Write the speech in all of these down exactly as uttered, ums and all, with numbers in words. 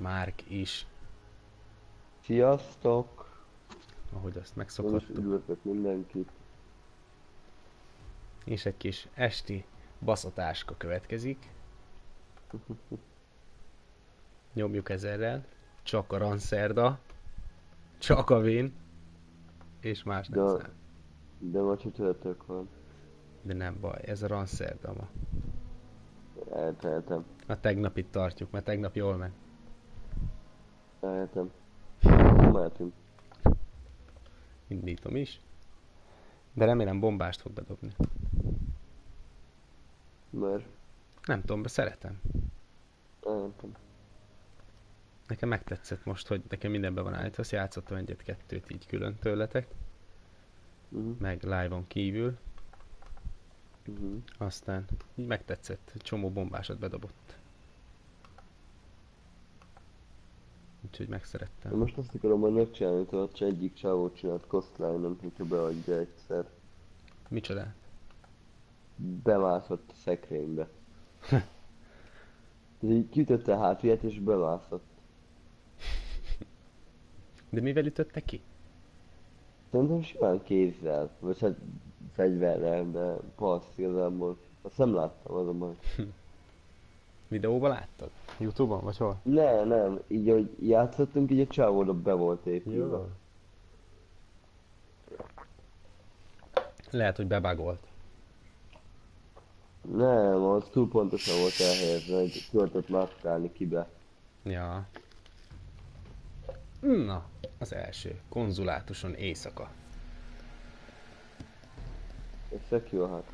Márk is, Sziasztok! ahogy azt Most megszokhattuk. üdvözlök mindenkit. És egy kis esti baszatáska következik. Nyomjuk ezerrel. Csak a ranszerda. Csak a vén. És más nem De, szám. de ma csütörtök van. De nem baj, ez a ranszerda ma. Eltehetem. A tegnapit tartjuk, mert tegnap jól ment. Eltehetem. Akkor mehetünk. Indítom is. De remélem bombást fog bedobni. Mert Nem tudom, de szeretem. eltehetem. Nekem megtetszett most, hogy nekem mindenben van állítva. Azt játszottam egyet-kettőt így külön tőletek. Uh-huh. Meg live-on kívül. Uh-huh. Aztán így megtetszett. Egy csomó bombásat bedobott. Úgyhogy megszerettem. De most azt akarom majd megcsinálni, hogy csak egyik csávót csinált Costline-on, hogyha beadja egyszer. Micsoda? Bemászott a szekrénybe. Ez így kiütötte a hátulját és bemászott. De mivel ütötte ki? Szerintem simán kézzel, vagy hát fegyverrel, de passz igazából. Azt nem láttam, az a baj. Videóban láttad? Youtube-on vagy hol? Ne, nem, így hogy játszottunk, így a csávóra be volt épülve. Jó. Lehet, hogy bebagolt. Nem, az túl pontosan volt elhelyezve, hogy tudott mászkálni kibe. Ja. Na, az első. Konzulátuson éjszaka. Ez tök jó, hát.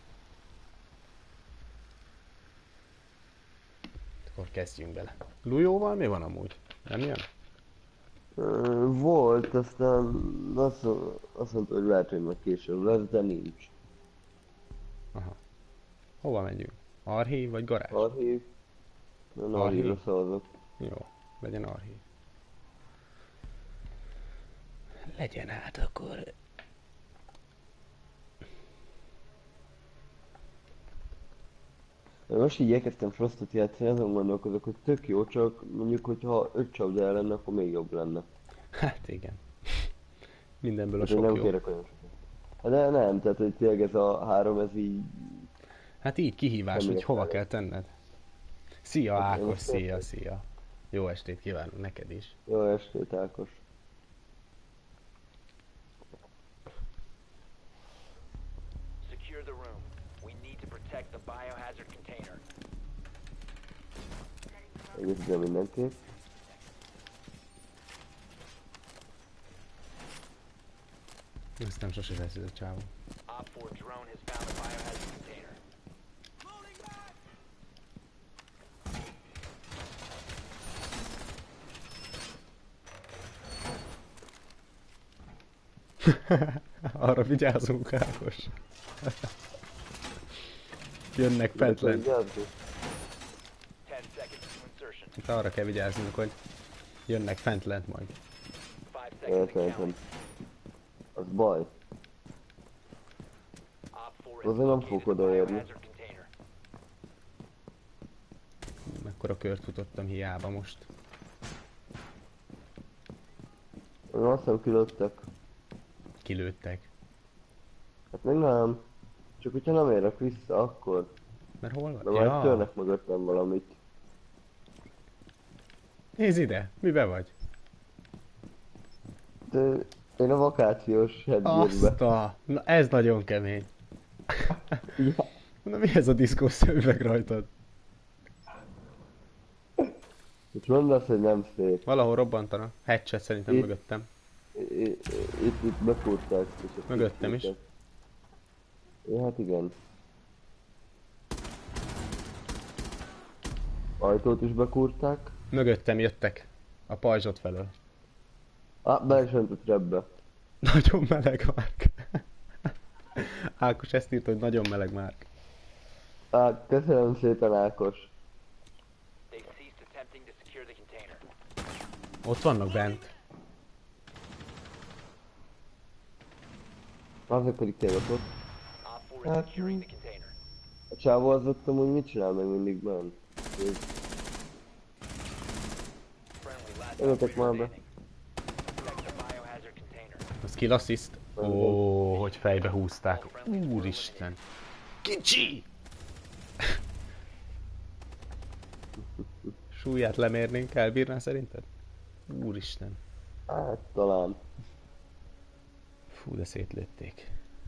Akkor kezdjünk bele. Lujóval mi van amúgy? Nem jön? Ö, Volt, aztán azt, azt mondta, hogy lehet, hogy majd később lesz, de nincs. Aha. Hova megyünk? Archív vagy garázs? Archív? Nem, Archív. archívra szavazok. Jó, legyen archív. Legyen hát akkor. Most így elkezdtem Frostot játszani, azon gondolkozok, hogy tök jó, csak mondjuk, hogyha öt csapda el lenne, akkor még jobb lenne. Hát igen. Mindenből a Hát én sok nem jó. kérek olyan sokat. Hát de nem, tehát hogy tényleg ez a három, ez így... Hát így kihívás, Nem hogy hova értem. kell tenned. Szia Hát én Ákos, most szia, értem. szia. Jó estét kívánunk neked is. Jó estét, Ákos. Secure the room. We need to protect the biohazard container. Egész ide mindenképp. Ezt nem sose veszi ez a csávó. Op four drone has found the biohazard container. Arra vigyázunk, Ákos. Jönnek fent Illetve lent. vigyázni. Ten seconds to insertion. Itt arra kell vigyáznunk, hogy jönnek fent lent majd. Five seconds to Elfelejtem. count. Az baj. Op four has Azért nem located fogok the odaérni. biohazard container. Mekkora kört futottam hiába most. Én azt hiszem kilőttek. Kilőttek. Hát még nem. Csak hogyha nem érek vissza, akkor. Mert hol De van? majd Ja. törnek mögöttem valamit. Nézd ide, mibe vagy? De én a vakációs headgearbe. Azt a... Na ez nagyon kemény. Ja. Na mi ez a diszkó szemüveg rajtad? És mondd azt, hogy nem szép. Valahol robbantanak. Headset szerintem Itt. mögöttem. I- i- Itt, itt befúrták. és ott Mögöttem is. fúrták. Ja, hát igen. Ajtót is bekúrták. Mögöttem jöttek. A pajzsot felől. Ah, be is ment a trapbe. Nagyon meleg Márk. Ákos ezt írta, hogy nagyon meleg Márk. Ah, köszönöm szépen, Ákos. They've ceased attempting to secure the container. Ott vannak bent. Azok pedig tényleg ott. Op four is Hát, securing the container. A csávó az ott amúgy mit csinál meg mindig benn? Ő- Jönnetek már be. Protect the biohazard container. A skill assist. Ó, hogy fejbe húzták. Úristen. Kicsi! Súlyát lemérnénk, elbírná szerinted? Úristen. Hát talán. Fú, de szétlőtték.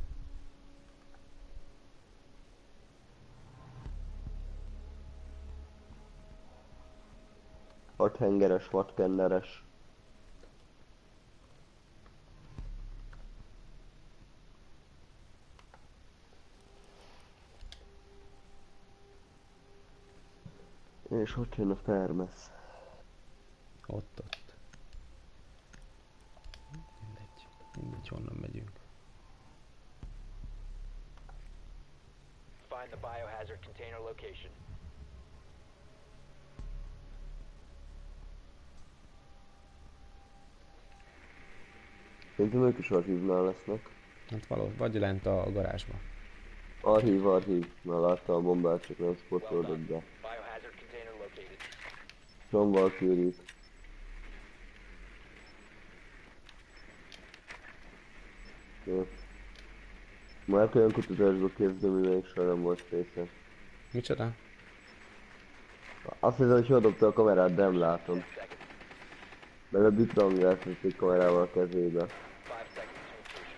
Hathengeres, hatkenneres. És ott jön a Fermesz. Ott, ott. Mindegy. Mindegy, honnan megyünk. Find the biohazard container location. Szerintem ők is archívnál lesznek. Hát való, vagy lent a garázsba. Archív, archív. Már látta a bombát, csak nem Well sportolódott done. be. Biohazard container located. John Valkyrie-t. Jó. Már olyan kutatásba kezdem, hogy még soha nem volt része. Micsoda? Azt hiszem, hogy hol dobta a kamerát, de nem látom. Ten seconds. Mert a bitrangát egy kamerával a kezébe. Five seconds to insertion.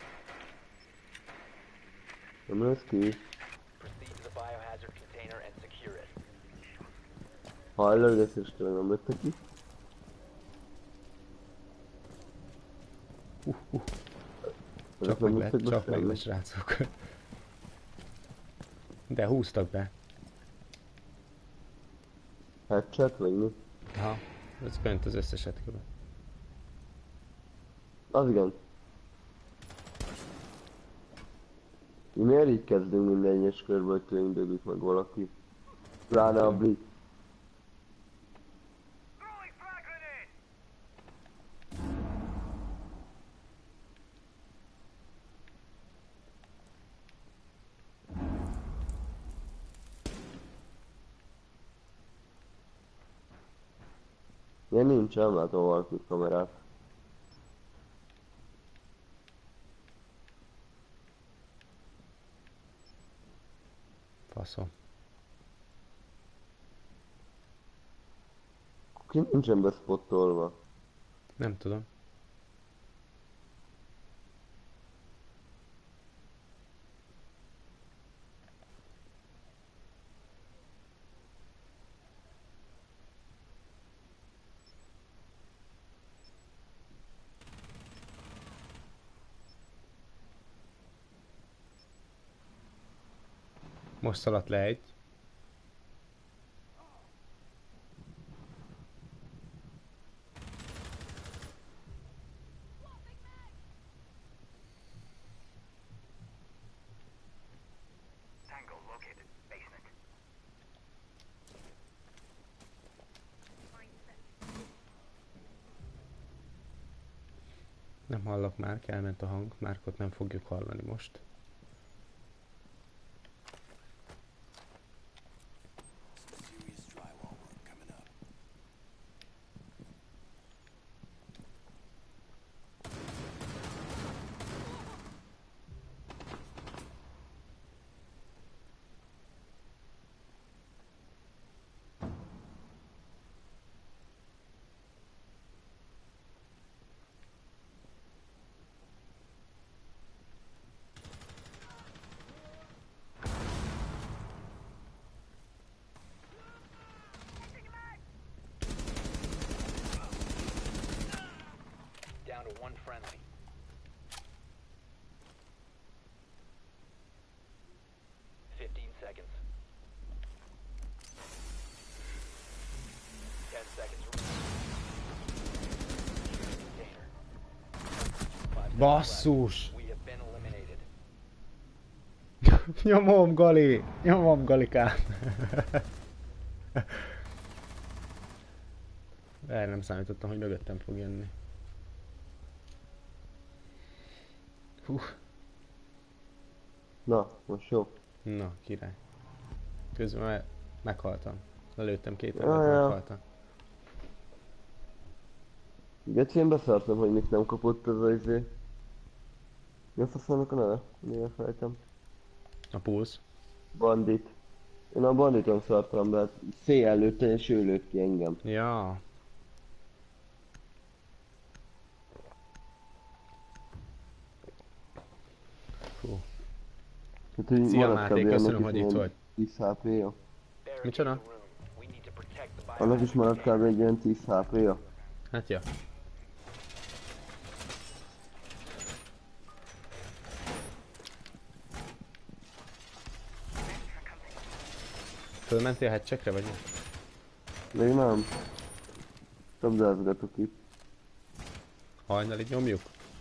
Nem lesz ki. Proceed to the biohazard container and secure it. Ha előgeszés tőle nem lett ki. Uh, uh, Ezek csak nem meg lettek le, be csak meg semmi. le, srácok. De húztak be. Headshot vagy mi? Aha, ez fönt az összeset kb. Az igen. Mi miért így kezdünk minden egyes körbe, hogy tőlünk döglik meg valaki? Pláne a Brit. Ilyen nincs, nem látom a Valkyrie kamerát. Faszom. Ki nincsen bespottolva. Nem tudom. Most szaladt le egy. Nem hallok már, elment a hang, Márkot nem fogjuk hallani most. Down to one friendly. Fifteen seconds. Ten seconds. Container. Five seconds Basszus! left. We have been eliminated. Nyomom, Gali! Nyomom, Galikám! Erre nem számítottam, hogy mögöttem fog jönni. Hú, Na, most jó. na, király. Közben me- meghaltam. Lelőttem két Ja, embert, ja. meghaltam. Geci, én beszartam, hogy mit nem kapott az a izé. Mi a faszolnak a neve? Néha felejtem. A pulsz. Bandit. Én a banditon szartam be, hát széjjel lőtte és ő lőtt ki engem. Ja. Fú. Hát, hogy Szia maradt Máté, kb. Annak köszönöm, is hogy itt ilyen vagy. tíz há pé-ja. Barricade Micsoda? the room. We need to protect the Annak is biohazard maradt kb. container. Egy ilyen tíz há pé-ja. Hát ja. Fölmentél a hecsekre vagy mi? Még nem. Csapdázgatok itt. Hajnalig nyomjuk?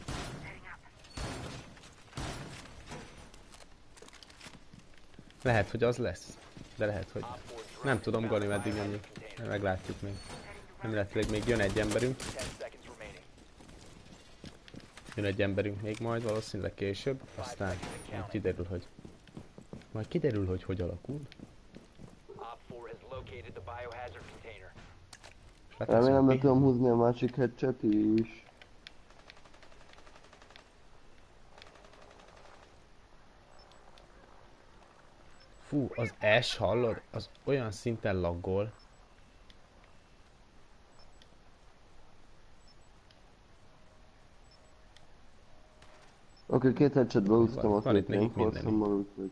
Lehet, hogy az lesz. De lehet, hogy Op four drone nem tudom, has Gani, found the meddig nyomjuk. biohazard container. Meglátjuk még. Remélhetőleg még jön egy emberünk. Ten seconds remaining. Jön egy emberünk még majd, valószínűleg később. Aztán majd kiderül, hogy... Majd kiderül, hogy hogy alakul. Op four has located the biohazard container. És leteszünk Remélem be pi- tudom húzni a másik headset is. Fú, az S, hallod? Az olyan szinten laggol. Oké, két headsetbe húztam Van- a van itt két nekik mindenük. forszommal, úgyhogy...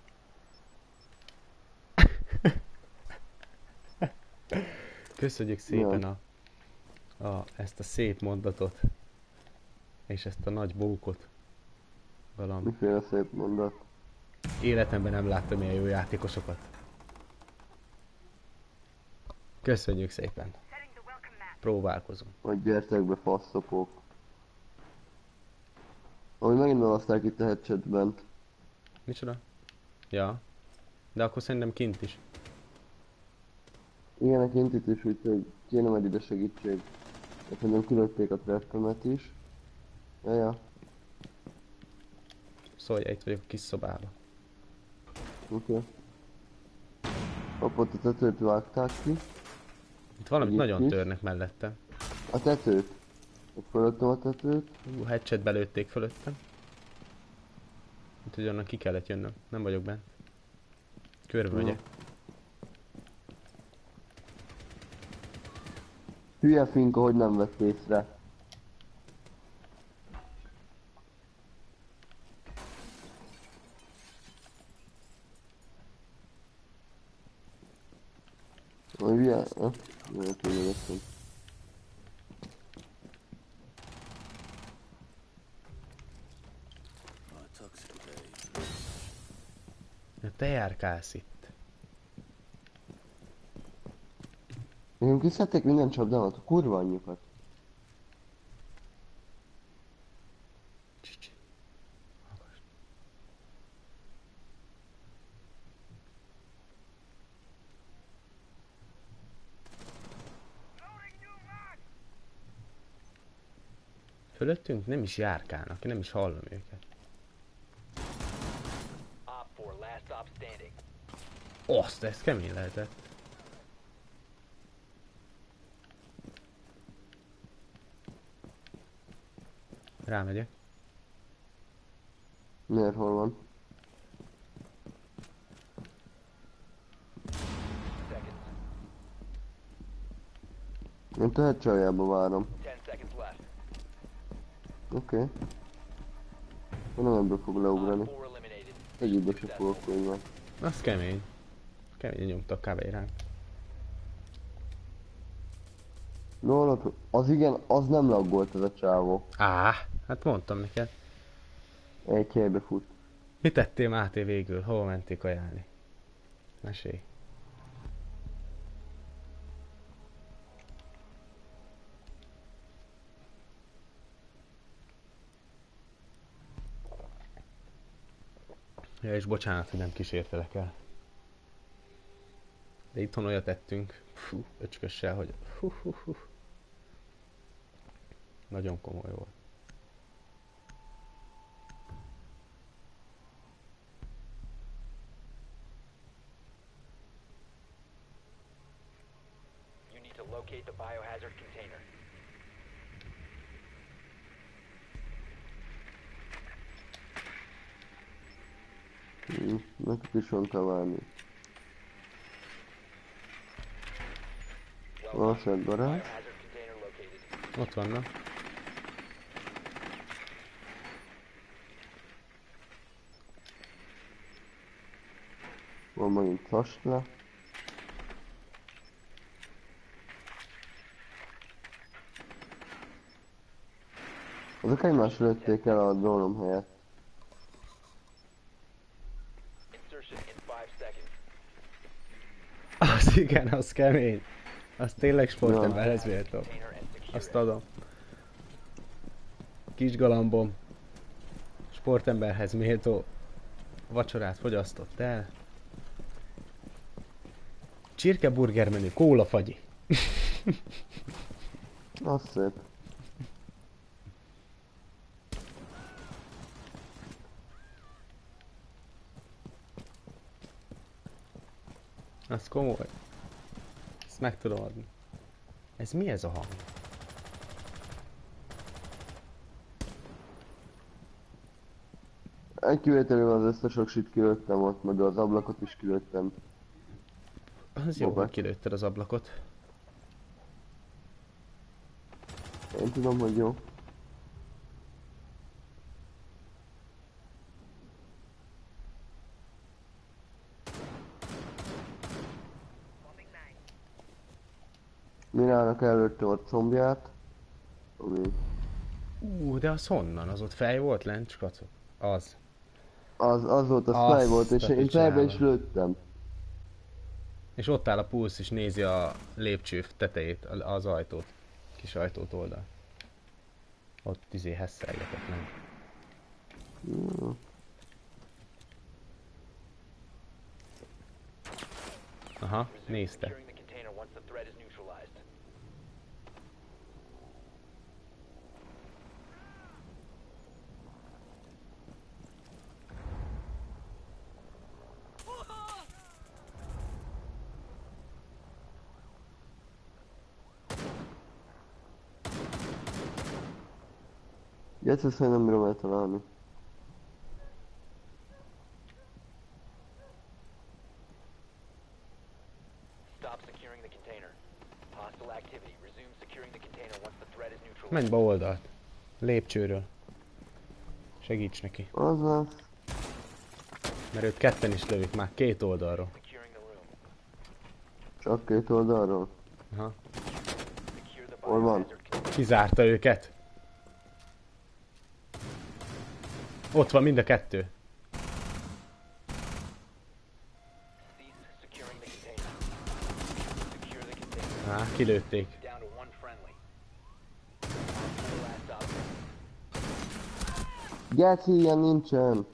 Köszönjük szépen a, a, ezt a szép mondatot. És ezt a nagy bókot. Valami. Miféle szép mondat. Életemben nem láttam ilyen jó játékosokat. Köszönjük szépen. Próbálkozunk. Hogy gyertek be, faszopok. Ahogy megint belaszták itt a headset bent. Micsoda? Ja. De akkor szerintem kint is. Igen, a kint itt is, úgyhogy kéne majd ide segítség. Hát mondom, kilőtték a trappemet is. Jaja, Szólj, itt vagyok a kis szobába. oké. Okay. Hoppot a tetőt vágták ki. Itt valamit Itt nagyon is. törnek mellette. A tetőt. Ott fölöttem a tetőt. Ú, headset belőtték fölöttem. Úgyhogy onnan ki kellett jönnöm. Nem vagyok bent. Körbe Jó. megyek. Hülye finka, hogy nem vett észre. A hülye... Eh? Jó, tényleg. Ja, te járkálsz itt. Nekem kiszedték minden csapdámat, a kurva anyjukat. Csicsi. Hallgass. Fölöttünk nem is járkálnak, én nem is hallom őket. Op four last stop standing. Azt, ez kemény lehetett. Rámegyek. Miért, hol van? Seconds. Én tehet csaljába várom. Ten seconds left. Oké. Okay. Nem ebből fog Op leugrani. four eliminated. Egyébbe se fogok könyvvel. Az kemény. Kemény nyomtak kb. Ránk. No, az igen, az nem laggolt ez a csávó. Á, hát mondtam neked. Egy helybe fut. Mit tettél Máté végül? Hova menték kajálni? Mesélj. Ja, és bocsánat, hogy nem kísértelek el. De itthon olyat tettünk, fú, öcskössel, hogy fú, fú, fú. Nagyon komoly volt. You need to locate the biohazard container. Hm, nekik is van kell várni. Van szent garázs. Biohazard container located. Ott vannak. Van megint fasle. Azok egymásra lőtték el a drónom helyett. Insertion in five seconds. Az igen, az kemény. Az tényleg sportemberhez méltó. Container and secure Azt it. adom. Kis galambom. Sportemberhez méltó vacsorát fogyasztott el. Csirkeburger menü, kólafagyi. Az szép. Az komoly. Ezt meg tudom adni. Ez mi ez a hang? Egy kivételével az összes oksit kilőttem ott, meg az ablakot is kilőttem. Az jó, Hoppá. hogy kilőtted az ablakot. Én tudom, hogy jó. Mirának előtte ott combját, ami Ú, de az honnan? Az ott fej volt lent, skacok? Az. az, az volt, az Azt fej volt, és a én fejbe is picsába. lőttem. És ott áll a pulsz és nézi a lépcső tetejét, a- az ajtót. Kis ajtót oldal. Ott izé hesszelgetett meg. Jó. Aha, Resume nézte. securing the container once the threat is neutralized. Geci, ezt nem bírom eltalálni. Stop securing the container. Hostile activity. Resume securing the container once the threat is neutralized. Menj be oldalt. Lépcsőről. Segíts neki. Az lesz. Mert őt ketten is lövik már két oldalról. Securing the room. Csak két oldalról. Aha. Secure the Hol van? biohazard container. Kizárta őket. Ott van mind a kettő. Cease securing the container. Secure the container. Á, kilőtték. Down to one friendly. Hostile last operator. Geci, ilyen nincsen.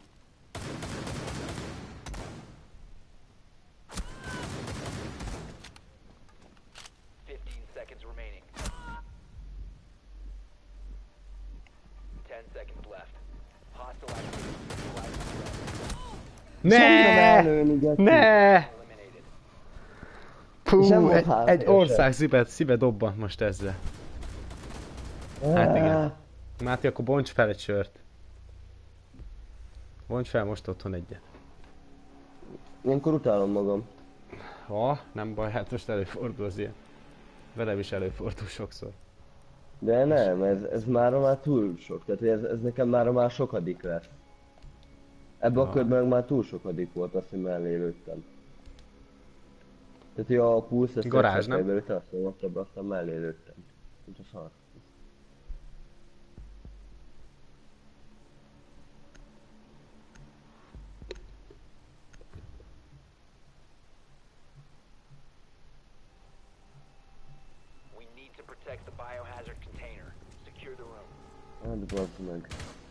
Fifteen seconds remaining. Ten seconds left. Hostile activity. Neutralize the threat. Sem tudom Ne! előni, Geci. Ne! Eliminated. Pú, Sem volt egy, hátra egy sem. ország szíve, szíve dobbant most ezzel. Hát igen. Máté, akkor bonts fel egy sört. Bonts fel most otthon egyet. Ilyenkor utálom magam. Ha, nem baj, hát most előfordul az ilyen. Velem is előfordul sokszor. De nem, ez, ez már már túl sok. Tehát hogy ez, ez nekem már már sokadik lesz. Ebben a Ah. körben már túl sokadik volt azt, hogy mellé lőttem. Tehát hogy a pulsz ezt Garázs, nem? lőttem, azt mondtam, aztán mellé lőttem. Mint a szar. We need to protect the biohazard container. Secure the room. Hát bazd meg.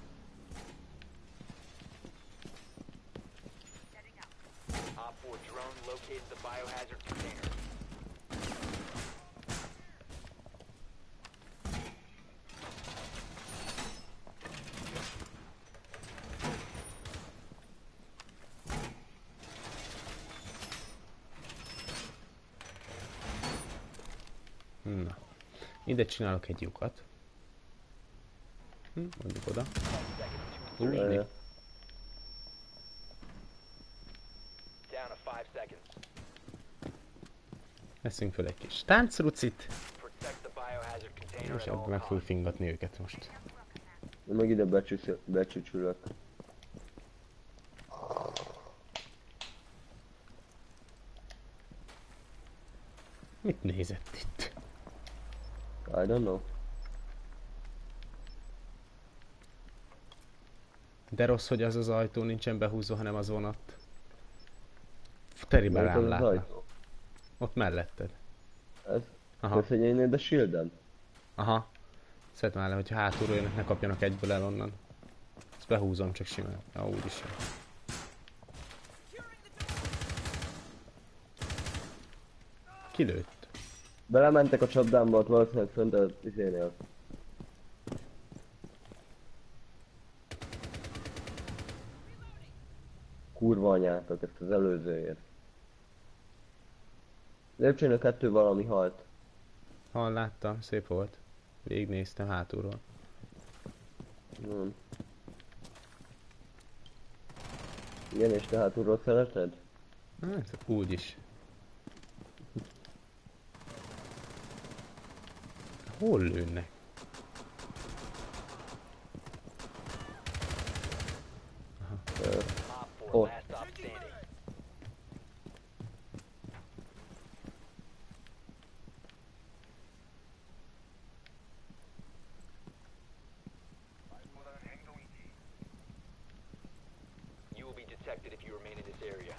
Op four drone located the biohazard container. Na. Ide csinálok egy lyukat. Hm, mondjuk oda. Hú, Várjál. seconds. Veszünk föl egy kis táncrucit, Protect the biohazard container és at ebben all meg costs. fogjuk fingatni őket most. Én meg ide becsüsz- becsücsülök. Mit nézett itt? I don't know. De rossz, hogy az az ajtó nincsen behúzva, hanem az vonat. Teriben Melyik az rám az látna. ajtó? Ott melletted. Ez? Aha, Köszönjél a shielden? aha. Szeretném állni, hogy hátulról jönnek, ne kapjanak egyből el onnan. Ezt behúzom csak simán. Ja, úgyis. Kilőtt. Belementek a csapdámba, ott valószínűleg fönt az izénél. Kurva anyátok, ezt az előzőért. Lépcsőn a kettő valami halt. Ha láttam, szép volt. Végignéztem hátulról. Nem. Igen, és te hátulról szereted? Hát, úgyis. Hol lőnek? Ö, Op four, Oh. last stop standing. You will be detected if you remain in this area.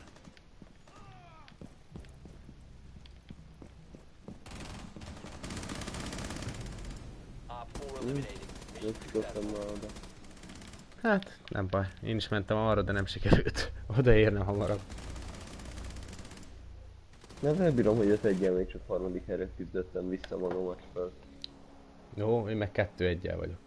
Op four eliminated. Mission Őt successful. kitottam már oda. Hát, nem baj. Én is mentem arra, de nem sikerült. Odaérnem hamarabb. Nem elbírom, hogy öt egyen még csak harmadik helyre küzdöttem vissza magamat fel. Jó, én meg kettő egyel vagyok.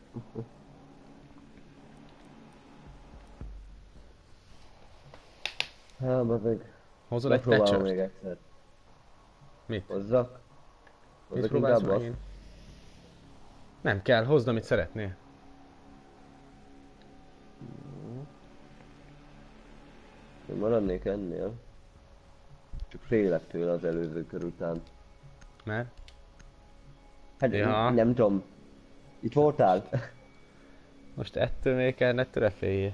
Há, bazeg. Hozol egy Megpróbálom thatchert? még egyszer. Mit? Hozzak? Mit Hozzak próbálsz inkább megint? Nem kell, hozd, amit szeretnél. Én maradnék ennél. Csak félek tőle az előző kör után. Mert? Hát Ja. nem tudom. Itt voltál? Most ettől még kell, ne tőle féljél.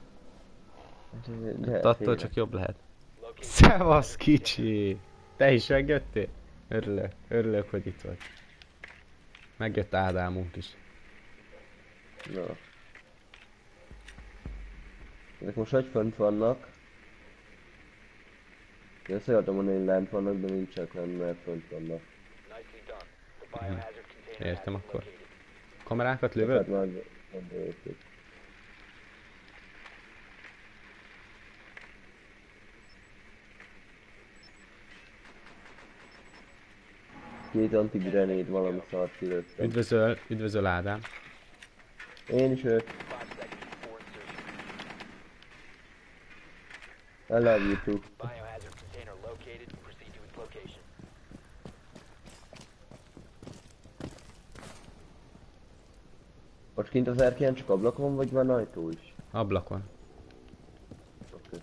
De Attól félek. csak jobb lehet. Locate Szevasz kicsi! Te is megjöttél? Örülök, örülök, hogy itt vagy. Megjött Ádámunk is. Na. Ezek most hogy fönt vannak? Én azt akartam mondani, hogy lent vannak, de nincsenek lent, mert fönt vannak. nicely done. The biohazard container has Értem been akkor. located. Kamerákat Tehát lövöd? már gondoljuk. Két antigrenéd valami szart kilőttem. Üdvözöl, üdvözöl Ádám. Én is ők. Five seconds before insertion. I love you too. Biohazard container located. Proceed to its location. Most kint az erkélyen csak ablakon, vagy van ajtó is? Ablakon. Oké.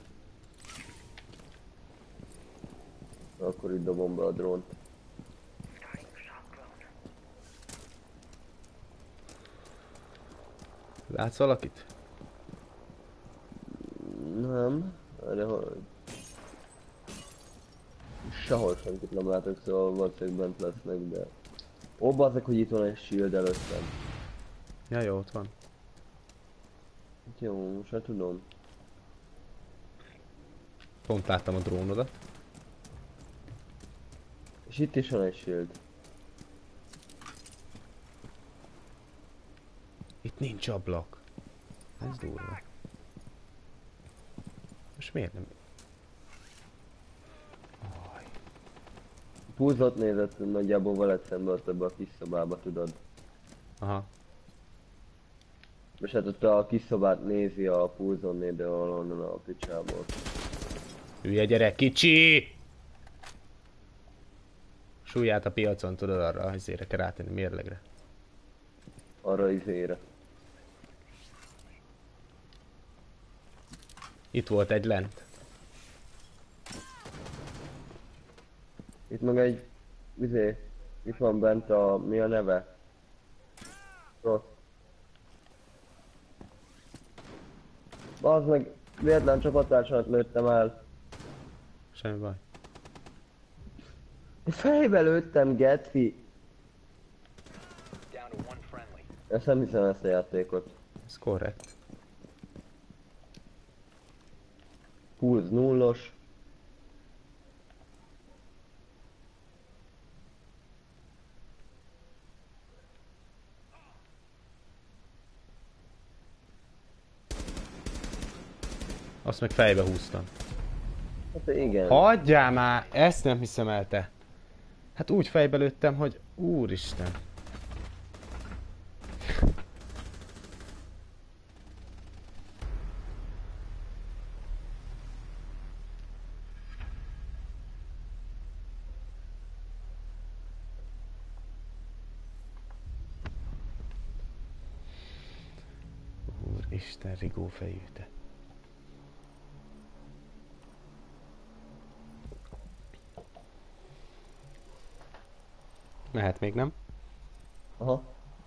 Akkor itt dobom be a drónt. Látsz valakit? Nem, de hol... Sehol senkit nem látok, szóval valószínűleg bent lesznek, de... Ó, bazzek, hogy itt van egy shield előttem. Ja, jó, ott van. Jó, most már tudom. Pont láttam a drónodat. És itt is van egy shield. Itt nincs ablak. Ez durva. Most miért nem? Aj. Pulzot nézett nagyjából veled szembe ott ebbe a kis szobába, tudod. Aha. És hát ott a kis szobát nézi a pulzonné, de valahonnan a picsából. Hülye gyerek, kicsi! Súlyát a piacon, tudod, arra a izére kell rátenni, mérlegre. Arra izére. Itt volt egy lent. Itt meg egy... Izé... Itt van bent a... Mi a neve? Rossz. Bazd meg, véletlen csapattársat lőttem el. Semmi baj. Fejbe lőttem, Getfi. Down to one friendly. Ezt nem hiszem ezt a játékot. Ez korrekt. Pulz nullos. Azt meg fejbe húztam. Hát igen. Hagyjál már! Ezt nem hiszem el, te. Hát úgy fejbe lőttem, hogy úristen. Úristen, rigó fejű, te. Mehet még, nem? Aha.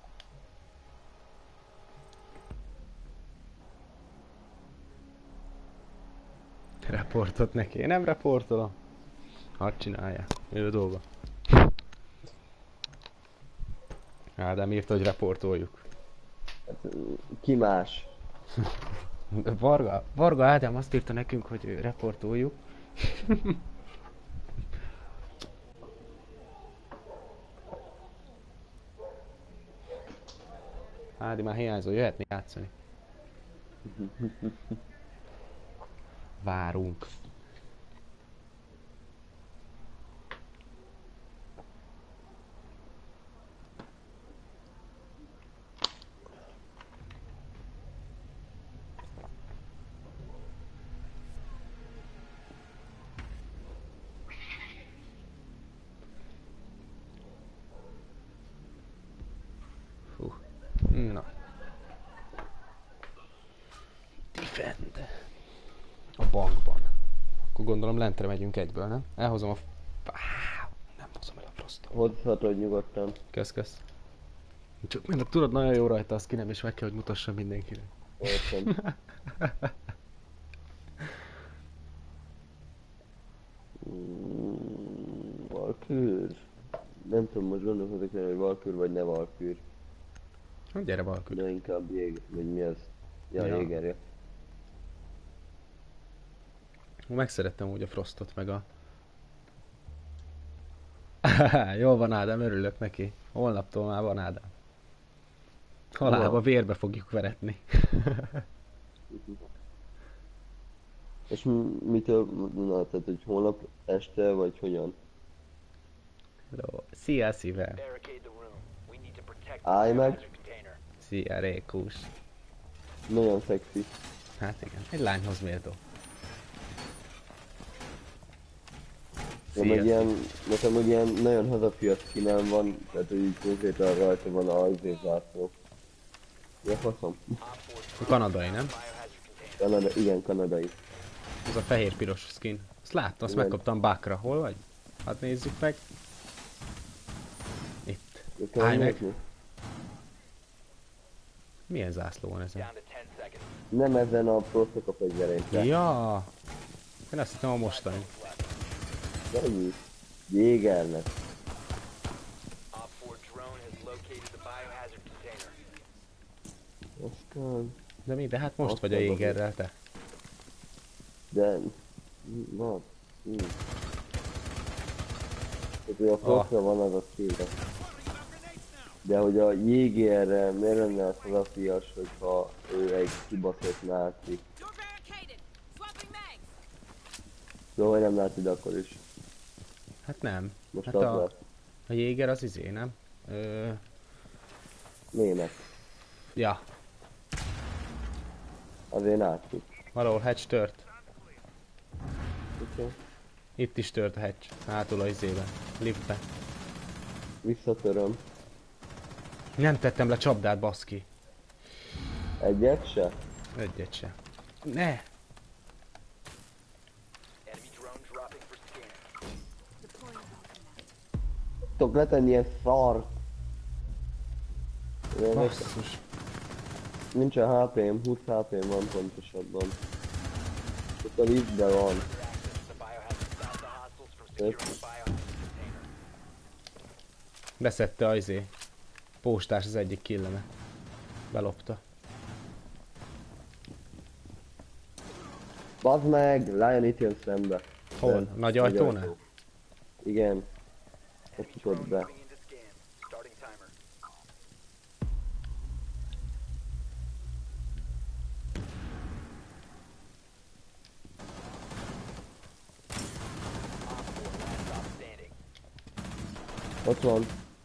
Reportot neki. Én nem reportolom. Hadd csinálja. Ő dolga. Ádám írta, hogy reportoljuk. Hát, ki más? Varga, Varga Ádám azt írta nekünk, hogy reportoljuk. Ádi már hiányzó, jöhetni játszani. Várunk. Fú. Na. Defend. A bankban. Akkor gondolom lentre megyünk egyből, nem? Elhozom a... f- Áh, nem hozom el a frostot. Hozhatod nyugodtan. Kösz, kösz. Csak mindent tudod, nagyon jó rajta a skinem, és meg kell, hogy mutassam mindenkinek. Értem. Mm, Valkür. Nem tudom, most gondolkodok rá, hogy Valkür vagy ne Valkür. Hát gyere, Valkür. De inkább Jéger, vagy mi az? Ja, Ja. Jégerje. Megszerettem úgy a frostot, meg a... Jól van, Ádám, örülök neki. Holnaptól már van Ádám. Halálba, Wow. vérbe fogjuk veretni. És mi- mitől, na, tehát, hogy holnap este, vagy hogyan? Hello. Szia, szívem. Barricade the room. We need to protect the Állj meg. biohazard container. Szia, Rékus. Nagyon szexi. Hát igen, egy lányhoz méltó. Nekem Szia, egy ilyen, nekem egy ilyen nagyon hazafias skinem van, tehát hogy így konkrétan rajta van a izé zászló. Mi a faszom? Op four A kanadai, nem? biohazard container. Kanada, igen, kanadai. Az a fehér-piros skin. Azt láttam, azt Igen. megkaptam Bakra. Hol vagy? Hát nézzük meg. Itt. Nekem Állj meg. nézni? Milyen zászló van ezen? Down to ten seconds. Nem ezen a proszok a fegyverénkre. Ja. Én azt hittem a mostani. Ennyi. Jégernek. Op four drone has located the biohazard container. Aztán... De mi? De hát most Azt vagy a mondom, Jégerrel, te. De... Na... Hm. Tehát, hogy a proszra van az a skill. De hogy a Jégerre miért lenne az hazafias, hogyha ő egy kibaszott náci. You're barricaded. Swapping mags. Szóval hogy nem náci, akkor is. Hát nem. Most Hát az a, lesz. a Jéger az izé, nem? Ö, Német. ja. Azért náci. Valahol hatch tört. Úgyhogy Itt is tört a hatch. Hátul a izébe. Liftbe. visszatöröm. Nem tettem le csapdát, baszki. Egyet se? Egyet se. Ne! Enemy drone dropping for scan. Deploying. tudtok letenni ilyen szart. Basszus. Nincsen há pém, húsz há pém van pontosabban. Ott a liftben van. The biohazard stopped the hostiles from securing the biohazard container. Beszedte az izé. Postás az egyik killemet. Belopta. Bazd meg, Lion itt jön szembe. Hol? Bent, Nagy ajtónál? Igen. Ott futott be. Moving into scan. Starting timer. Op four, last stop standing. Ott van.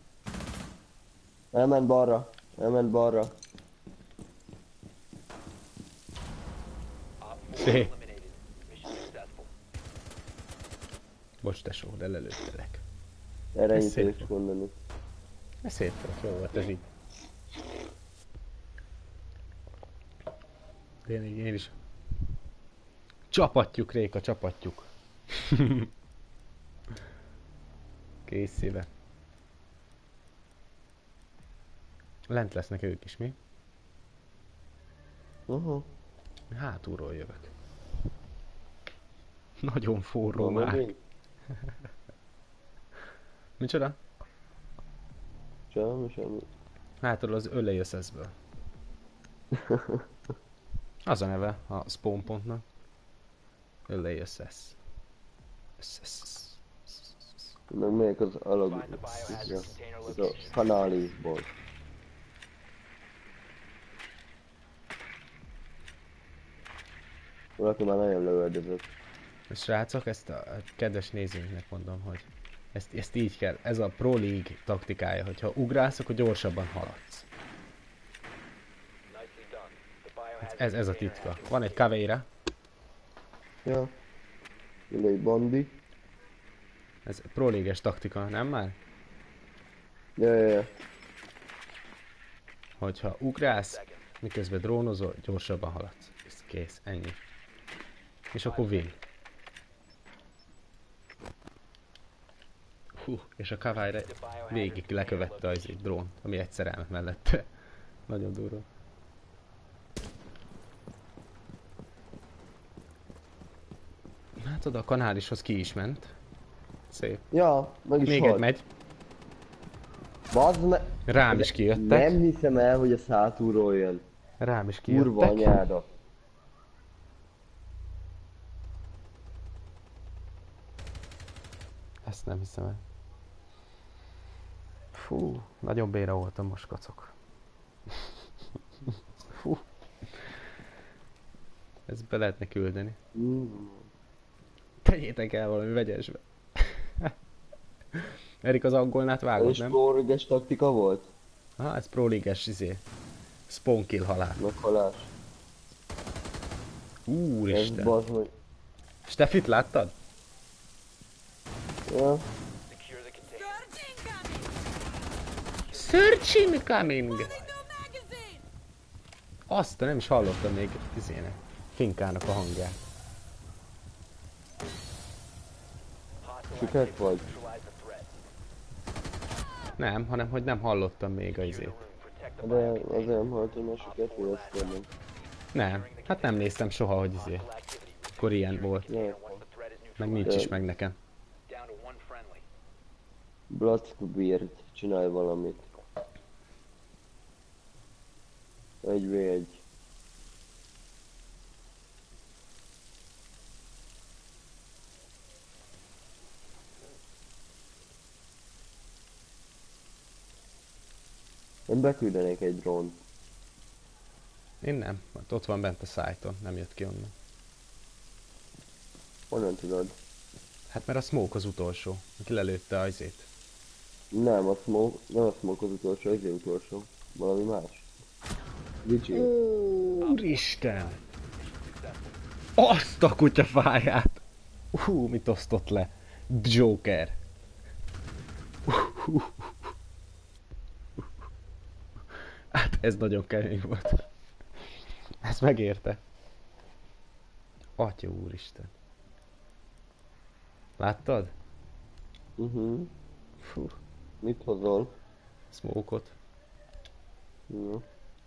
Elment balra. Elment balra. Op four Szép. eliminated. Mission successful. Bocs tesó, de lelőttelek. Erre Ez ennyit szép. is mondani. Ez szép volt, jó volt ez így. Tényleg én is. Csapatjuk, Réka, csapatjuk. Kész szíve. Lent lesznek ők is, mi? Aha. Hátulról jövök. Nagyon forró Van már. megint? Micsoda? Semmi, semmi. Hátulról az Ölejösszeszből. Az a neve a spawn pontnak. Ölejösszesz. Meg melyik az alap... Find the biohazard Ja. container Ez a location. kanálisból. Valaki már nagyon lövöldözött. Srácok, ezt a a kedves nézőinknek mondom, hogy ezt, ezt így kell, ez a Pro League taktikája, hogyha ugrálsz, akkor gyorsabban haladsz. Nicely done. The biohazard Ez, ez a container titka. has Van egy kavéra, Ja. Ide egy bandi. ez Pro League-es taktika, nem már? Ja, ja, ja. Hogyha ugrálsz, miközben drónozol, gyorsabban haladsz. Ez kész, ennyi. És akkor win. Hú, és a kavályra végig lekövette az egy drón, ami egyszer elment mellette. Nagyon durva. Hát oda a kanálishoz ki is ment. Szép. Ja, meg is Még egy halt. megy. Bazd meg! Rám is kijöttek. Nem hiszem el, hogy a hátulról jön. Rám is Kurva kijöttek. anyádat. Ezt nem hiszem el. Fú, nagyon béra voltam most, kacok. Fú. Ezt be lehetne küldeni. Mm. Tegyétek el valami vegyesbe. Erik, az angolnát Ez vágod, is nem? pro-riges taktika volt? Aha, ez Pro League-es izé. Spawn kill halál. Meghalás. Ez Úristen. bazd meg. Stefit láttad? Ja. secure the container. Search incoming! Searching coming! Loading new magazine! Azt nem is hallottam még izének. Finkának a hangját. Hostile Siket activity. vagy? Neutralize the threat. Nem, hanem hogy nem hallottam még a Secure the izét. room. Protect the De biocontainer. azért nem hallottam a siket, hogy ezt kérdem. Nem, hát nem néztem soha, hogy izé. Hostile activity. Akkor ilyen volt. Ja. Once the threat is Meg neutralized. nincs is meg nekem. Down to one friendly. Bloodbeard, csinálj valamit. Egy vé egy. Én beküldenék egy drónt. Én nem, hát ott van bent a szájton, nem jött ki onnan. Honnan tudod? Hát mert a smoke az utolsó, aki lelőtte a izét. Nem, a smoke, nem a smoke az utolsó, ez az utolsó. Valami más. Vigil. Úristen! Azt a kutyafáját! Hú, mit osztott le? Joker! Hát ez nagyon kemény volt. Ez megérte. Atya úristen. Láttad? Uh-huh. Fú. Mit hozol? Smoke-ot. Jó.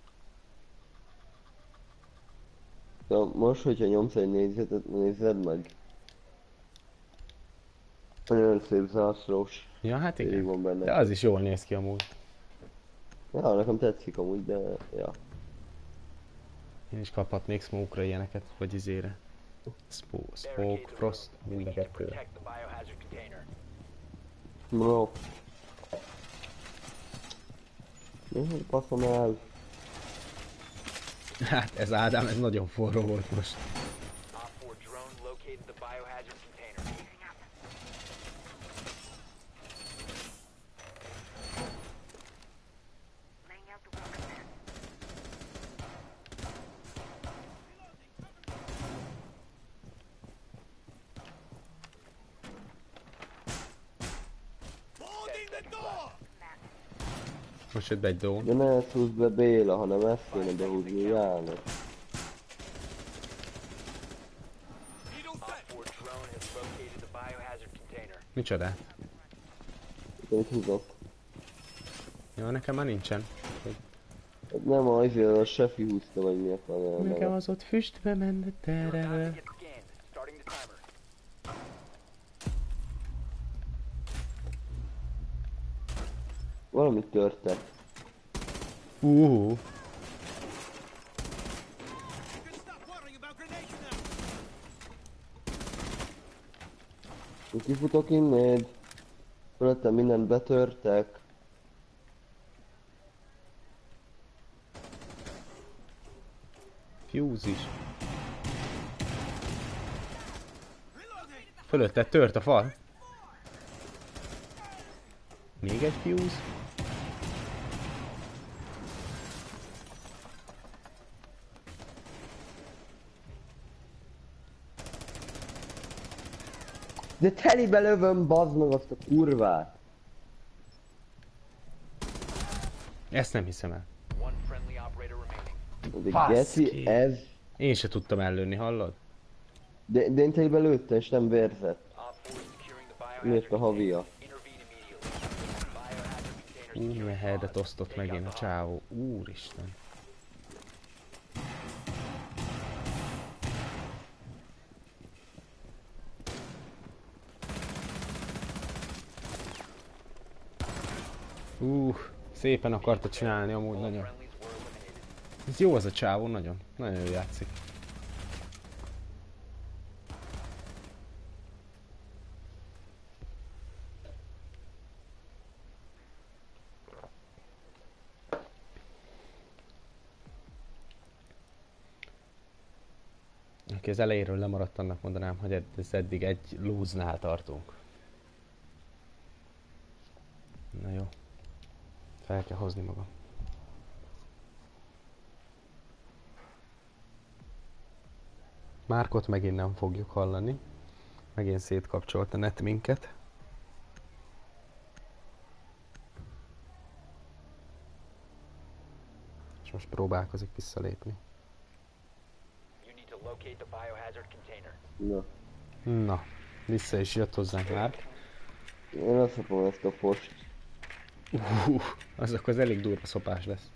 De most, hogyha nyomsz egy nézetet, nézed meg. Nagyon szép zászlós. Ja, hát Félig igen. van benne. De az is jól néz ki amúgy. Ja, nekem tetszik amúgy, de ja. Én is kaphatnék smoke-ra ilyeneket, vagy izére. Smoke, smoke, frost, mind a kettőre. Protect the biohazard container. Bro. Mi passzom el? Hát ez Ádám, ez nagyon forró volt most. Op four drone located the biohazard container. Most jött be egy drón. De ne ezt húzd be Béla, hanem ezt kéne behúzni János. Op four drone has located the biohazard container. Micsoda? Amit húzok. Ja, nekem már nincsen. Hát nem azért a sefi húzta, vagy mi akar Nekem az ott füstbe ment You're about to tereve. get scanned. Starting the timer. Valamit törtek. Uh, Én kifutok innéd. Fölöttem mindent betörtek. fuse is. Fölötte tört a fal. Még egy fuse. De telibe lövöm, bazd meg azt a kurvát. Ezt nem hiszem el. One friendly operator remaining. De Faszki. geci, ez... Én se tudtam ellőni, hallod? De, de én telibe lőttem, és nem vérzett. Op four is securing the biohazard Miért a havia? container. Intervene immediately. Biohazard container Ú, secured. milyen helyet osztott megint a csávó. Úristen. Uh, szépen akarta csinálni amúgy nagyon. Friendlies were eliminated. Ez jó az a csávó, nagyon. Nagyon jó játszik. Aki az elejéről lemaradt, annak mondanám, hogy ez eddig egy lose-nál tartunk. Na jó. Fel kell hozni magam. Márkot megint nem fogjuk hallani. Megint szétkapcsolt a net minket. És most próbálkozik visszalépni. You need to locate the biohazard container. Na. Na, vissza is jött hozzánk Márk. Én azt szopom ezt a fost. Uh, az akkor az elég durva szopás lesz.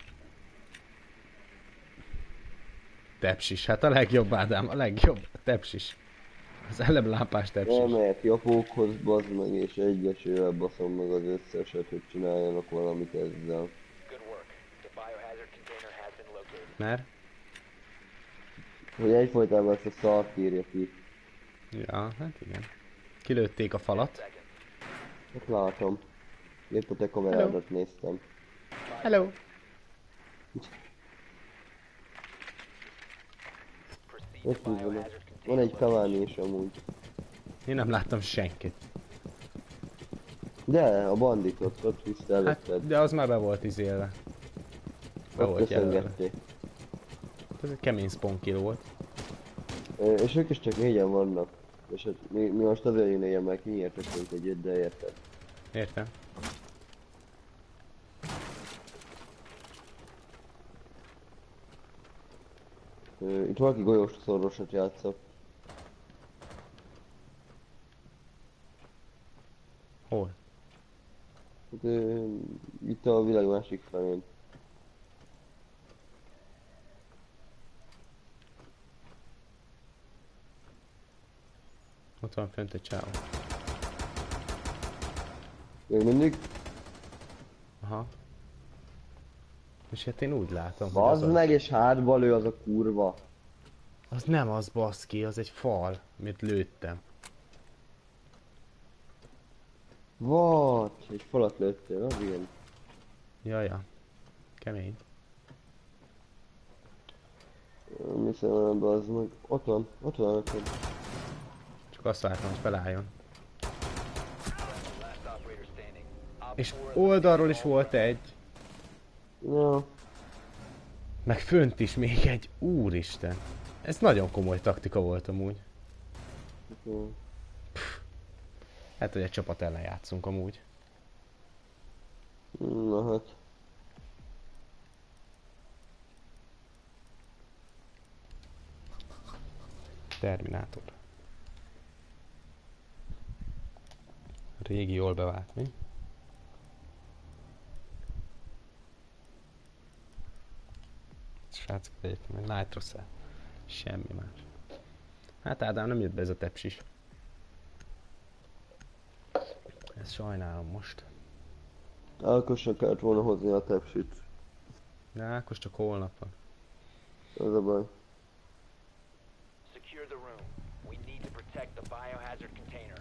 Tepsis, hát a legjobb Ádám, a legjobb. A tepsis. Az ellenlápás tepsis. Elmegyek Japókhoz, bazd meg, és egyesével baszom meg az összeset, hogy csináljanak valamit ezzel. Good work. The biohazard container has been located. Mert? Hogy egyfolytában ezt a szart írja ki. Ja, hát igen. Kilőtték a falat. Seconds. Hát látom. Épp a te kamerádat néztem. Hello! Proceed Ott to húzom. biohazard Van egy container. Cavani is amúgy. Én nem láttam senkit. De, a banditot, ott húzta Hát, előtted. de az már be volt izélve. Be Ott volt jelölve. köszöngették. Ez egy kemény spawn kill volt. Ö, És ők is csak négyen vannak. És hát mi, mi most azért én négyen, mert kinyertettünk egyet, de érted. Értem? Ö, Itt valaki golyós szorosat játszott. Hol? De, itt a világ másik felén. Ott van fönt egy csávó. Még mindig? Aha. És hát én úgy látom, hogy Bazd az, az, meg és hátba lő az a kurva. az nem az baszki, az egy fal, amit lőttem. What? Egy falat lőttél, az igen. Jaja. Kemény. Mi szemben bazd meg. Ott van, ott van, ott van. Csak azt vártam, hogy felálljon. Last operator standing. Op És four oldalról is volt egy. Ja. Meg fönt is még egy. Úristen. Ez nagyon komoly taktika volt amúgy. Okay. Hát, hogy egy csapat ellen játszunk amúgy. Na hát. Terminátor. Régi jól bevált, mi? Srácok, egyébként meg Nitro Cell. Semmi más. Hát Ádám, nem jött be ez a tepsis. Ezt sajnálom most. Ákosra kellett volna hozni a tepsit. De Ákos csak holnap van. Ez a baj. secure the room. We need to protect the biohazard container.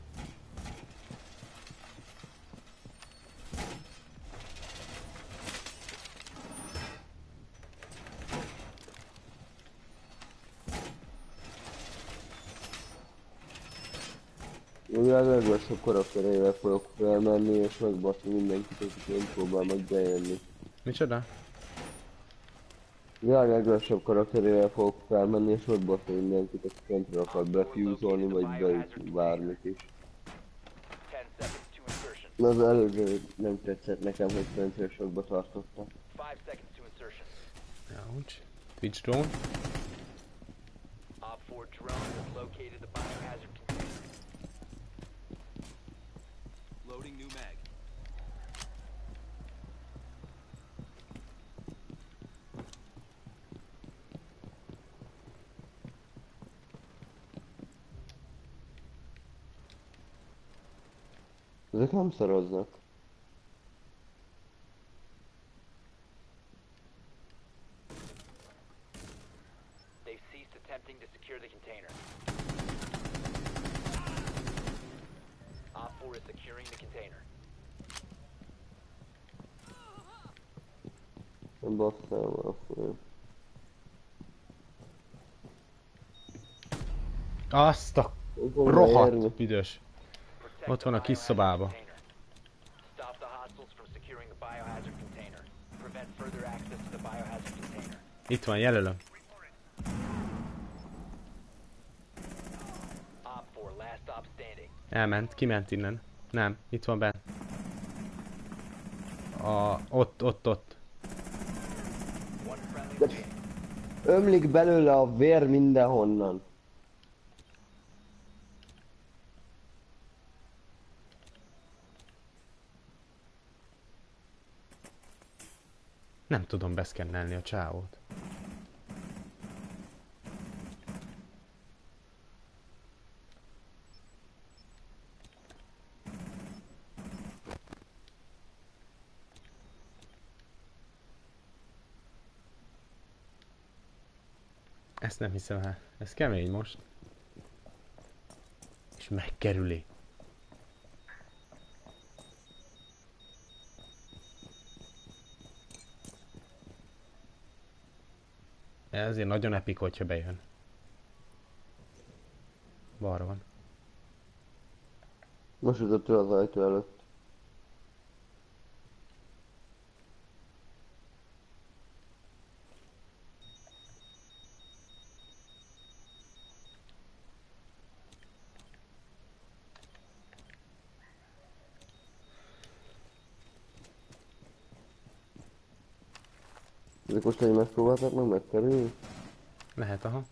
A világ legvesebb karakterével fogok felmenni és megbaszni mindenkit, akit én próbál meg bejönni. Micsoda? A világ legvesebb karakterével fogok felmenni és megbaszni mindenkit, akit nem akar befúzolni vagy beütni bármit is. Ten seconds to insertion. Az előző nem tetszett nekem, hogy Spencer sokba tartottam. Five seconds to insertion. Ouch. Twitch drone. Op four drone has located the biohazard container. Loading new mag. Ezek nem szaroznak. They've ceased attempting to secure the container. Op four is securing the container. Nem basszál már föl. Azt a rohadt büdös. Protect Ott the van a kis biohazard szobába. container. Stop the hostiles from securing the biohazard container. Prevent further access to the biohazard container. Itt van, jelölöm. Op four, last stop standing. Elment, kiment innen. Nem, itt van benn. A, ott, ott, ott. One friendly De remaining. ömlik belőle a vér mindenhonnan. Nem tudom beszkennelni a csávót. Ezt nem hiszem el. Ez kemény most. És megkerüli. Ezért nagyon epik, hogyha bejön. Balra van. Most jutott ő az ajtó előtt. Ezek most egy megpróbálták meg megkerülni? Lehet, aha.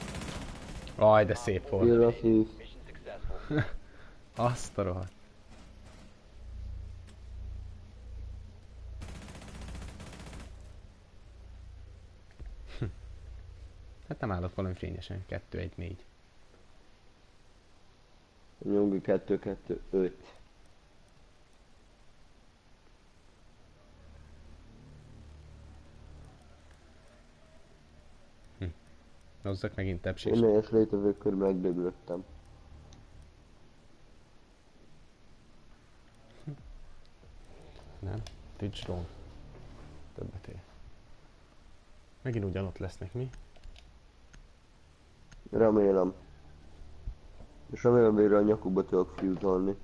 Aj, de szép volt. Kill a szív. Mission successful. Azt a rohadt. Hát nem állott valami fényesen. kettő egy négy. Nyugi kettő kettő öt. Hozzak megint Én tepsést. négyes létezők körül megdöglöttem. Nem? Twitch drone. Többet ér. Megint ugyanott lesznek, mi? Remélem. És remélem végre a nyakukba tudok fűzolni.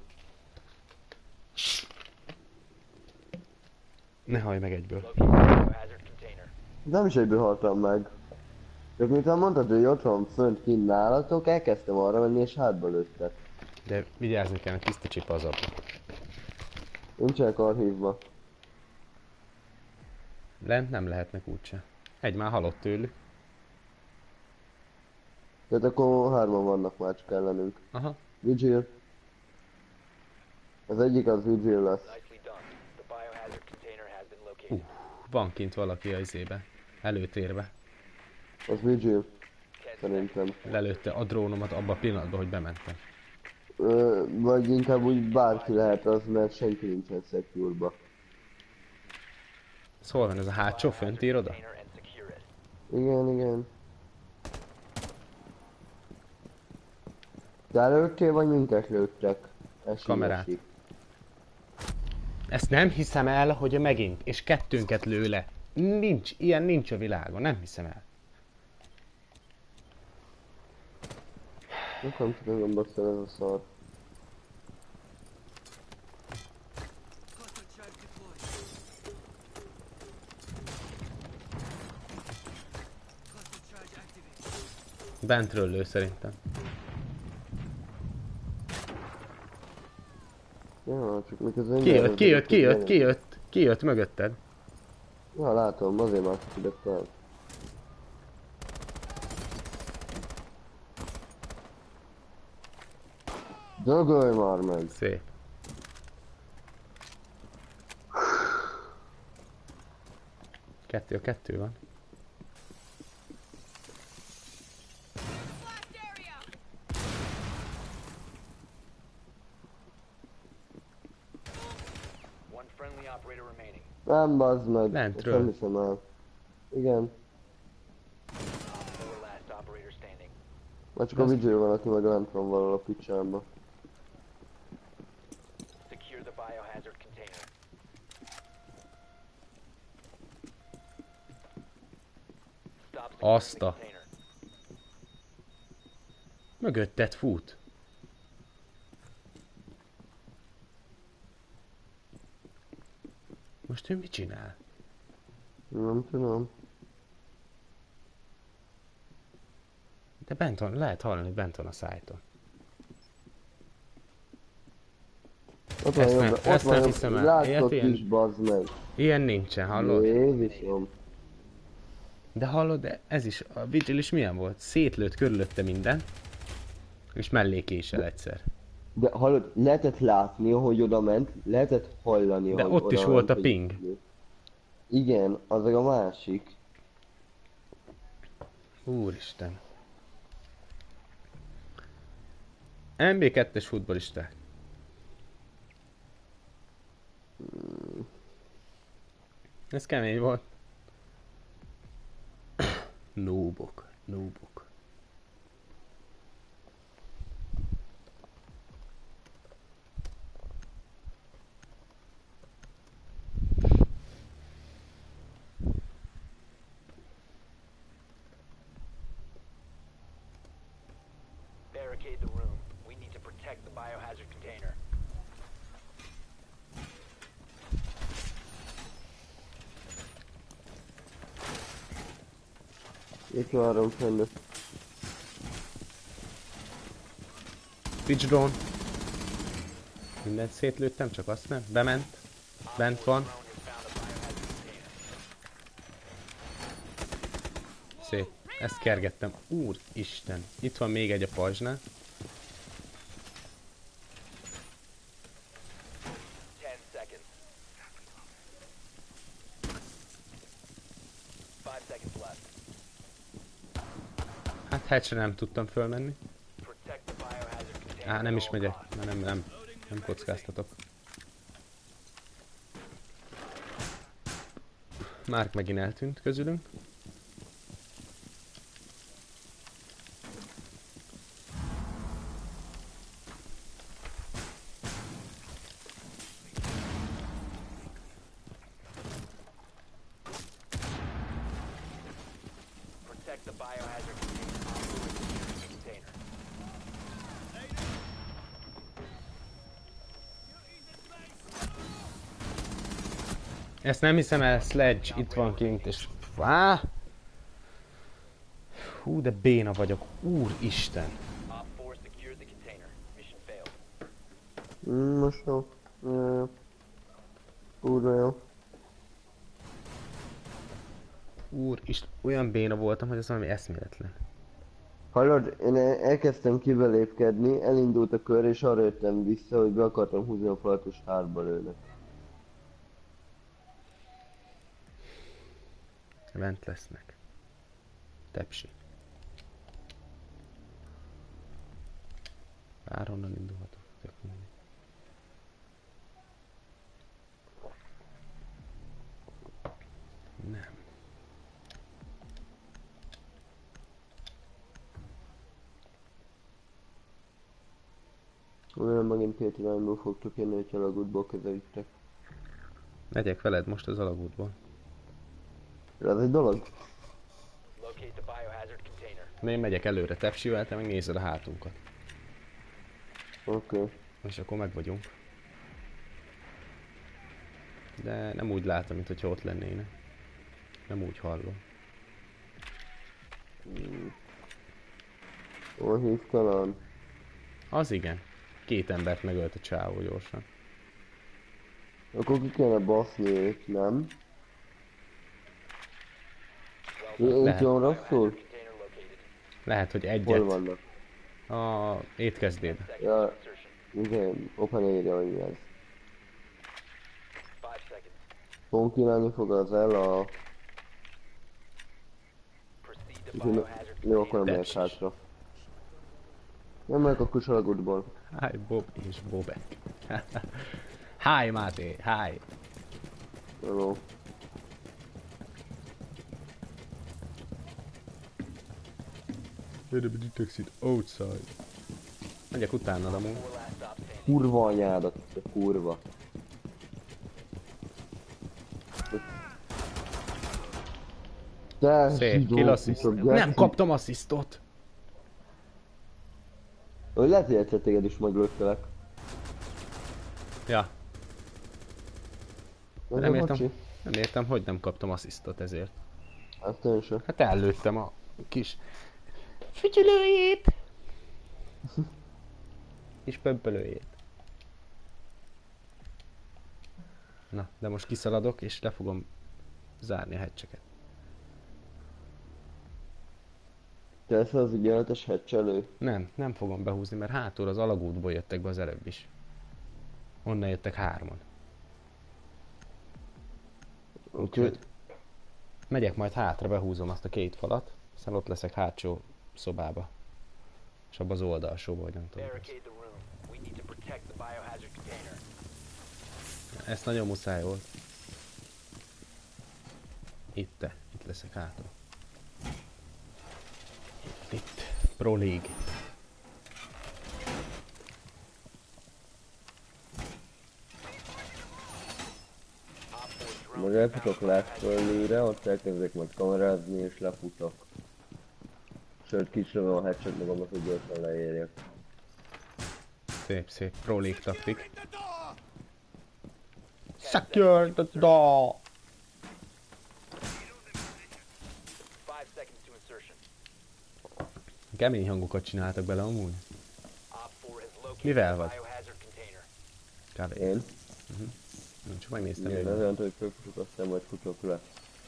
Ne hajj meg egyből. Locate the biohazard container. Nem is egyből haltam meg. Csak miután mondtad, hogy ott van fönt kint nálatok, elkezdtem arra menni és hátba lőttek. De vigyázni kell, mert tiszta csipa az abban. Nincsenek archívba. Lent nem lehetnek úgyse. Egy már halott tőlük. Tehát akkor hárman vannak már csak ellenünk. Aha. Vigil. Az egyik az Vigil lesz. Nicely done. The biohazard container has been located. Van kint valaki a izébe. Előtérbe. Az Vigil. Ten Szerintem. Lelőtte a drónomat abban a pillanatban, hogy bementem. Ö, vagy inkább úgy bárki lehet az, mert senki nincsen secure-ba. Ez hol van ez a hátsó? Fönt ír oda? container and secure it. Igen, igen. Te előttél, vagy minket lőttek? Esik, Kamerát. esik. Ezt nem hiszem el, hogy megint. És kettőnket lő le. Nincs, ilyen nincs a világon. Nem hiszem el. Nem tudom, basszol ez a szar. Bentről lő szerintem. Ja, csak miközben... Kijött, kijött, kijött, kijött. Kijött mögötted. Ja, látom, azért már ide fel. Dögölj már meg! Szép. Kettő a kettő van. Blast area. One friendly operator remaining. Nem bazd meg! Lentről. Ezt nem hiszem el. Igen. Four last operator standing. Már csak a Vigil van, aki meg lent van valahol a picsába. Secure the biohazard container. Stop securing Azt the a- container. Mögötted fut. Most ő mit csinál? Nem tudom. De bent van, lehet hallani, hogy bent van a szájton. Ott van Ezt nem- jobbra, ott ezt van nem jobb- hiszem el. Látszott Ilyet ilyen- is, bazd meg. Ilyen nincsen, hallod? Jézusom. De hallod, de ez is, a Vigil is milyen volt? Szétlőtt körülötte minden. És mellé késel egyszer. De hallod, lehetett látni, hogy oda ment, lehetett hallani, De hogy ott is oda volt ment, a hogy- ping. Igen, az a másik. Úristen. em bé kettes futballisták. Ez kemény volt. Nóbok, nóbok. Barricade the room. We need to protect the biohazard container. Itt várom fenn. Pitch drone. Mindent szétlőttem, csak azt nem. Bement. Bent van. Drone has found a biohazard container. Szép. Ezt kergettem. Úristen. Itt van még egy a pajzsnál. Ten seconds. Five seconds left. Hatchre nem tudtam fölmenni. Protect the biohazard container Á, nem at is all megyek, costs. mert nem, nem, nem kockáztatok. Mark megint eltűnt közülünk. Protect the biohazard container. Op four is securing the container. Ezt nem hiszem el, Sledge itt van kint, és... Á! Hú, de béna vagyok, úristen! Op four secured the container. Mission failed. Mm, most jó. Jó, jó. Kurva jó. Úr, is olyan béna voltam, hogy ez valami eszméletlen. Hallod, én el- elkezdtem kibelépkedni, elindult a kör és arra jöttem vissza, hogy be akartam húzni a falat és hátba lőnek. Bent lesznek. Tepsi. Bárhonnan indulhatok, tök mindegy. Nem. Olyan megint két irányból fogtok jönni, hogyha alagútból közelítek. Megyek veled most az alagútból. Ez egy dolog? Locate the biohazard container. Én megyek előre Tepsivel, te meg nézed a hátunkat. Oké. Okay. És akkor meg vagyunk. De nem úgy látom, mint hogyha ott lennének. Nem úgy hallom. Hol hívtalan? Az igen. Két embert megölt a csávó gyorsan. Akkor ki kéne baszni őt, nem? Well done. Én Lehet. jól Biohazard rosszul? container located. Lehet, hogy Hol egyet vannak? a étkezdéd. Seconds Ja. to insertion. Igen, open area, hogy mi ez. Five seconds. Fogunk kínálni fog az el a... Proceed to Úgyhogy biohazard jó, akkor nem container. megyek hátra. Nem megyek a kusalagútból. Hi Bob és Bobek. Hi Máté, hi. Hello. Enemy detected outside. Megyek utánad amúgy. Four last stop standing. Kurva anyádat, te kurva. Te Szép, zsidó kill assist. piszok, Nem geci. kaptam asszisztot. Hogy lehet, hogy egyszer téged is meglőttelek. Ja, Nem, nem nem értem, nem értem, hogy nem kaptam asszisztot ezért. Hát én sem. Hát ellőttem a kis fütyülőjét. Kis pömpölőjét. Na, de most kiszaladok és le fogom zárni a hatcheket. Te ezt az ügyeletes hatchelő? Nem, nem fogom behúzni, mert hátul az alagútból jöttek be az előbb is. Onnan jöttek hárman. Úgyhogy megyek majd hátra, behúzom azt a két falat, aztán ott leszek hátsó szobába. És abban az oldalsóba, vagy nem tudom. Barricade the room. We need to protect the biohazard container. Ez nagyon muszáj volt. Itt te, itt leszek hátra. Itt, itt. Pro League. Op four drone Meg elfutok lefölnőre, ott elkezdek majd kamerázni és lefutok. Sőt, kislövöm a hatchet magamat, hogy gyorsan leérjek. Szép, szép. Pro League taktik. Secure the door! Five seconds to insertion. Kemény hangokat csináltak bele amúgy. Op four has located Mivel the vagy? biohazard container. Kávé. Én? Nem, csak megnéztem. Igen, hogy- azért, hogy fölfutok, aztán majd futok le.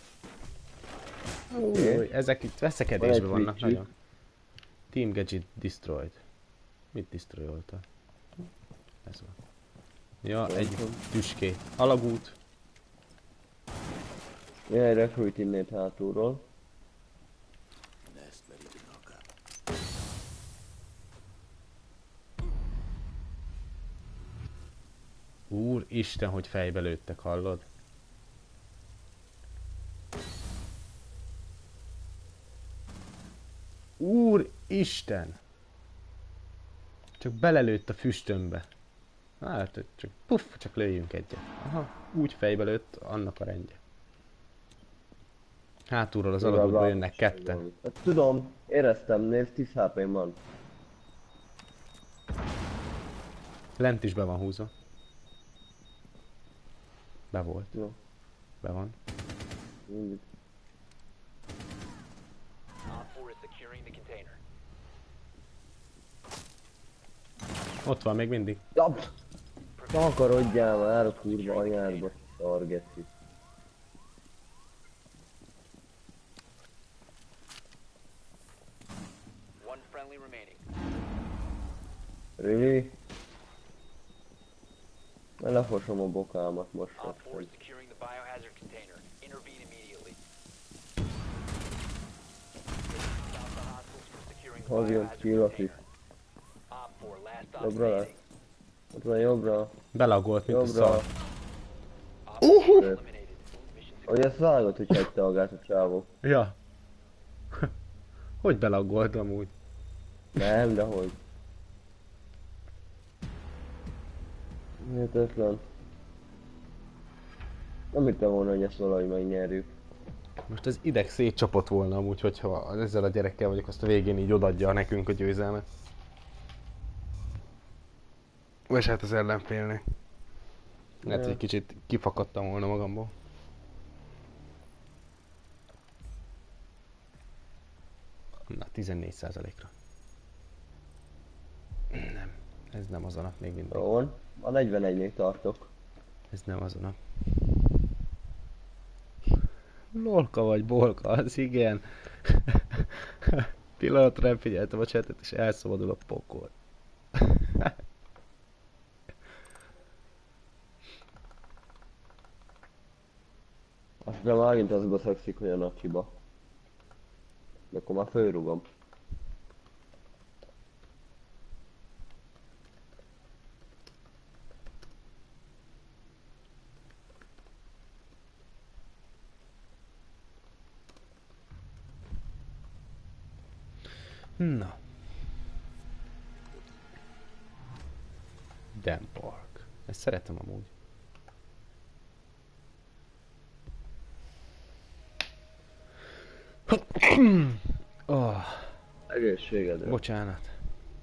Új, ezek itt veszekedésben Van egy vannak Twitch-ük. nagyon. Team Gadget destroyed. Mit destroyolta? Ez van. Ja, egy tüské. Alagút. Jaj, recruit innét hátulról. Úristen, hogy fejbe lőttek, hallod? Úristen! Csak belelőtt a füstömbe. Hát, csak puff, csak lőjünk egyet. Aha, úgy fejbe lőtt, annak a rendje. Hátulról az alagútból jönnek ketten. Hát tudom, éreztem, nézd, tíz há pém van. Lent is be van húzva. Be volt. Jó. Be van. Mindig. Op four is securing the container. Ott van még mindig. Ja, takarodjál már a kurva anyádba, szargeci. One friendly remaining. Really? Lefosom a bokámat most. Op four is securing the biohazard container. Intervene immediately. Stop the hostiles from securing the Hozjon biohazard kill is. container. Op four, last stop Jobbra lesz. standing. Ott van jobbra. Belagolt, mint a Jobbra. szar. Op four eliminated. Mission Hogy ezt vágod, hogy hagyta a gát a csávó. Ja. Hogy belagolt amúgy? Nem, de hogy. Hihetetlen. Nem hittem volna, hogy ezt valahogy megnyerjük. Most az ideg szétcsapott volna amúgy, hogyha ezzel a gyerekkel vagyok, azt a végén így odaadja nekünk a győzelmet. Vagy hát az ellenfélnek. Lehet, hogy egy kicsit kifakadtam volna magamból. Na, tizennégy százalékra. Nem, ez nem az a nap még mindig. Jó van. A negyvenegynél tartok. Ez nem az a nap. Lolka vagy bolka, az igen. Pillanatra nem figyeltem a chatet, és elszabadul a pokol. Aztán már megint az baszakszik, hogy a nagy hiba. De akkor már fölrugom. Na. Dan Park. Ezt szeretem amúgy. Oh, Egészségedre. bocsánat.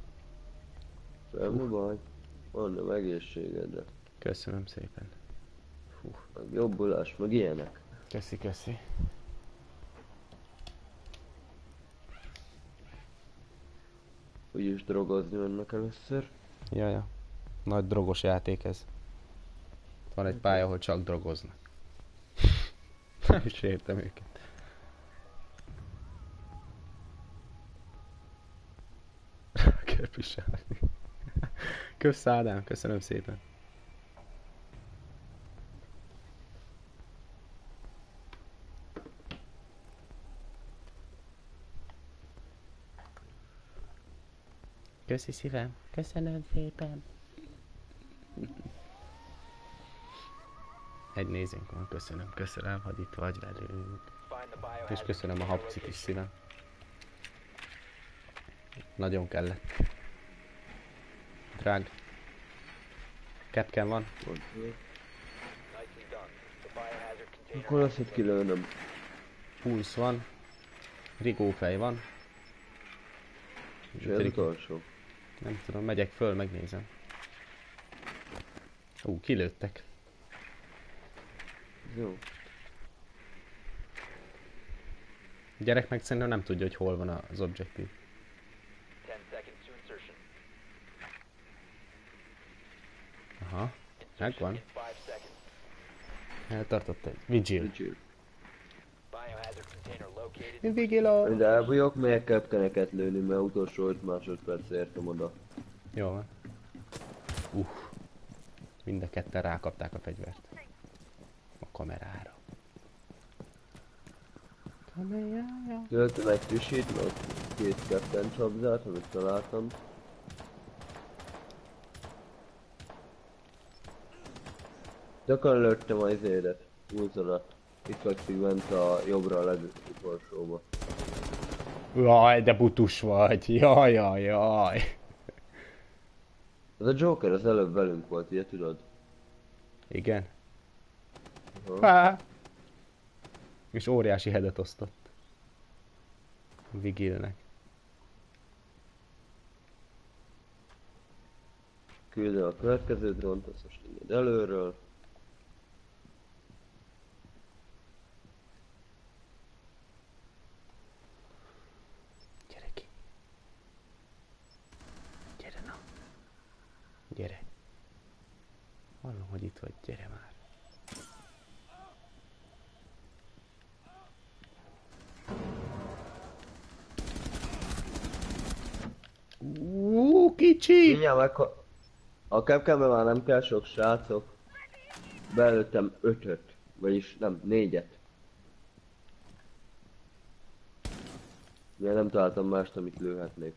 Semmi baj. Mondom, egészségedre. Köszönöm szépen. Fú, Meg jobbulás, meg ilyenek. köszi, köszi. Úgyis drogozni mennek először. Jaja. Nagy drogos játék ez. Van egy pálya, ahol csak drogoznak. Nem is értem őket. Kell pisálni. Kösz Ádám, köszönöm szépen. Köszi szívem, köszönöm szépen. Egy nézőnk van, köszönöm, köszönöm, hogy itt vagy velünk. find the biohazard És köszönöm a hapcit is szívem. Nagyon kellett. Drág. Capcan van? Nicely done. The biohazard container. Akkor azt itt kilőnöm. Pulsz van. Rigófej van. És ez utolsó. Nem tudom, megyek föl, megnézem. Ú, kilőttek. Jó. A gyerek meg szerintem nem tudja, hogy hol van az objektív. ten seconds to insertion. Aha, megvan. In five seconds. Eltartott egy. Vigil. Vigil. Biohazard container located. Vigilo! De elbújok, melyek kepkeneket lőni, mert utolsó öt másodperc értem oda. Jó van. Uff. Mind a ketten rákapták a fegyvert. A kamerára. Kamerára. Töltöm egy tüsit, meg két ketten csapzát, amit találtam. Tökön lőttem az izéret, úzonat. Itt fekszik bent a jobbra a legutolsóba. Jaj, de butus vagy. Jaj, jaj, jaj. Az a Joker az előbb velünk volt, ugye tudod? Igen. Aha. Há. És óriási headet osztott. Vigilnek. Küldöm a következő drónt, azt most indít előről. Gyere ki. Gyere na. Gyere. Hallom, hogy itt vagy, gyere már. Úúúú, kicsi! Mindjárt meg... A Capcomben már nem kell sok srácok. Belőttem ötöt, vagyis nem, négyet. Miért nem találtam mást, amit lőhetnék.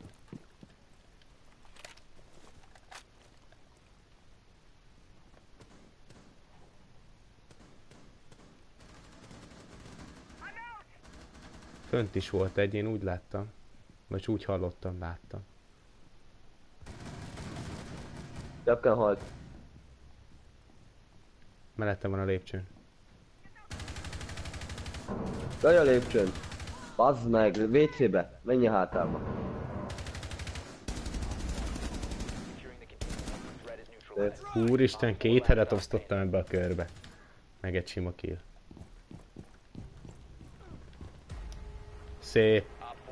Fönt is volt egy, én úgy láttam. Vagy úgy hallottam, láttam. Capcom halt. Mellettem van a lépcsőn. Jöjj a lépcsőn! Bazd meg, vé cébe! Menj a hátába! Szép. Úristen, két headet osztottam ebbe a körbe. Meg egy sima kill. Szép.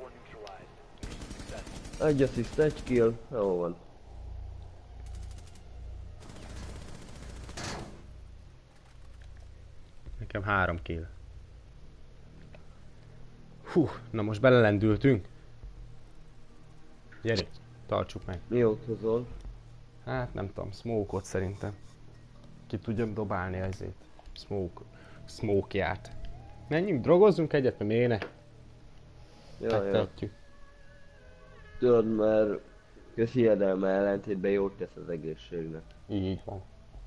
Egy assist, egy kill, jó van. Nekem három kill. Hú, na most belelendültünk. Gyere, tartsuk meg. Mi jót hozol? Hát nem tudom, smoke-ot szerintem. Ki tudjam dobálni azért. Smoke. Smoke-ját. Menjünk, drogozzunk egyet, mert miért ne? Ja, ja. Megtehetjük. Tudod, mert közhiedelme ellentétben jót tesz az egészségnek. Így van.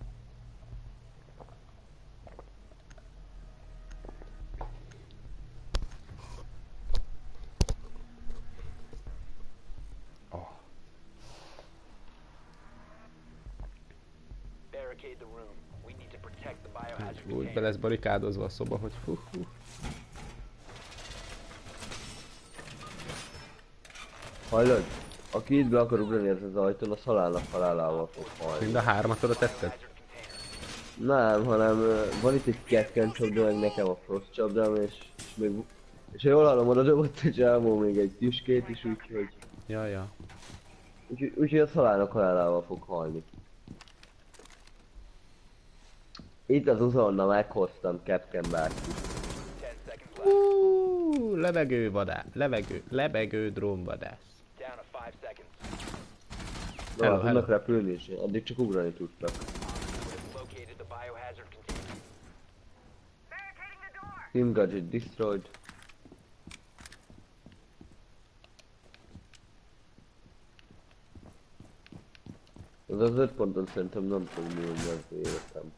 Barricade the room. We need to protect the biohazard Úgy be container. lesz barikádozva a szoba, hogy hú, hú. Hallod? Aki itt be akar ugrani ez az ajtón, a halálnak halálával fog halni. Mind a hármat oda tetted? Nem, hanem ö, van itt egy Capcom csapda, meg nekem a Frost csapdám, és, és még... És ha jól hallom, oda dobott egy csávó még egy tüskét is, úgyhogy... Ja, ja. Úgyhogy úgy, az halálnak halálával fog halni. Itt az uzsonna meghoztam Capcom bárki. ten seconds left. Hú, levegő vadá, levegő, lebegő drónvadász. Down to five seconds. Na, Hello, tudnak hello. repülni is, addig csak ugrani tudtak. Located the biohazard container. Team Gadget destroyed. Ez az öt ponton szerintem nem fog múlni az életem.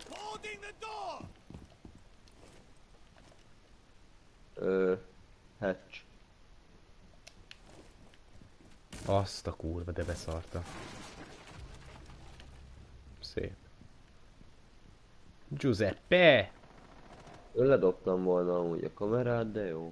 Ö... Hatch. Azt a kurva, de beszarta. Szép. Giuseppe! Ledobtam volna amúgy a kamerát, de jó.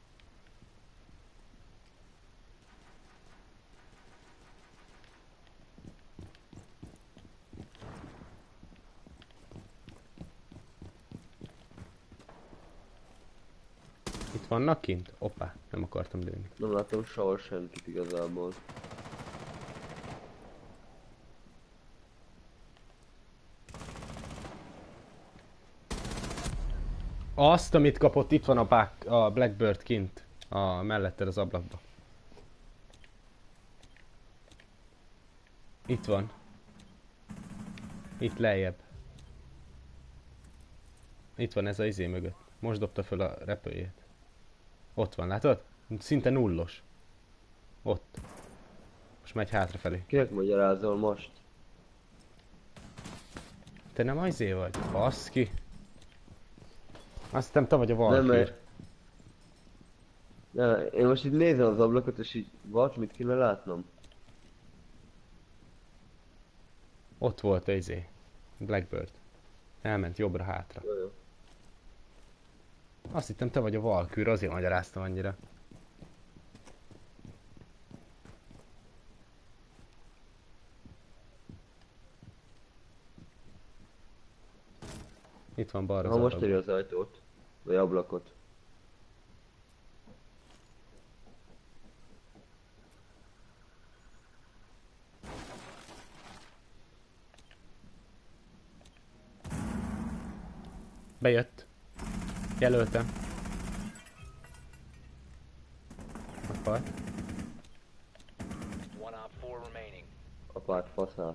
Itt vannak kint? Oppá, nem akartam lőni. Nem látom sehol senkit igazából. Azt, amit kapott, itt van a, back, a Blackbird kint. A melletted az ablakba. Itt van. Itt lejjebb. Itt van ez a izé mögött. Most dobta föl a repőjét. Ott van, látod? Szinte nullos. Ott. Most megy hátrafelé. Kinek magyarázol most? Te nem azé vagy? Baszki. Azt hittem te vagy a Nem, Valkyr. mert... Nem, én most itt nézem az ablakot, és így valamit kéne látnom. Ott volt izé. Blackbird. Elment jobbra-hátra. Jó, jó. Azt hittem te vagy a Valkyr, azért magyaráztam annyira. Itt van balra az Ha most ablakban. írja az ajtót. Vagy ablakot. Bejött. Jelöltem. Apart. One op four remaining. Apát faszát.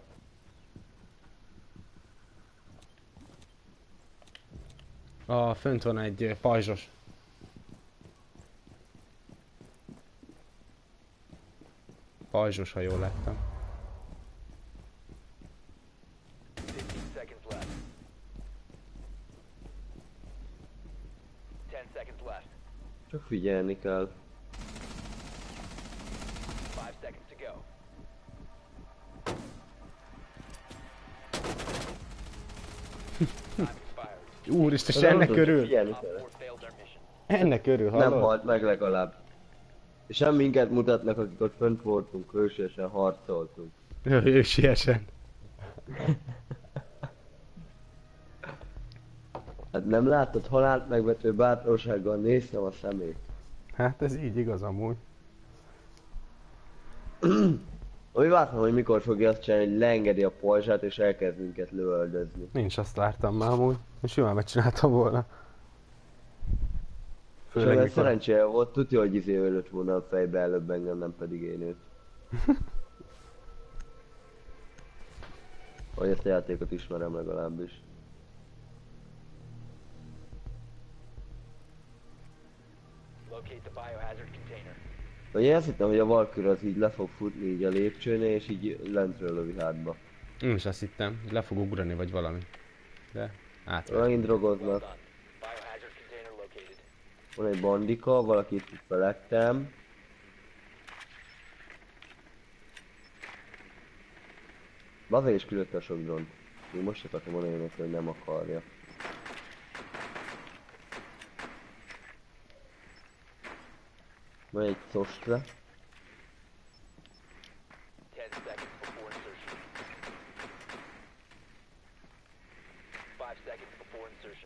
Ah, fönt van egy ö, pajzsos. Pajzsos, ha jól láttam. fifteen seconds left. ten seconds left. Csak figyelni kell. five seconds to go. Time expired. Úristen, és De ennek nem tudom, csak örül. Figyelni Op kell. four failed their mission. Ennek örül, Nem hallod? halt meg legalább. És nem minket mutatnak, akik ott fönt voltunk, hősiesen harcoltunk. Hősiesen. Hát nem láttad, halált megvető bátorsággal néztem a szemét. Hát ez így igaz amúgy. Úgy vártam, hogy mikor fogja azt csinálni, hogy leengedi a pajzsát és elkezd minket lövöldözni. Nincs, azt vártam már amúgy. És jól megcsináltam volna. És Főleg olyan mikor... szerencséje volt, tudja, hogy izé ölött volna a fejbe előbb engem, nem pedig én őt. Hogy ezt a játékot ismerem legalábbis. Locate the biohazard container. Vagy én azt hittem, hogy a Valkyrie az így le fog futni így a lépcsőn, és így lentről lövi hátba. Én is azt hittem, hogy le fog ugrani vagy valami. De átver. Megint Well drogoznak. done. Biohazard container located. Van egy bandika, valakit itt felettem. Azért is küldött a sok drónt. Még most akartam mondani neki, hogy nem akarja. Van egy szostra. ten seconds before insertion. five seconds before insertion.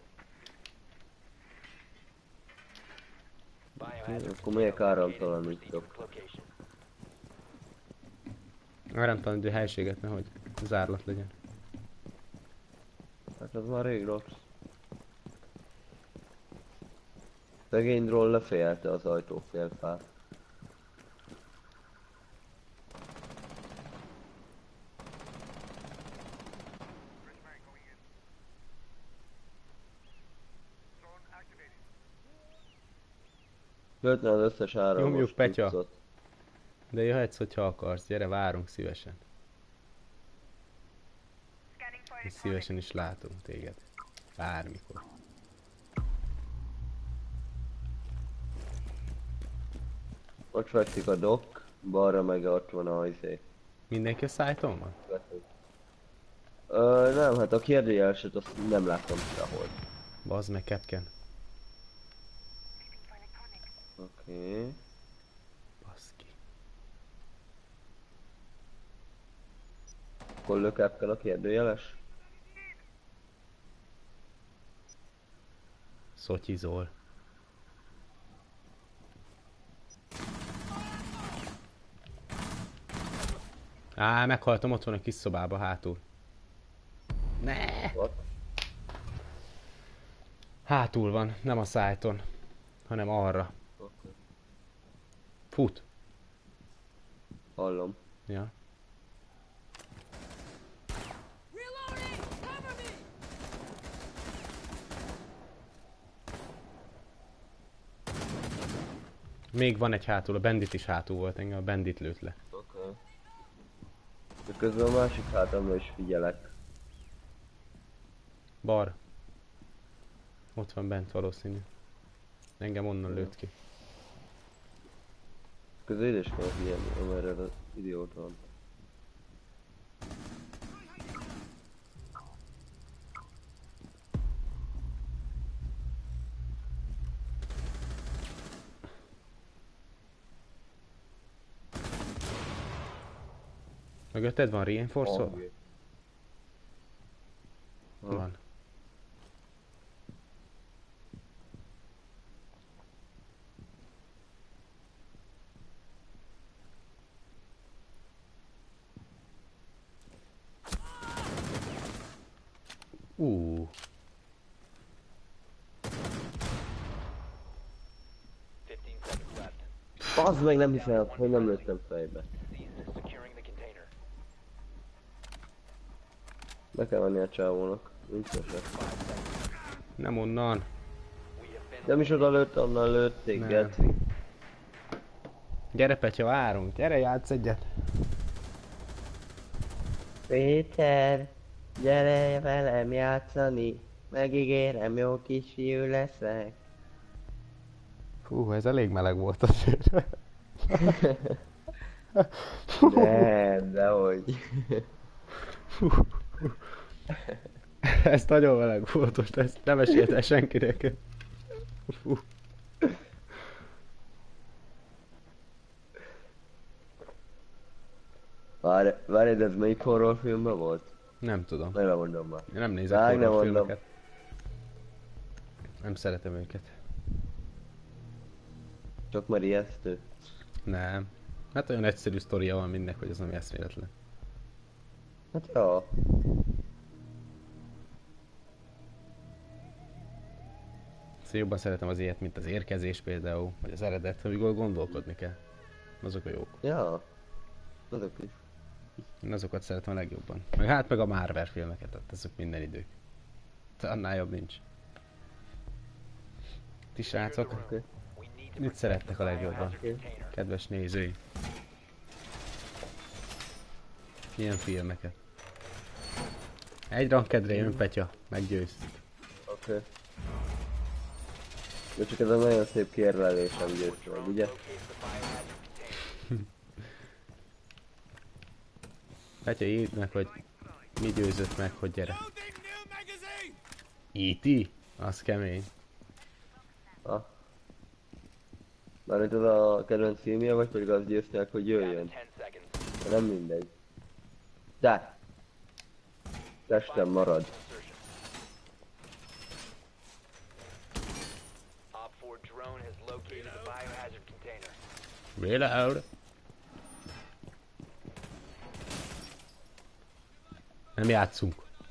Biohazard Akkor melyek container located. áramtalanítok? Proceed to its location. Áramtalanító helységet, nehogy zárlat legyen. Hát az már rég rossz. Szegény drón lefejelte az ajtófélfát. Töltne az összes áramos Nyomjuk, Petya. cuccot. De jöhetsz, hogyha akarsz. Gyere, várunk szívesen. És szívesen is látunk téged. Bármikor. Ott fekszik a dock, balra meg ott van a izé. Mindenki a szájton van? Ö, nem, hát a kérdőjeleset azt nem láttam sehol. Bazd meg, Capcan. Oké. Okay. Baszki. Akkor lökepkel a kérdőjeles? Szotyizol. Á, meghaltam, ott van a kis szobába hátul. Ne! What? Hátul van, nem a szájton, hanem arra. Okay. Fut. Hallom. Ja. Reloading! Cover me! Még van egy hátul, a bandit is hátul volt, engem a bandit lőtt le. Oké. Okay. De közben a másik hátamra is figyelek. Bar. Ott van bent valószínű. Engem onnan lőtt ki. Közül ide is kell figyelni, amerre az idiót van. Mögötted van reinforce-olva? Hangé. Van. Uh, fifteen seconds left. Bazd meg, nem hiszem, hogy nem lőttem fejbe. Cease securing the container. Be kell venni a csávónak. Nincs se. nem onnan. We have been Nem is oda lőtt, onnan lőtték, Nem. Getri. Gyere Petya, várunk. Gyere, játsz egyet. Péter, gyere velem játszani. Megígérem, jó kisfiú leszek. Hú, ez elég meleg volt azért. Nem, dehogy. Ez nagyon meleg volt, most ezt nem esélyed el senkinek. Fú. Várj, várj, de ez melyik horrorfilmben volt? Nem tudom. Meg nem mondom már. Én nem nézek Vág, nem horrorfilmeket. Nem szeretem őket. Csak már ijesztő. Nem. Hát olyan egyszerű sztoria van mindnek, hogy ez nem eszméletlen. Hát ja. Szóval jobban szeretem az ilyet, mint az érkezés például, vagy az eredet, amikor gondolkodni kell. Azok a jók. Ja. Azok is. Én azokat szeretem a legjobban. Meg hát meg a Marvel filmeket, tehát azok minden idők. Annál jobb nincs. Ti srácok, Oké. We need to mit szerettek a legjobban? container. Kedves nézői. Milyen filmeket? Egy rankedre jön Petya, meggyőztük. Oké. De csak ez a nagyon szép kérlelésem győzte meg, ugye? Petya, írd meg, hogy mi győzött meg, hogy gyere. í té? Az kemény. Ah. Mármint az a kedvenc filmje, vagy pedig azt győztek, hogy jöjjön. ten seconds. De nem mindegy. De! Testem marad. Op four drone has located the biohazard container. Reload. Nem játszunk.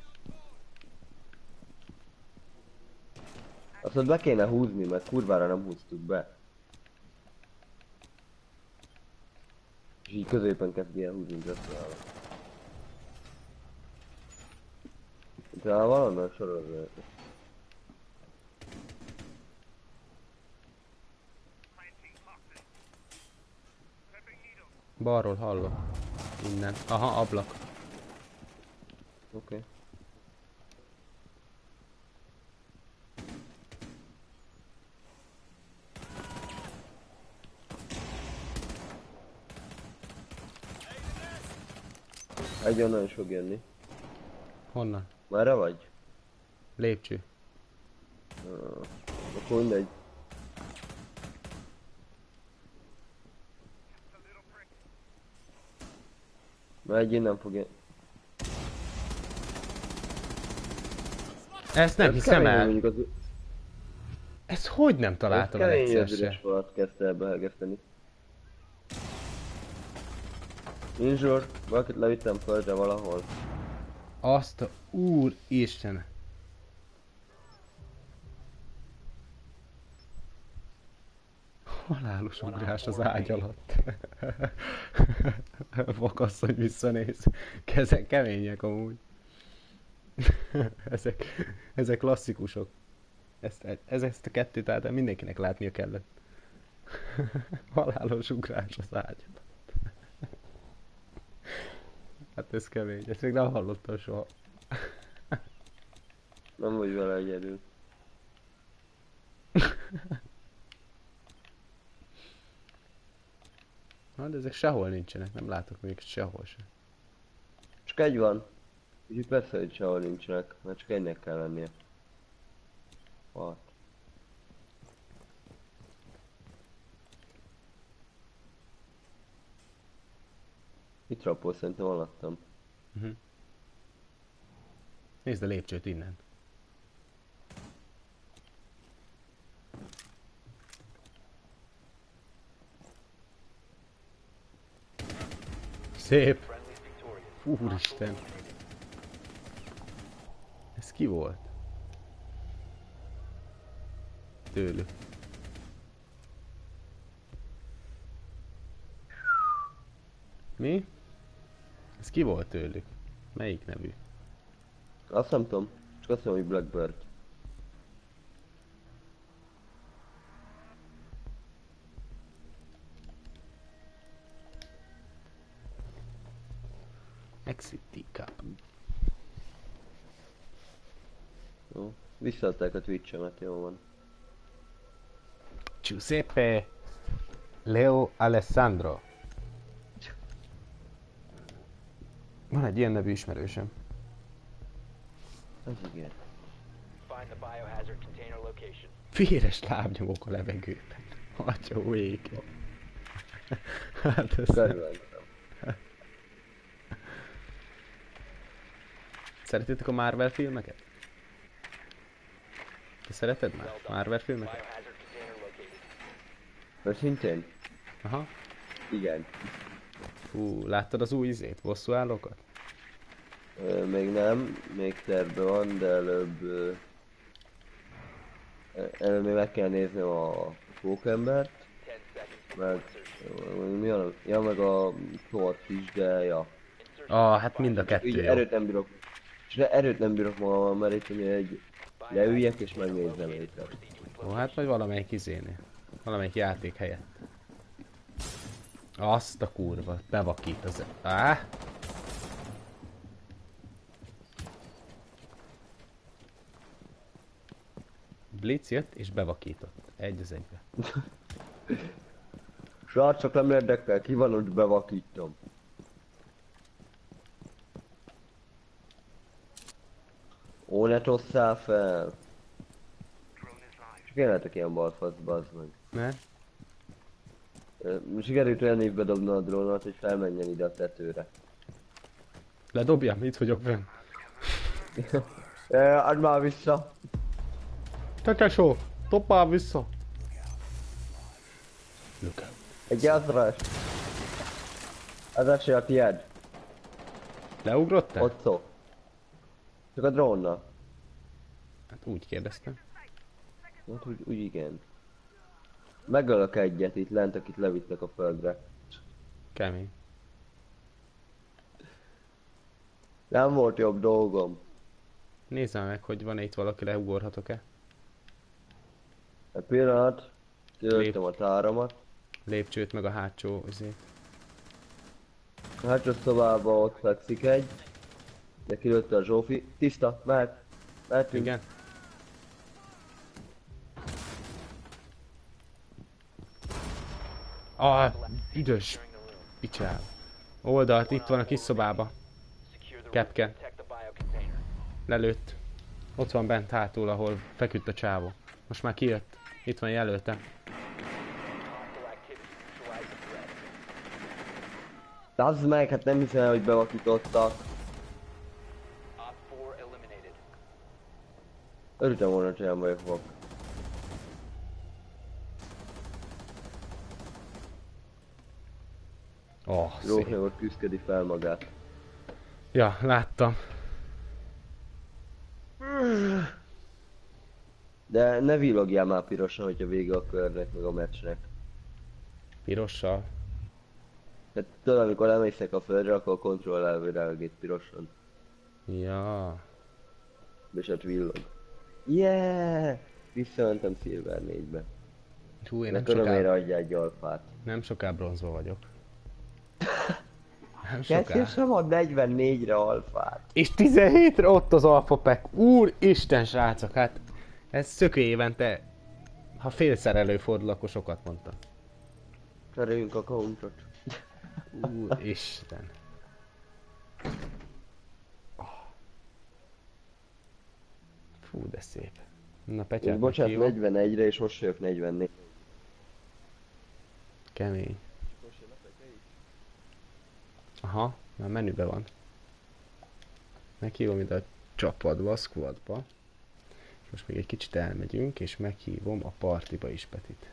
Azt ott be kéne húzni, mert kurvára nem húztuk be. És így középen kezd ilyen húzni, gratulálok. Talán valonnan sorolni. Balról hallok. Innen. Aha, ablak. Oké. Okay. Egy onnan is fog jönni. Honnan? Merre vagy? Lépcső. Uh, akkor mindegy. Mert egy innen fog jönni. Ezt nem Ez hiszem kemény, el. mondjuk az- Ezt hogy nem Ez találtam el kemény, egyszer az üres se? falat kezdte el behelgeszteni. Inzsor, valakit levittem földre valahol. Azt a úr Isten. Halálos ugrás az ágy alatt. Vakasz, hogy visszanéz. Kezek kemények amúgy. ezek, ezek klasszikusok. Ezt, ez, ezt a kettőt tehát mindenkinek látnia kellett. Halálos ugrás az ágy alatt. Hát ez kemény, ezt még nem hallottam soha. Nem vagy vele egyedül. Na, de ezek sehol nincsenek, nem látok még sehol sem. Csak egy van. Úgyhogy persze, hogy sehol nincsenek, mert csak egynek kell lennie. Hat. Itt rappol, szerintem alattam. Uh-huh. Nézd a lépcsőt innen. Szép! Friendly's victorious. Úristen! Ez ki volt? Tőlük. Mi? Ez ki volt tőlük? Melyik nevű? Azt nem tudom, csak azt mondom, hogy Blackbird. Exit Cup. Jó. Visszaadták a Twitch-emet, jó van. Giuseppe Leo Alessandro. Van egy ilyen nevű ismerősöm. Ez igen. Find the biohazard container location. Véres lábnyomok a levegőben. Atya ég. Hát ez nem. Kedvencem. Szeretitek a Marvel filmeket? Te szereted már Marvel filmeket? Biohazard container located. Őszintén? Aha. Igen. Fú, láttad az új izét? Bosszúállókat? Ö, még nem, még terve van, de előbb... Ö, előbb még meg kell néznem a Pókembert, Ten seconds. mert... ö, Mi van? Ja, meg a Thort is, de ja. Ah, hát mind a kettő Így jó. erőt nem bírok. És erőt nem bírok magammal, mert itt ugye egy... Leüljek és megnézem őket. Ó, hát vagy valamelyik izénél. Valamelyik játék helyett. Azt a kurva, bevakít az... Á! Blitz jött és bevakított. Egy az egybe. Srácok, nem érdekel, ki van, hogy bevakítom. Ó, ne tosszál fel! Csak én lehetek ilyen balfasz, bazd meg. Ne? Ö, Sikerült olyan évbe dobni a drónot, hogy felmenjen ide a tetőre. Ledobjam? Itt vagyok fenn. E, add már vissza! Te tesó! Toppál vissza! Look out. Egy ezres! Ez esély a tied. Leugrott te? Ott szó. Csak a drónnal. Hát úgy kérdeztem. Hát úgy, úgy igen. Megölök egyet itt lent, akit levittek a földre. Kemény. Nem volt jobb dolgom. Nézzem meg, hogy van-e itt valaki, leugorhatok-e. Egy pillanat. Kilőttem a táramat. Lépcsőt meg a hátsó izét. A hátsó szobában ott fekszik egy. De kilőtte a Zsófi. Tiszta, mehet. Mehetünk. Igen. Ah, üdös picsál. Oldalt, itt van a kis szobába. Secure the Kepke. room. Protect the biocontainer. Lelőtt. Ott van bent hátul, ahol feküdt a csávó. Most már kijött. Itt van jelölte. Hostile activity. Neutralize the threat. Tazd meg, hát nem hiszem, hogy bevakítottak. Op four eliminated. Örültem volna, hogy olyan vagyok fog. Oh, szép. Zsófiagot küszködi fel magát. Ja, láttam. De ne villogjál már pirosan, hogyha vége a körnek, meg a meccsnek. Pirossal. Tehát tudod, amikor lemészek a földre, akkor a kontroller virágít pirosan. Ja. És ott villog. Yeah! Visszamentem Silver négybe. Hú, én Ne nem örömére soká, adja egy alfát. nem soká bronzba vagyok. Nem Kesztyű soká. sem ad negyvennégyre alfát. És tizenhétre ott az Alpha Pack. Úristen srácok, hát ez szökő évente, ha félszer előfordul, akkor sokat mondtam. Cseréljünk a countot. Úristen. Fú, de szép. Na, És Petyát bocsánat, meghívom. negyvenegyre és most jövök negyvennégy. Kemény. Aha, már menübe van. Meghívom ide a csapatba, a squadba. És most még egy kicsit elmegyünk, és meghívom a partiba is Petit.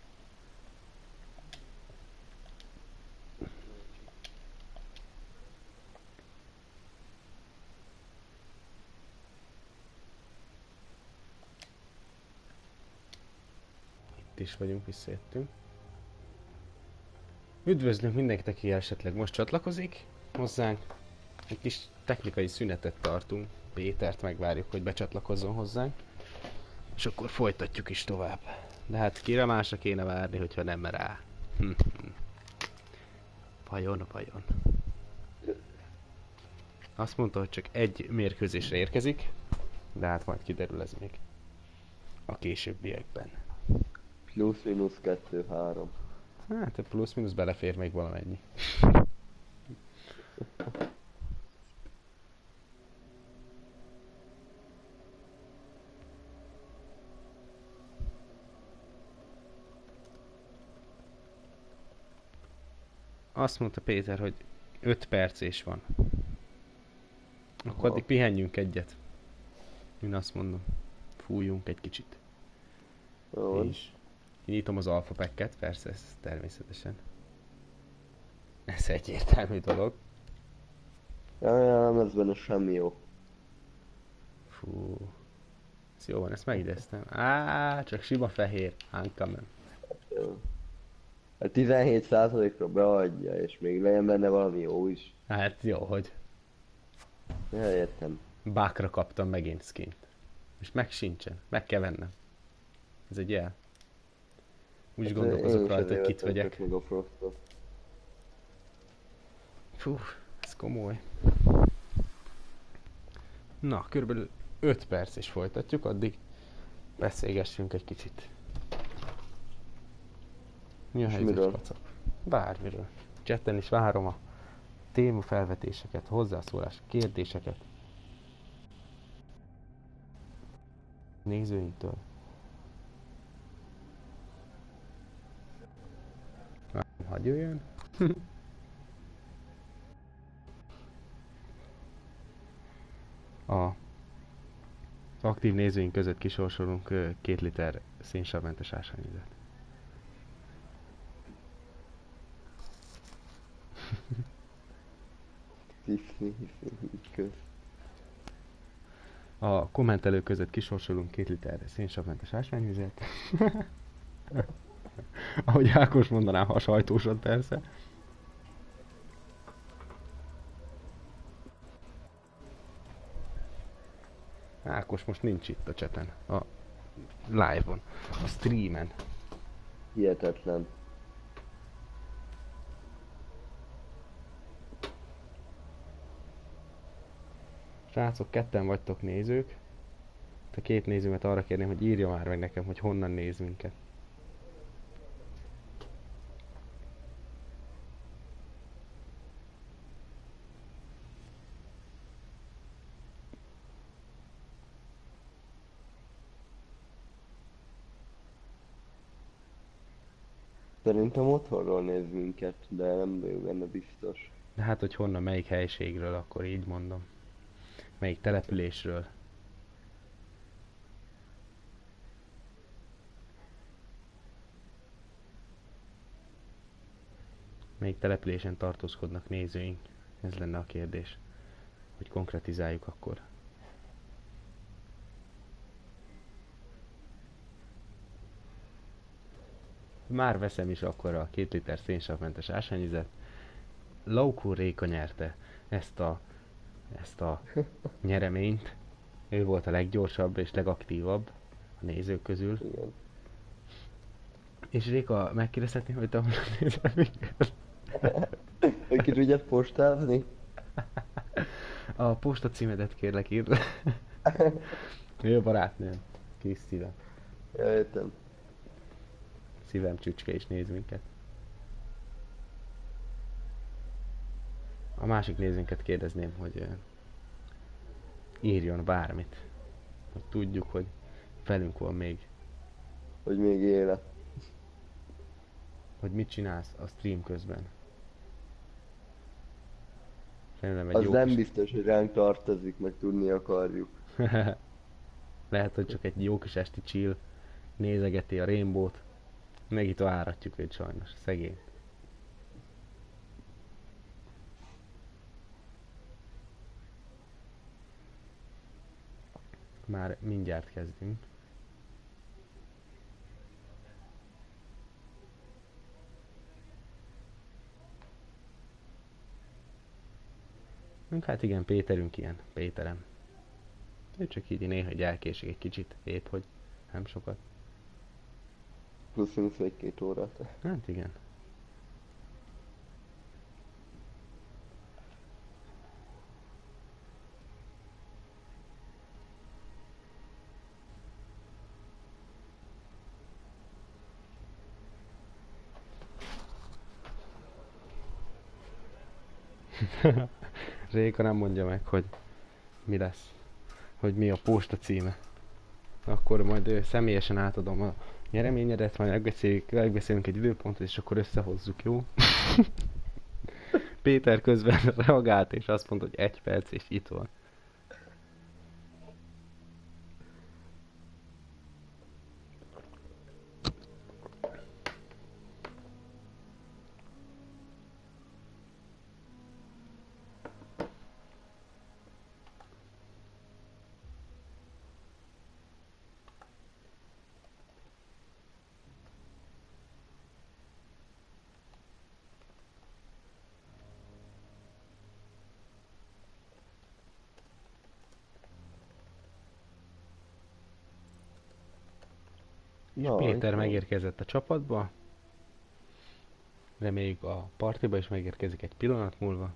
Itt is vagyunk, visszajöttünk. Üdvözlünk mindenkit, aki esetleg most csatlakozik hozzánk. Egy kis technikai szünetet tartunk. Pétert megvárjuk, hogy becsatlakozzon hozzánk. És akkor folytatjuk is tovább. De hát kire másra kéne várni, hogyha nem rá. Vajon, vajon. Azt mondta, hogy csak egy mérkőzésre érkezik. De hát majd kiderül ez még a későbbiekben. Plusz-minusz kettő-három. Hát plusz-minusz belefér még valamennyi. Azt mondta Péter, hogy öt perc van. Akkor addig pihenjünk egyet. Én azt mondom, fújjunk egy kicsit. Jó. És kinyitom az Alpha Packet, persze ez természetesen. Ez egyértelmű dolog. Ja, ja, nem lesz benne semmi jó. Fú. Ez jó van, ezt megidéztem. Á, csak sima fehér. Uncommon. Jó. A tizenhét százalékra beadja, és még legyen benne valami jó is. Hát jó, hogy Ja, értem. bákra kaptam megint skint. És meg sincsen. Meg kell vennem. Ez egy jel. Úgy Hát gondolkozok én is rajta, hogy ezért kit vettem vegyek. csak meg a Frostot. Fú, ez komoly. Na, körülbelül öt perc is folytatjuk, addig beszélgessünk egy kicsit. Mi a És helyzet, miről? kacap? Bármiről. Chatten is várom a témafelvetéseket, hozzászólás, kérdéseket. Nézőinktől. Hadd jöjjön. A az aktív nézőink között kisorsolunk ö, két liter szénsavmentes ásványvizet. Hiszni, hiszni, kösz. A kommentelők között kisorsolunk két liter szénsavmentes ásványvizet. Ahogy Ákos mondaná, ha sajtósod persze. Ákos most nincs itt a chaten, a live-on, a streamen. Hihetetlen. Srácok, ketten vagytok nézők. A két nézőmet arra kérném, hogy írja már meg nekem, hogy honnan néz minket. Szerintem otthonról néz minket, de nem vagyok benne biztos. De hát, hogy honnan, melyik helységről, akkor így mondom. Melyik településről. Melyik településen tartózkodnak nézőink? Ez lenne a kérdés. Hogy konkretizáljuk akkor. Már veszem is akkor a két liter szénsavmentes ásványvizet. Laukó Réka nyerte ezt a, ezt a nyereményt. Ő volt a leggyorsabb és legaktívabb a nézők közül. Igen. És Réka, megkérdezhetném, hogy te honnan nézel minket? ki tudjad postázni? A posta címedet kérlek írd le. Jó barátnőm. Kis szívem. Ja, értem. Szívem csücske is néz minket. A másik nézőnket kérdezném, hogy uh, írjon bármit. Hogy tudjuk, hogy velünk van még. Hogy még éle. Hogy mit csinálsz a stream közben. Remélem egy Az jó nem kis... biztos, hogy ránk tartozik, meg tudni akarjuk. Lehet, hogy csak egy jó kis esti chill. Nézegeti a Rainbow-t. Meg itt váratjuk őt sajnos, szegény. Már mindjárt kezdünk. Hát igen, Péterünk ilyen, Péterem. Ő csak így néha egy elkésik egy kicsit, épp hogy nem sokat. Pluszunk egy-két órát. Hát igen. Réka nem mondja meg, hogy mi lesz. Hogy mi a posta címe. Akkor majd ő, személyesen átadom a nyereményedet, majd megbeszéljük, megbeszélünk egy időpontot, és akkor összehozzuk, jó? Péter közben reagált, és azt mondta, hogy egy perc, és itt van. Na, Péter itt megérkezett a csapatba. Reméljük a partiba is megérkezik egy pillanat múlva.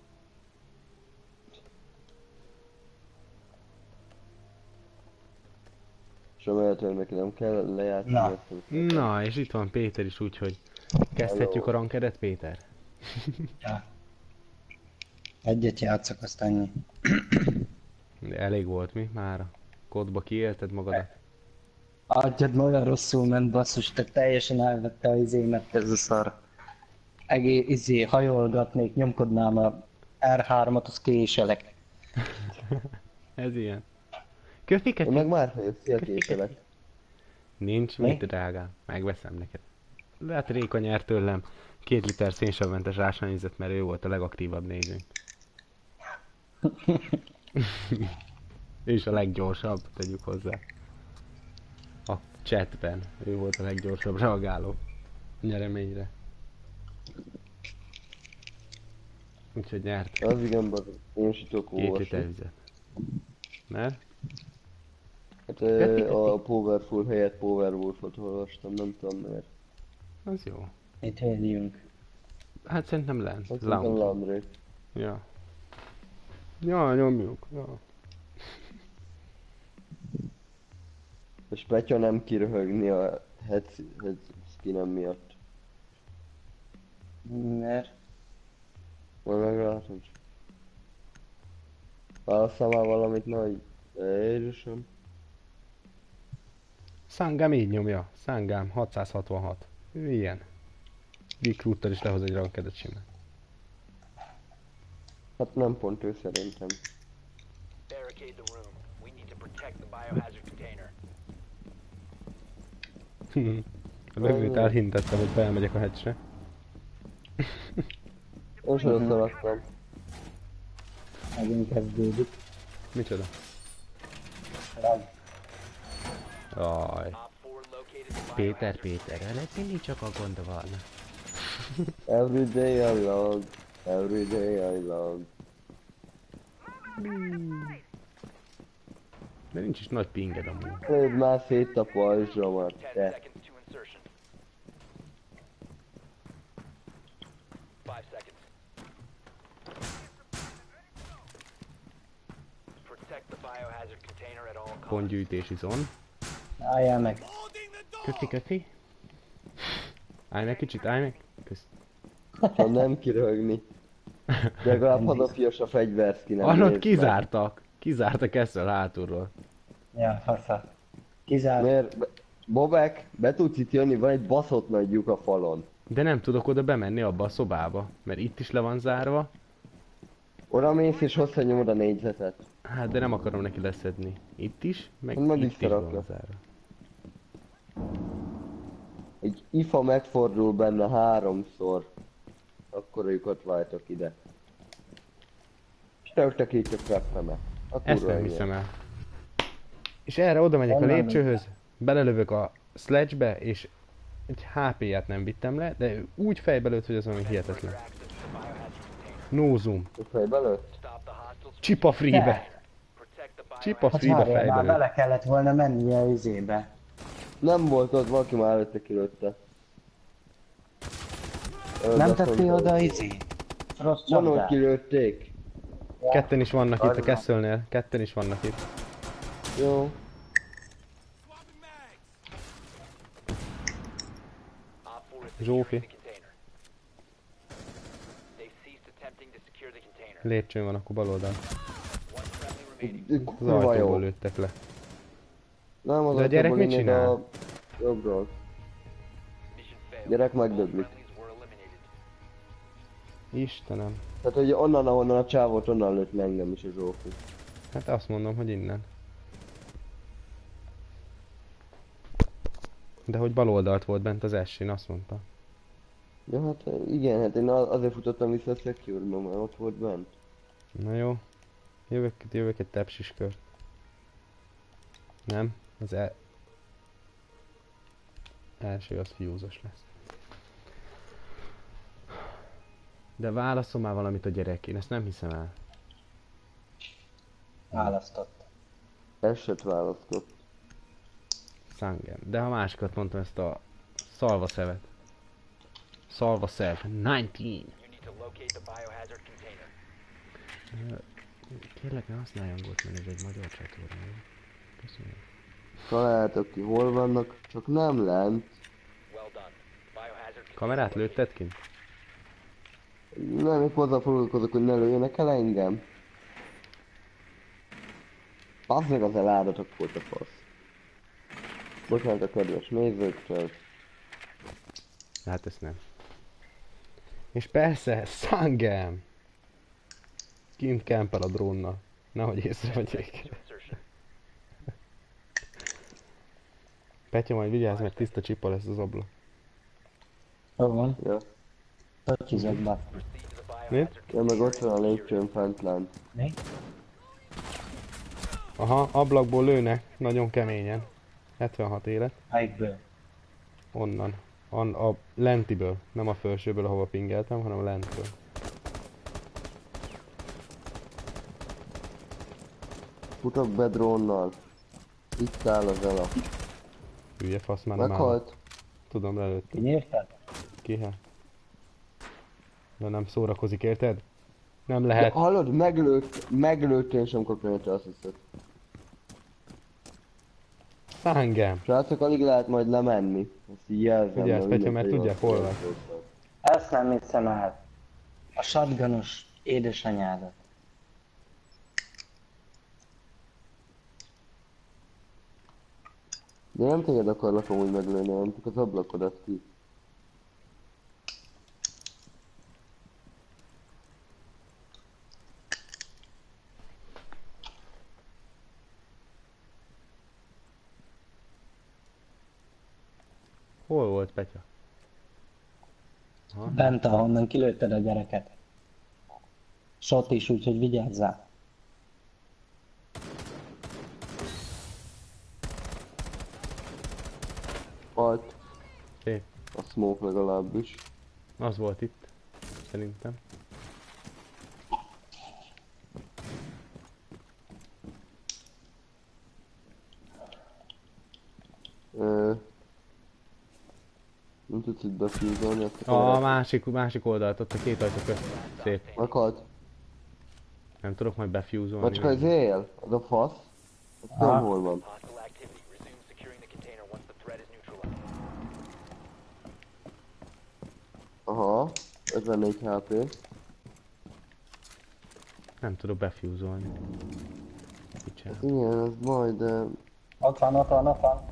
És remélhetően neki nem kell lejátszani. Na. ezt, amit- Na, és itt van Péter is, úgyhogy kezdhetjük a rankedet, Péter? Ja. Egyet játszok, azt ennyi. De elég volt mi már. Kodba kiélted magadat. Adjad, olyan rosszul ment, basszus, te teljesen elvette az izémet ez a szar. Egész izé, hajolgatnék, nyomkodnám a er hármat, az késelek. Ez ilyen. Köfiket? Én meg már vagyok, szia késelek. Nincs Mi? mit, drágám. Megveszem neked. Lehet Réka nyert tőlem két liter szénsavmentes ásványvizet, mert ő volt a legaktívabb nézőnk. És a leggyorsabb, tegyük hozzá. A chatben ő volt a leggyorsabb reagáló nyereményre. Úgyhogy nyert Az igen, bazd, én is tudok két liter olvasni. vizet. Mert? Hát ö, a Powerful helyett Powerwolfot olvastam, nem tudom miért. Az jó. Itt helyünk. Hát szerintem lent. Azt hiszem Lounge. Landry. Ja. Ja, nyomjuk. Ja. És Petya nem kiröhögni a head, head skinem miatt. Mert Majd meglátom. Válasszál már valamit nagy Jézusom. Sangám így nyomja. Sangám hatszázhatvanhat. Ő ilyen. Recruiter is lehoz egy rankedet simán. Hát nem pont ő szerintem. Barricade the room. We need to protect the biohazard container. A lövőt elhintettem, hogy felmegyek a hatchre. Én sem összeraktam. megint kezdődik. Micsoda? Rag. Aj. Op four located the Péter, biohazard Péter, elég mindig csak a gond van. Every day I log. Every day I log. De nincs is nagy pinged amúgy. Széd már szét a pajzsomat, ten te. seconds to insertion. Five seconds. biohazard container at all costs. Pontgyűjtési zón. Álljál meg. Köti, köti. Állj meg kicsit, állj meg. Kösz. Ha nem kiröhögni. De legalább hazafias a fegyverszki, nem Arra nézd meg. kizártak. Kizártak ezzel hátulról. Ja, fasza. Kizár. Miért? Be- Bobek, be tudsz itt jönni, van egy baszott nagy lyuk a falon. De nem tudok oda bemenni abba a szobába. Mert itt is le van zárva. Oda mész és hosszanyomod a négyzetet. Hát de nem akarom neki leszedni. Itt is, meg Hát majd itt is le visszarakja. van zárva. Egy ifa megfordul benne háromszor. Akkor lyukat váltok ide. És te öttekítjük reppemet. A Ezt kurva nem ilyen. hiszem el. És erre oda megyek a Honnan lépcsőhöz, belelövök a sledge-be, és egy há pé-ját nem vittem le, de ő úgy fejbe lőtt, hogy az valami hihetetlen. Access to the biohazard container. No zoom. A fejbe lőtt? Stop the hostiles. Csipa free-be. Protect the Csipa biohazard. Hát free-be várjál, fejbe már lőtt. bele kellett volna mennie a izébe. Nem volt ott, valaki már előtte kilőtte. Ö, Nem de tettél mondta, oda hogy- izé? Rossz Mondom, hogy csapdát. kilőtték. Ketten is vannak itt a Arra. Castle-nél. Ketten is vannak itt. Jó. Op four is Zsófi. securing the container. They've ceased attempting to secure the container. Lépcsőn van, akkor bal oldal. One friendly remaining. Ő Az kurva jó. ajtóból lőttek le. Nem, az De a gyerek ajtóból mit lényeg csinál? a jobbról. Mission failed. Gyerek All megdöglik. friendlies were eliminated. Istenem. Tehát, hogy onnan, ahonnan a csávót, onnan lőtt le engem is a Zsófi. Hát azt mondom, hogy innen. De hogy bal oldalt volt bent az S-én, azt mondta. Ja, hát igen, hát én a- azért futottam vissza a Secure-ba, mert ott volt bent. Na jó. Jövök, jövök egy tepsis kört. Nem, az el... első az fiúzos lesz. De válaszol már valamit a gyerek, én ezt nem hiszem el. Választott. Eset választott. Sangen. De ha másikat mondtam, ezt a szalva szevet. Szalva szev. tizenkilenc. You need to locate the biohazard container. Kérlek, ne használjon gót, mert ez egy magyar csatorna. Jó? Köszönöm. Találjátok ki, hol vannak, csak nem lent. Well done. Biohazard container Kamerát located. lőtted ki? Nem, épp hozzá foglalkozok, hogy ne lőjenek el engem. Az meg az eládatok volt a fasz. Bocsánat a kedves nézőktől. Hát ezt nem. És persze, Sangem! Kint kempel a drónnal. Nehogy észrevegyék. Insertion. Petya, majd vigyázz, mert tiszta csipa lesz az ablak. Jó van. Ja. Töcsizek be. Proceed to the Mi? biohazard Ja, meg ott van a container. lépcsőn fent lent. Mi? Aha, ablakból lőnek, nagyon keményen. hetvenhat élet. Melyikből? Onnan. An, a lentiből. Nem a felsőből, ahova pingeltem, hanem a lentből. Futok be drónnal. Itt áll az ela. Hülye fasz, már nem áll. Meghalt. Tudom, lelőttem. Kinyírtad? Ki, hát? De nem szórakozik, érted? Nem De lehet. hallod, meglőtt, meglőtt, én sem kaptam érte azt hiszed. Sangem! Srácok, alig lehet majd lemenni. Ezt így jelzem. Vigyázz, Petya, mindenki mert jó tudják, hol vagy. szóval. Ezt nem hiszem el. A shotgunos édesanyádat. De nem téged akarlak amúgy meglőni, hanem csak az ablakodat ki. Hol volt Petya? Aha. Bent, ahonnan kilőtted a gyereket. Shot is, úgyhogy vigyázzál. Halt. Szép. A smoke legalábbis. Az volt itt. Szerintem. Ö... Nem tudsz itt befűzolni, ezt A másik, másik oldalt, ott a két ajtó közt. Szép. Meghalt. Nem tudok majd befúzolni. Vagy csak az él? Az a fasz? Az Aha. nem hol van. Hostile activity. Resume securing the container once the threat is neutralized. Aha. ötvennégy há pé. Nem tudok befúzolni. Kicsit. Igen, ez baj, de... Ott van, ott van, ott van.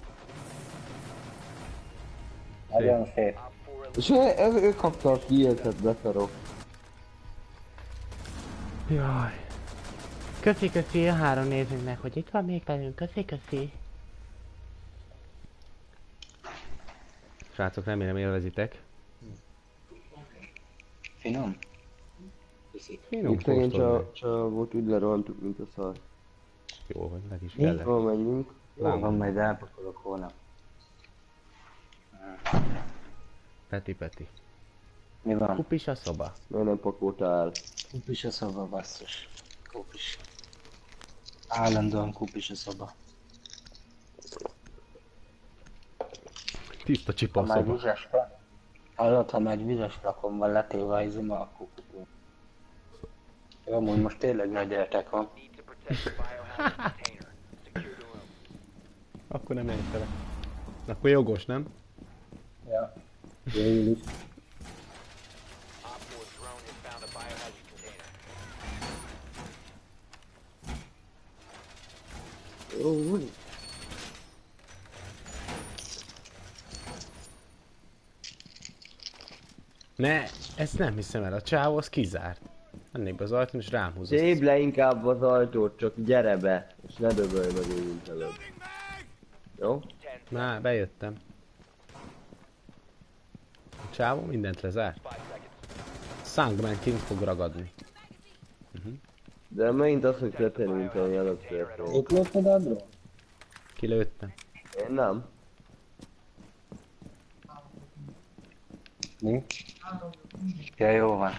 Nagyon szép. Op four És ő, ő, ő kapta a kiéltet, beszarok. Jaj. Köszi, köszi a három nézőnknek, hogy itt van még velünk. Köszi, köszi. Srácok, remélem élvezitek. Finom? Finom Itt szegény kóstolni. csa- csávót úgy lerohantuk, mint a szar. Jó, hogy meg is Mi? kellett. Hol menjünk? Jó van, majd elpakolok holnap. Peti, Peti. Mi van? Kupis a szoba. Mert nem pakoltál. Kupis a szoba, basszus. Kupis. Állandóan kupis a szoba. Tiszta csipa Ha a már szoba. vizes van. Hallod, ha már egy vizes flakon van letéve a izima, akkor kupul. Jó, amúgy most tényleg nagy értek van. need to protect the biohazard container. Secure the room. Akkor nem értelek. Akkor jogos, nem? Ja. Végül is. Op four drone has found a biohazard container. Jó, úgy. Ne, ezt nem hiszem el, a csávó az kizárt. Mennék be az ajtón és rám húzott. Szép le inkább az ajtót, csak gyere be, és ne dögölj meg úgy, mint előbb. Jó? Ten Már bejöttem. A csávó mindent lezárt. five seconds. Sangman kint fog ragadni. De megint azt, hogy történik, mint ami előbb történt. Itt lőtted a drón? Kilőttem. Én nem. Mi? Ja, jó van.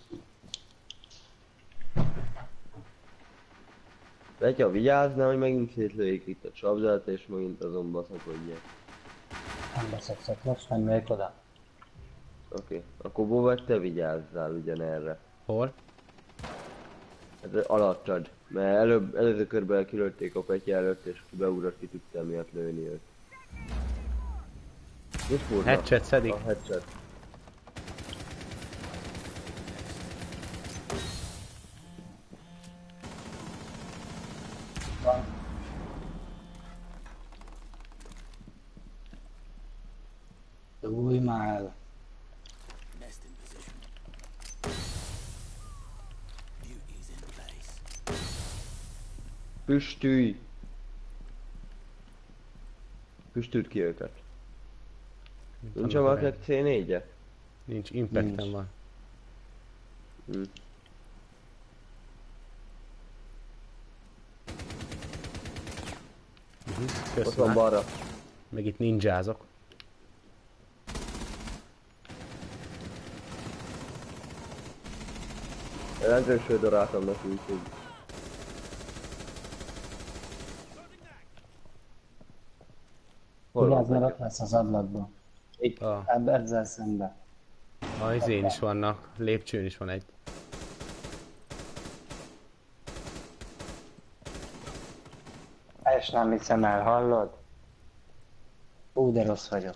Petya, vigyázzál, hogy megint szétlőjék itt a csapdát, és megint azon baszakodják. Nem beszedszek, most nem megyek oda. Oké, okay. Akkor Bobert, te vigyázzál ugyanerre. Hol? Hát alattad. Mert előbb, előző körben kilőtték a Petya előtt, és beugrott, ki tudta miatt lőni őt. Mit furna? Headset szedik. A headset. Van. Dúlj már. Püstülj! Püstült ki őket. Nincs a Market cé négy-e? Nincs, impacten Nincs. van. Hm. Uh-huh. Ott van Köszönöm. balra. Meg itt ninjázok. Jelentős földoráltam neki, úgyhogy... Hol Vigyázz, van mert ott Petya? lesz az ablakban. Itt. A, Hát ezzel szembe. a izén is vannak, lépcsőn is van egy. És nem hiszem el, hallod? Ú, de rossz vagyok.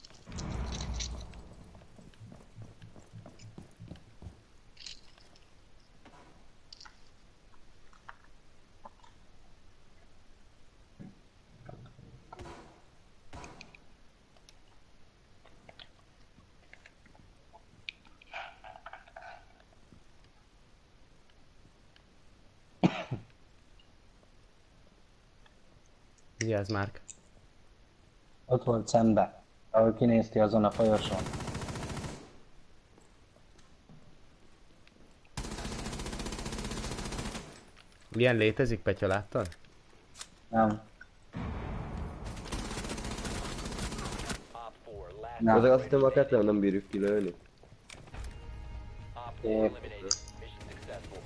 Vigyázz, Márk. Ott volt szembe, ahol kinézti azon a folyoson. Ilyen létezik, Petya, láttad? Nem, Op four last nem. Azért azt hittem a kettőn nem bírjuk kilőni. Op four Yep. eliminated. Mission successful.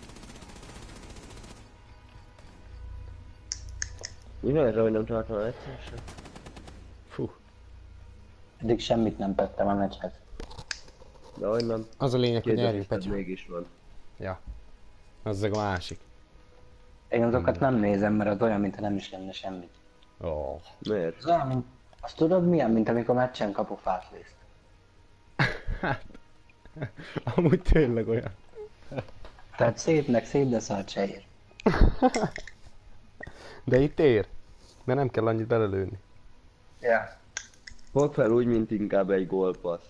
Mi van erre, hogy nem tartom egyszer sem? Fú. Eddig semmit nem tettem a meccshez. De hogy nem. Az a lényeg, hogy Két nyerjünk, assziszted Petya. mégis van. Ja. Az a másik. Én azokat nem nézem, mert az olyan, mintha nem is lenne semmi. Ó. Oh. Miért? Az olyan, mint... Azt tudod milyen, mint amikor meccsen kapok fátlészt? Amúgy tényleg olyan. Tehát szépnek szép, de szart se ér. De itt ér. De nem kell annyit belelőni. Ja. Fogd fel úgy, mint inkább egy gólpaszt.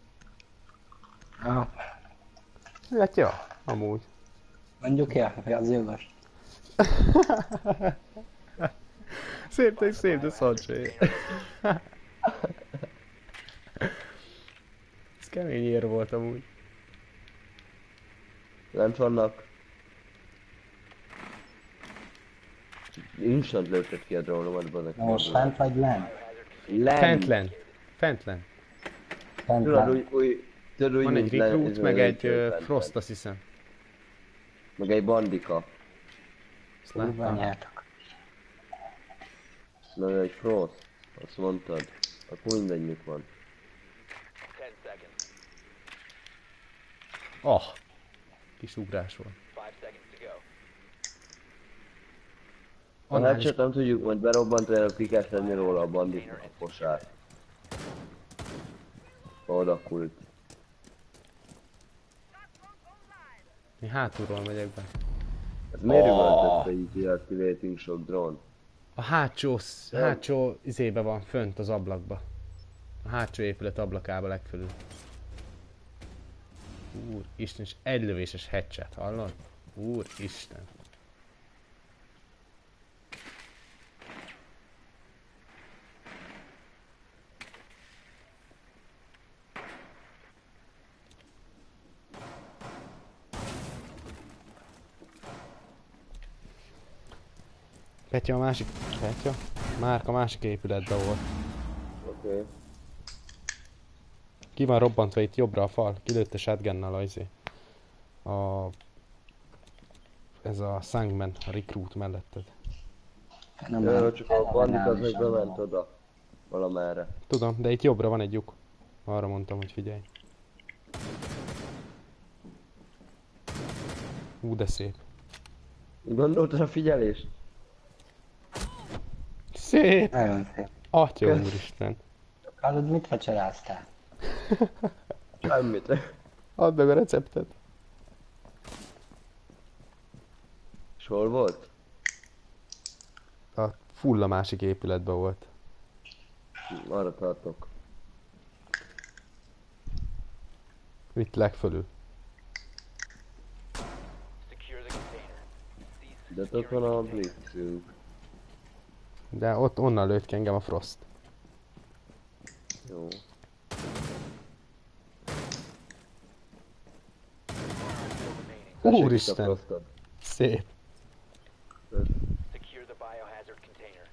Ah, Hát ja, amúgy. mondjuk ja, az jogos. Szép, szép, de szart se ér. Ez kemény ér volt amúgy. Lent vannak. Instant lőtted ki a drónomat, bazeg. Na most fent vagy lent? Lent. Fentlen. Fentlen. Fent Tudod, lent. úgy, úgy, tudod, úgy, Van mint egy len- recruit, izé, meg egy lentről uh, fent frost, van. azt hiszem. Meg egy bandika. Azt Kurva láttam. nyertek. Na, egy frost. Azt mondtad. Akkor mindegy, mit van. Ten seconds. Ah. Kis ugrás volt. Five seconds to go. A Annál is hatchet nem tudjuk majd berobbantani, akkor ki kell szedni róla a banditnak a kosát. Oda kult. Én hátulról megyek be. Ez miért Oh. üvöltött, hogy így deactivating sok drón? A hátsó, sz- hátsó izébe van fönt az ablakba. A hátsó épület ablakába legfölül. Úr Isten, és egy lövéses headshot, hallod? Úr Isten. Petya a másik... Petya? Márk a másik épületben volt. Oké. Okay. Ki van robbantva itt jobbra a fal? Kilőtte shotgunnal a izé. A... Ez a Sangman, a recruit melletted. Nem Jó, lehet. csak a bandit az meg bement oda. Valamerre. Tudom, de itt jobbra van egy lyuk. Arra mondtam, hogy figyelj. Ú, de szép. Gondoltad a figyelést? Szép! Nagyon szép. Atya Kösz. úristen. Hallod, mit vacsoráztál? Semmit. Add meg a receptet. És hol volt? A full a másik épületben volt. Arra tartok. Itt legfölül. Secure the container. Cease De ott van a blitzünk. De ott onnan lőtt ki engem a Frost. Jó. Úristen. Tessék, kitapasztad. Szép. Secure the biohazard container.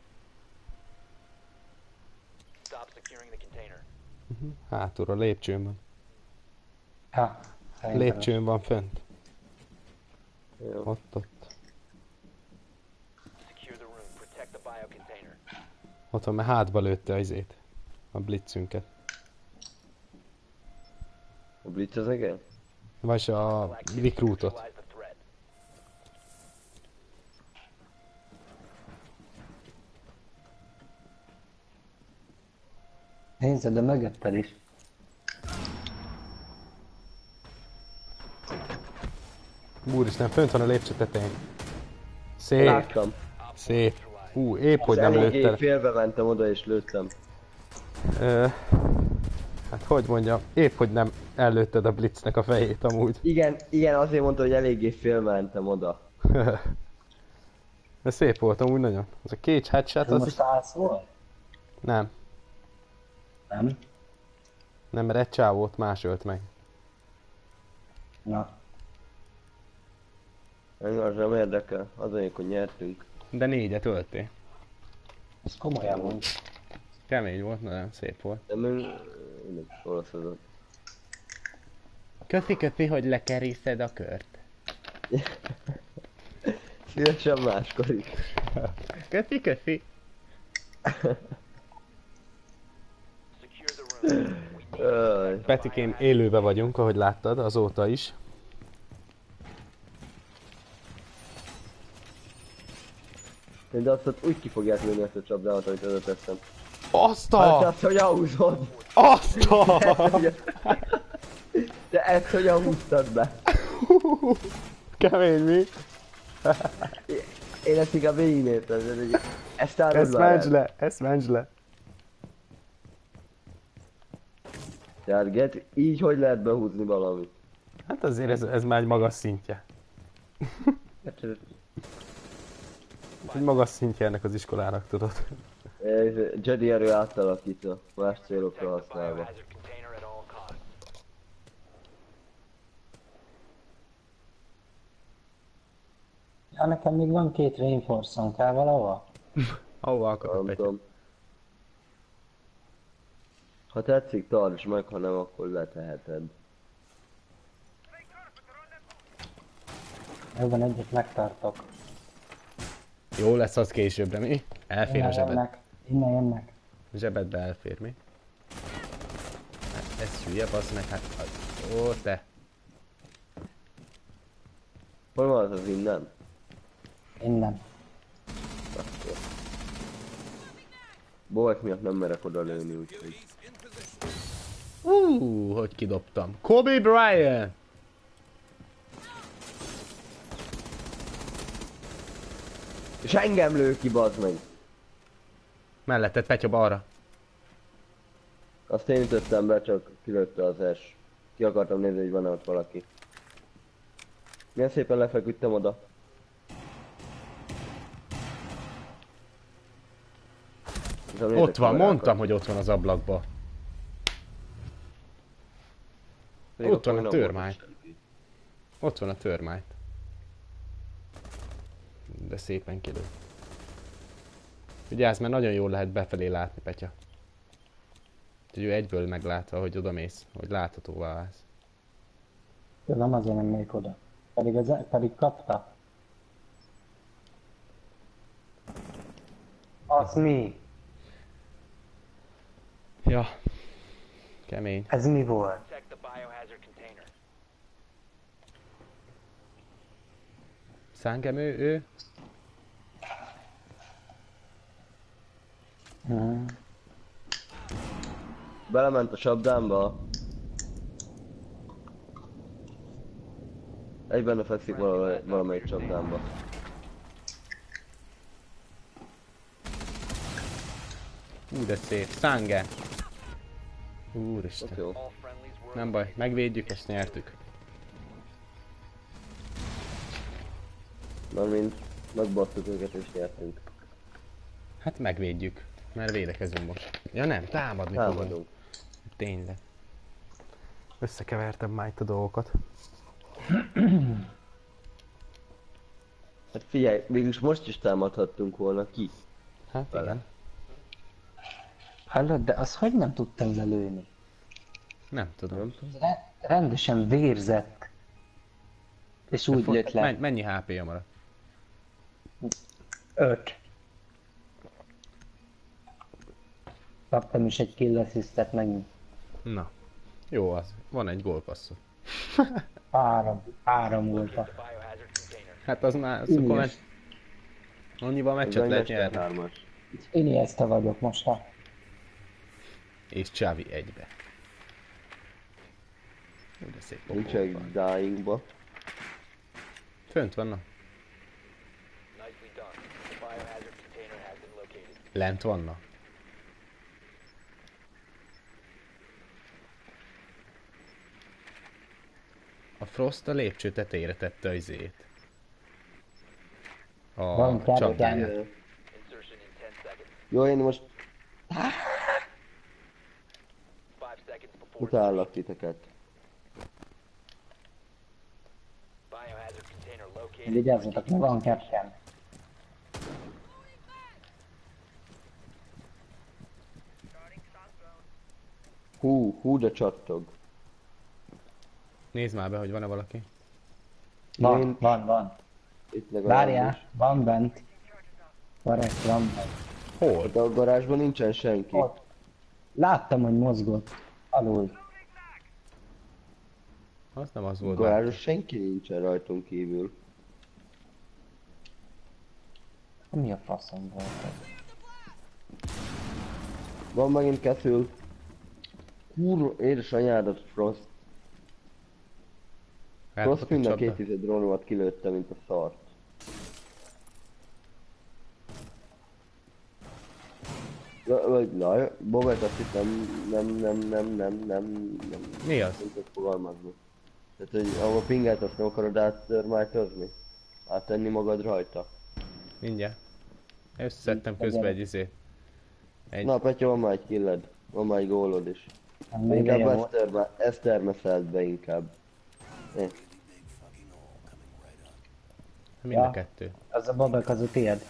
Stop securing the container. Hátulra, lépcsőn van. Ha, szerintem Lépcsőn van fönt. Jó. Ott, ott. Secure the room. Protect the biocontainer. Ott van, mert hátba lőtte az izét. A blitzünket. A blitz az igen? Vagyis a recruitot. Neutralize the threat. Nézd, de mögötted is. Úristen, fönt van a lépcső tetején. Szép, Láttam. szép. Hú, épp hogy nem Eléggé lőttel. félbe mentem oda és lőttem. Ö, hát hogy mondjam, épp hogy nem ellőtted a blitznek a fejét amúgy. Igen, igen, azért mondta, hogy eléggé félbe mentem oda. De szép volt amúgy nagyon. Az a két headshot Ez az... most állsz volt? Nem, Nem? nem, mert egy csávót más ölt meg. Na, Engem az nem érdekel, az anyag, hogy nyertünk. De négyet öltél. ez komolyan mondja. Kemény volt, nagyon szép volt. De még... Mindegy, olaszodott. Köszi, köszi, hogy lekerészed a kört. Szívesen máskor is. Köszi, köszi. Secure the room. Öj. Petikém, élőbe vagyunk, ahogy láttad, azóta is. De azt ott úgy ki fogják lőni ezt a csapdát, amit oda teszem. Azt Hát a... azt hogyan húzod? Azt a... De ezt hogyan húztad be? Kemény mi? Én ezt inkább végignéztem, de egy- ezt áruld Ezt már mentsd el. le, ezt mentsd le. Tehát get, így hogy lehet behúzni valamit? Hát azért ez, ez már egy magas szintje. Hát, Egy magas szintje ennek az iskolának, tudod. ez Jedi erő átalakítva, más célokra Protect the használva. biohazard container at all costs. Ja, nekem még van két reinforcon, kell valahol? Ahova akarod, Nem Petya. tudom. Ha tetszik, tartsd meg, ha nem, akkor leteheted. Jó van, egyet megtartok. Jó lesz az későbbre, mi? Elfér a Innen zsebed. jönnek, innen jönnek. Zsebedbe elfér, mi? Hát ez hülye, bazd meg, hát... Ó, te. Hol van az az innen? Innen. Bolt miatt nem merek oda lőni, úgyhogy... Hú, hogy kidobtam. Kobe Bryant! És engem lő ki, bazd meg! Melletted, Petya, balra. Azt én ütöttem be, csak kilőtte az es. Ki akartam nézni, hogy van-e ott valaki. Milyen szépen lefeküdtem oda. Ott van, mondtam, hogy ott van az ablakba. Ott van a törmány. Ott van a törmányt. De szépen kilő. Vigyázz, mert nagyon jól lehet befelé látni, Petya. Úgyhogy ő egyből meglátva, hogy odamész, hogy láthatóvá válsz. Tudom, azért nem még oda. Pedig, az, pedig kapta. Az mi? Ja. Kemény. Ez mi volt? Protect the biohazard container. Szángem ő, ő? Hmm. Belement a sabdámba. Egy benne fekszik valami, valamelyik csapdámba. Ú, de szép. Szánge! Úristen. Ott jó. All friendlies were Nem baj, megvédjük és nyertük. Mármint megbasztuk őket és nyertünk. Hát megvédjük. Mert védekezünk most. Ja nem, támadni fogunk. Támadunk. Tényleg. Összekevertem már itt a dolgokat. Hát figyelj, mégis most is támadhattunk volna ki. Hát Vele. igen. Hallod, de az hogy nem tudtam lelőni? Nem tudom. Nem tudom. Re- rendesen vérzett. És úgy Fo- lőtt le. Men- mennyi há pé-ja maradt? Öt. Kaptam is egy kill assistet megint. Na. Jó az. Van egy gólpasszot. Három. Három volt a... the biohazard container. Hát az már... Az Iniesta. akkor meg... Annyival meccset lehet Mester nyerni. hármas. Iniesta vagyok most, ha. És Xavi egybe. Ú, de szép Nincs popó egy van. dyingba. Fönt vannak. Nicely done. The biohazard container has been located. Lent vannak. A Frost a lépcső tetejére tette a izét. Van A kártyám. csapdáját. Insertion in ten seconds. Jó, én most Five seconds before utállak titeket. biohazard container located. Vigyázzatok, mert van captain. Hú, hú, de csattog. Nézd már be, hogy van-e valaki. Van, Nincs. van, van. Itt legalábbis. Várjál, van bent. Correct, van bent. Hol? De a garázsban nincsen senki. Ott. Láttam, hogy mozgott. Alul. Az nem az A volt. garázsban senki nincsen rajtunk kívül. Mi a faszom volt ez? Van megint keszül. Kurva, édesanyádat, Frost. Frost Elkapott a minden csapda. két izé drónomat kilőtte, mint a szart. Ja, vagy, na, Bobet azt itt nem, nem, nem, nem, nem, nem, nem, Mi az? nem tudok fogalmazni. Tehát, hogy ahol pinget azt nem akarod áttörmájtozni? Áttenni magad rajta? Mindjárt. Összeszedtem közben egy izét. Egy... Na, Petya, van már egy killed. Van már egy gólod is. Nem, még Inkább ilyen ezt, volt. terme, ezt termeszeld be inkább. Eh. Mind a Ja. kettő. Az a babek az a tiéd.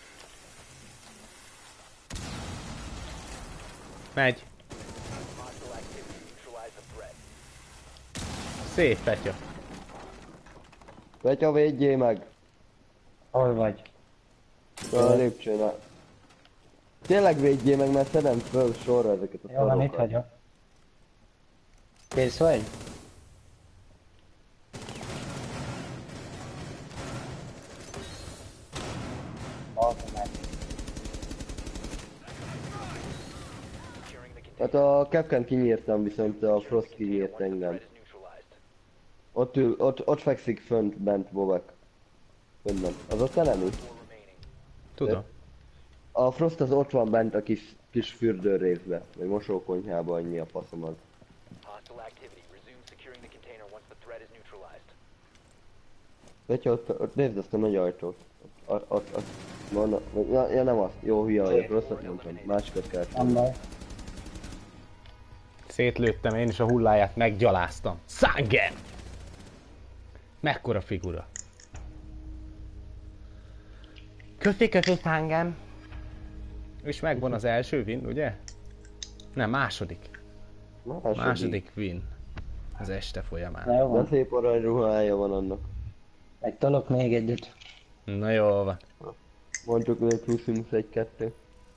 Megy. Hostile activity. Neutralize the threat. Szép, Petya. Petya, védjél meg! Hol vagy? A lépcsőn. a- Tényleg védjél meg, mert szedem föl sorra ezeket a Jó van, itt szarokat. vagyok. Kész vagy? Bazd meg. Securing the container. Hát a Capcan kinyírtam, viszont a Frost kinyírt Once the engem. threat is neutralized. Ott ül, ott, ott fekszik fönt, bent Bobek. Fönnben. Az ott elemi? Four remaining. Tudom. A Frost az ott van bent a kis, kis fürdőrészbe, vagy mosókonyhába, annyi a faszom az. Hostile activity. Resume securing the container once the threat is neutralized. Hogyha ott, ott nézd azt a nagy ajtót. Ott, ott, ott. Van, ja, ja nem azt, jó hülye vagyok, rosszat mondtam. Másikat kell. Nem baj. Szétlőttem én is a hulláját, meggyaláztam. Sangen! Mekkora figura. Köfi, köfi, Sangen. És megvan az első win, ugye? Nem, második. Második. Második win. Az este folyamán. Na jó De van. szép aranyruhája van annak. Egy tolok még egyet. Na jól van. Mondjuk hogy plusz mínusz egy-kettő.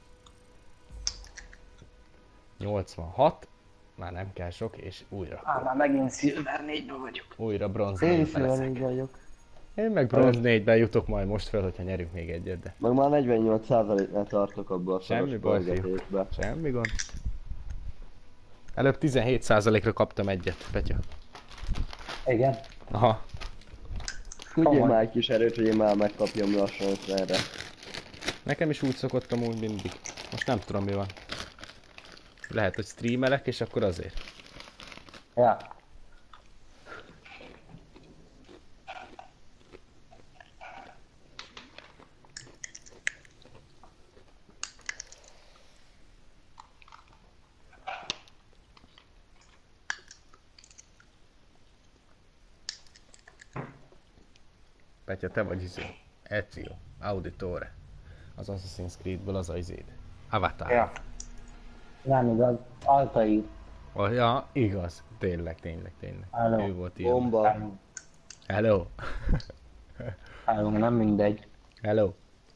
nyolcvanhat. Már nem kell sok, és újra. Á, már megint Silver négyben vagyok. Újra bronz Én is négyben olyan leszek. így vagyok. Én meg bronz négyben jutok majd most fel, hogyha nyerünk még egyet, de Meg már negyvennyolc százaléknál tartok abba a semmi szaros baj, fiú. pörgetésbe. Semmi gond. Előbb tizenhét százalékra kaptam egyet, Petya. Igen. Aha. Tudjál Komoly. már egy kis erőt, hogy én már megkapjam lassan ötvenre. Nekem is úgy szokottam úgy mindig. Most nem tudom mi van. Lehet, hogy streamelek, és akkor azért. Ja. Petya, te vagy izé. Ezio. Auditore. Az Assassin's Creedből az a izéd. Avatar. Ja. Nem igaz. Altair. Oh, ja, igaz. Tényleg, tényleg, tényleg. Hello. Ő volt ilyen. Bomba. Hello. Hello, nem mindegy. Hello.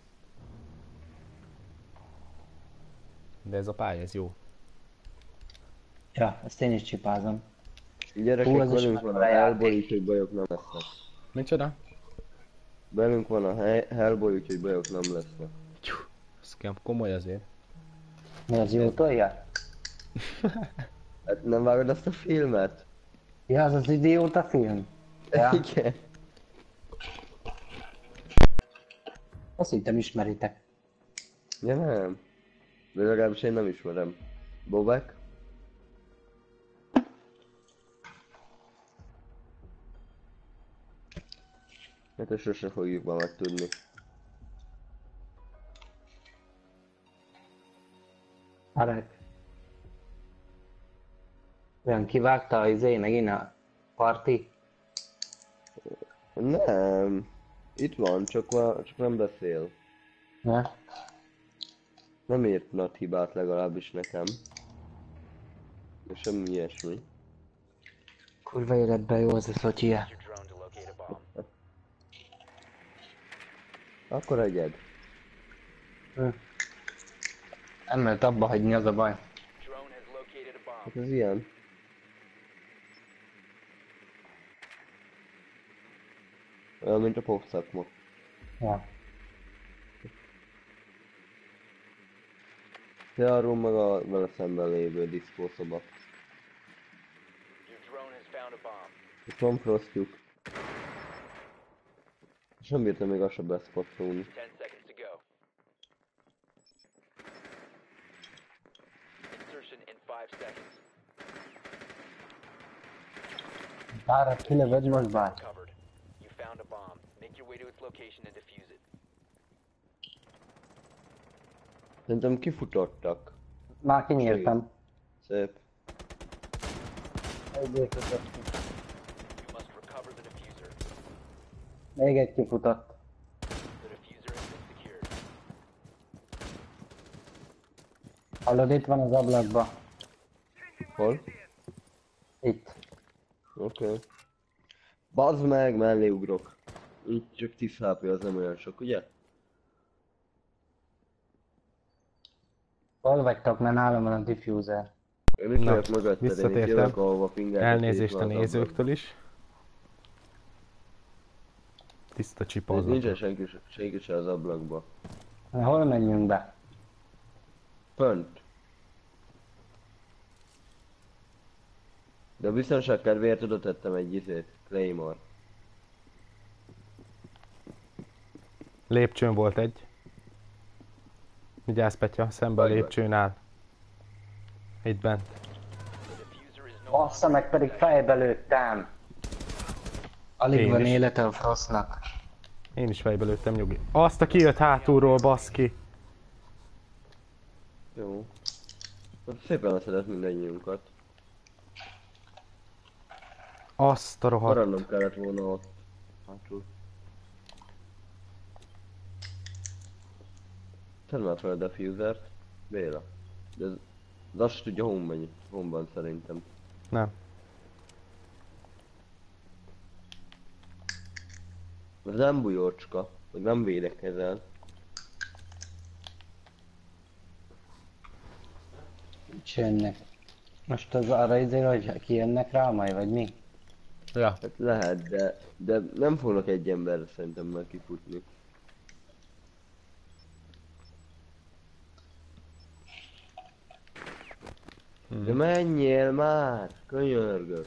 De ez a pálya, ez jó. Ja, ezt én is csipázom. Gyerekek, Hú, ez is velünk van a mekkora Hellboy, játék. úgyhogy bajok nem lesznek. Micsoda? Velünk van a He- Hellboy, úgyhogy bajok nem lesznek. Ez komoly azért. Mi az jó tolja? Hát nem vágod azt a filmet? Ja, az az idióta film. Ja. Igen. Azt hittem ismeritek. Ja nem. De legalábbis én nem ismerem. Bobek? Hát ezt sose fogjuk ma megtudni. Arek. Olyan kivágta az izé, megint a parti. Nem. Itt van, csak, va- csak nem beszél. Ja. Nem írt nagy hibát legalábbis nekem. De semmi ilyesmi. Kurva életben jó az a szotyi. Use your drone to locate a bomb. Akkor egyed. Nem lehet abba hagyni, az a baj. Drone has located a bomb. Hát ez ilyen. Olyan, mint a pop szakma. Ja. Clear room meg a vele szemben lévő diszkószoba. Your drone has found a bomb. Itt van frostjuk. És nem bírtam még azt se beszpottolni. Ten seconds to go. Insertion in five seconds. Bárat kilövöd most bár. Covered. You found a bomb. Make your way to its location and defuse it. Szerintem kifutottak. Már kinyírtam. Szép. Egyet futott. You must recover the diffuser. Még egy kifutott. The diffuser has been secured. Hallod, itt van az ablakba. Hol? Itt. Oké. Okay. Bazd meg, mellé ugrok. Így csak tíz há pé az nem olyan sok, ugye? Hol vagytok, mert nálam van a diffuser. Én itt Na, vagyok mögötted, én itt visszatértem. jövök, ahova fingerbe Elnézést a tétve az nézőktől is. Tiszta ablak. csipa az Nincsen ablak. senki, se- senki se az ablakba. Na, hol menjünk be? Fönt. De a biztonság kedvéért oda tettem egy izét, Claymore. Lépcsőn volt egy. Vigyázz, Petya, szembe a Vagy vagy. lépcsőn áll. Itt bent. The diffuser is no Bassza meg, pedig fejbe lőttem. Alig Én van is. élete a Frostnak. Én is fejbe lőttem, nyugi. Azt a kijött hátulról, baszki. Jó. Hát szépen leszedett mindannyiunkat. Azt a rohadt. Maradnom kellett volna ott. Hátul. Tedd már fel a diffusert. Béla. De ez, az azt tudja home homeban szerintem. Nem. Ez nem bujócska, meg nem védekezel. Így jönnek. Most az arra izé, hogy kijönnek rá majd, vagy mi? Ja. Hát lehet, de, de nem fognak egy emberre szerintem már kifutni. De menjél már! Könyörgök!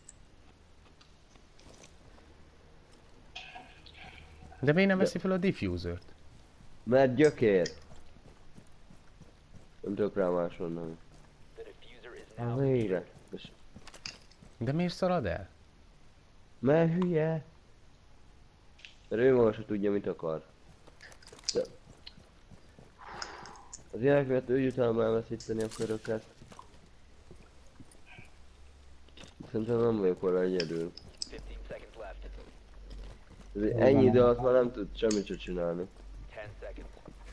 De miért nem veszi fel a diffusert? Mert gyökér! Nem tudok rá máshonnan. The diffuser is A now végre! És De miért szalad el? mert hülye! Mert ő maga se tudja, mit akar. De... Az ilyenek miatt ő jutalma elveszíteni a köröket. Szerintem nem vagyok vele egyedül. fifteen seconds left. Ez ennyi idő alatt már nem tud semmit se csinálni. ten seconds.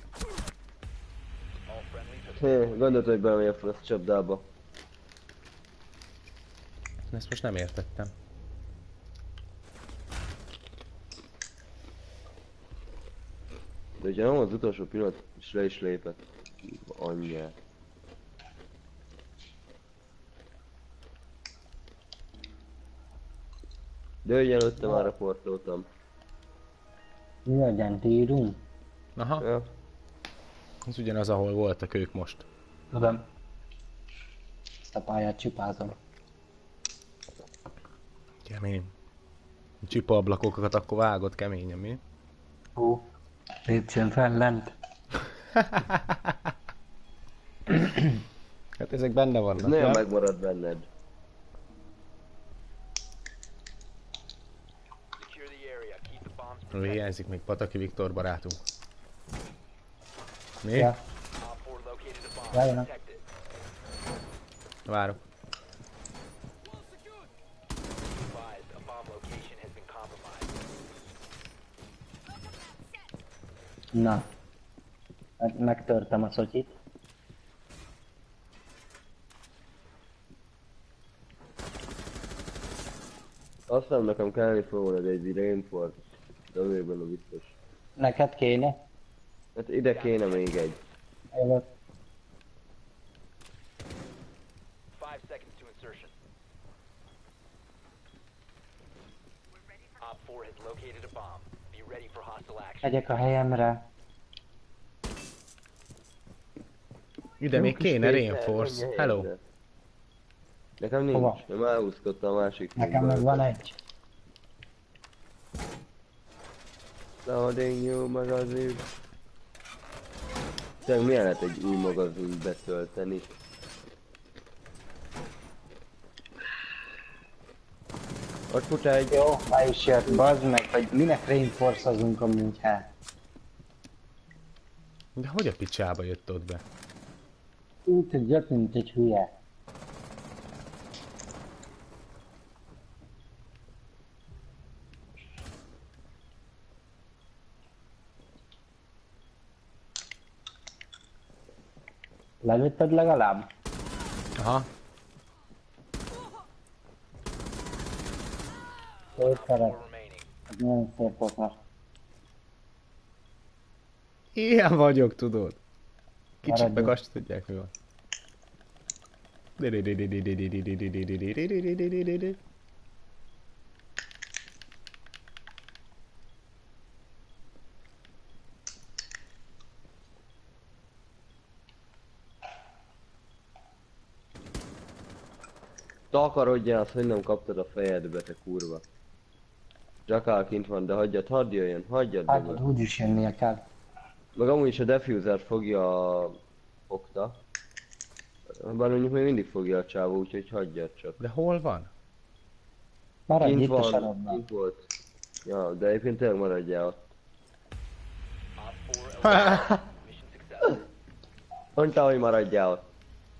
All friendlies have Hé, gondoltam, hogy belemegy a frost csapdába. Ezt most nem értettem. De ugye nem az utolsó pillanat is le is lépett. Anyját. De hogy előtte már raportoltam. Mi legyen, írunk? Aha. Ja. Ez ugyanaz, ahol voltak ők most. Tudom. Ezt a pályát csipázom. Kemény. Csipa ablakokat akkor vágott keményen, mi? Hú. Lépcsőn fel lent. Hát ezek benne Ez vannak, nagyon nem? megmarad benned. secure the area. Keep the bombs protected. Hiányzik még Pataki Viktor barátunk. Mi? Ja, Op four located a bomb. Jajna. Protect it. Várok. Advised, a bomb location has been compromised. na. Hát megtörtem a szotyit. Azt nem nekem kelleni fog volna egy reinforce. De őben a biztos. Neked kéne? Hát ide kéne még egy. Jövök. Five seconds to insertion. Op four has located a bomb. Be ready for hostile action. Megyek a helyemre. Ide Jó még kis kéne pénz, reinforce. annyi Hello. helyzet. Nekem nincs, Hova? nem elhúzkodtam a másik Nekem linkbe. meg van egy. Loading new magazin. Tényleg milyen lehet egy új magazint betölteni? Ott fut egy... Jó, már is jött, bazd meg, hogy minek reinforce-ozunk amúgy, hát. De hogy a picsába jött ott be? Úgy, hogy jött, mint egy hülye. Lelőtted legalább? Aha. Szép szeret. remaining. Nagyon szép volt most. Ilyen vagyok, tudod. Kicsit meg Maradjunk. azt tudják, mi van. Takarodjál, azt hogy nem kaptad a fejedbe, te kurva. Jackal kint van, de hagyjad, hadd jöjjön, hagyjad Hát dögöt. úgyis jönnie kell. Meg amúgy is a diffuser fogja a... fogta. Bár mondjuk még mindig fogja a csávó, úgyhogy hagyjad csak. De hol van? Maradj Kint itt a van, sarokban. kint volt. Ja, de egyébként tényleg maradjál ott. Op four eliminated. Mission successful. Mondta, hogy maradjál ott.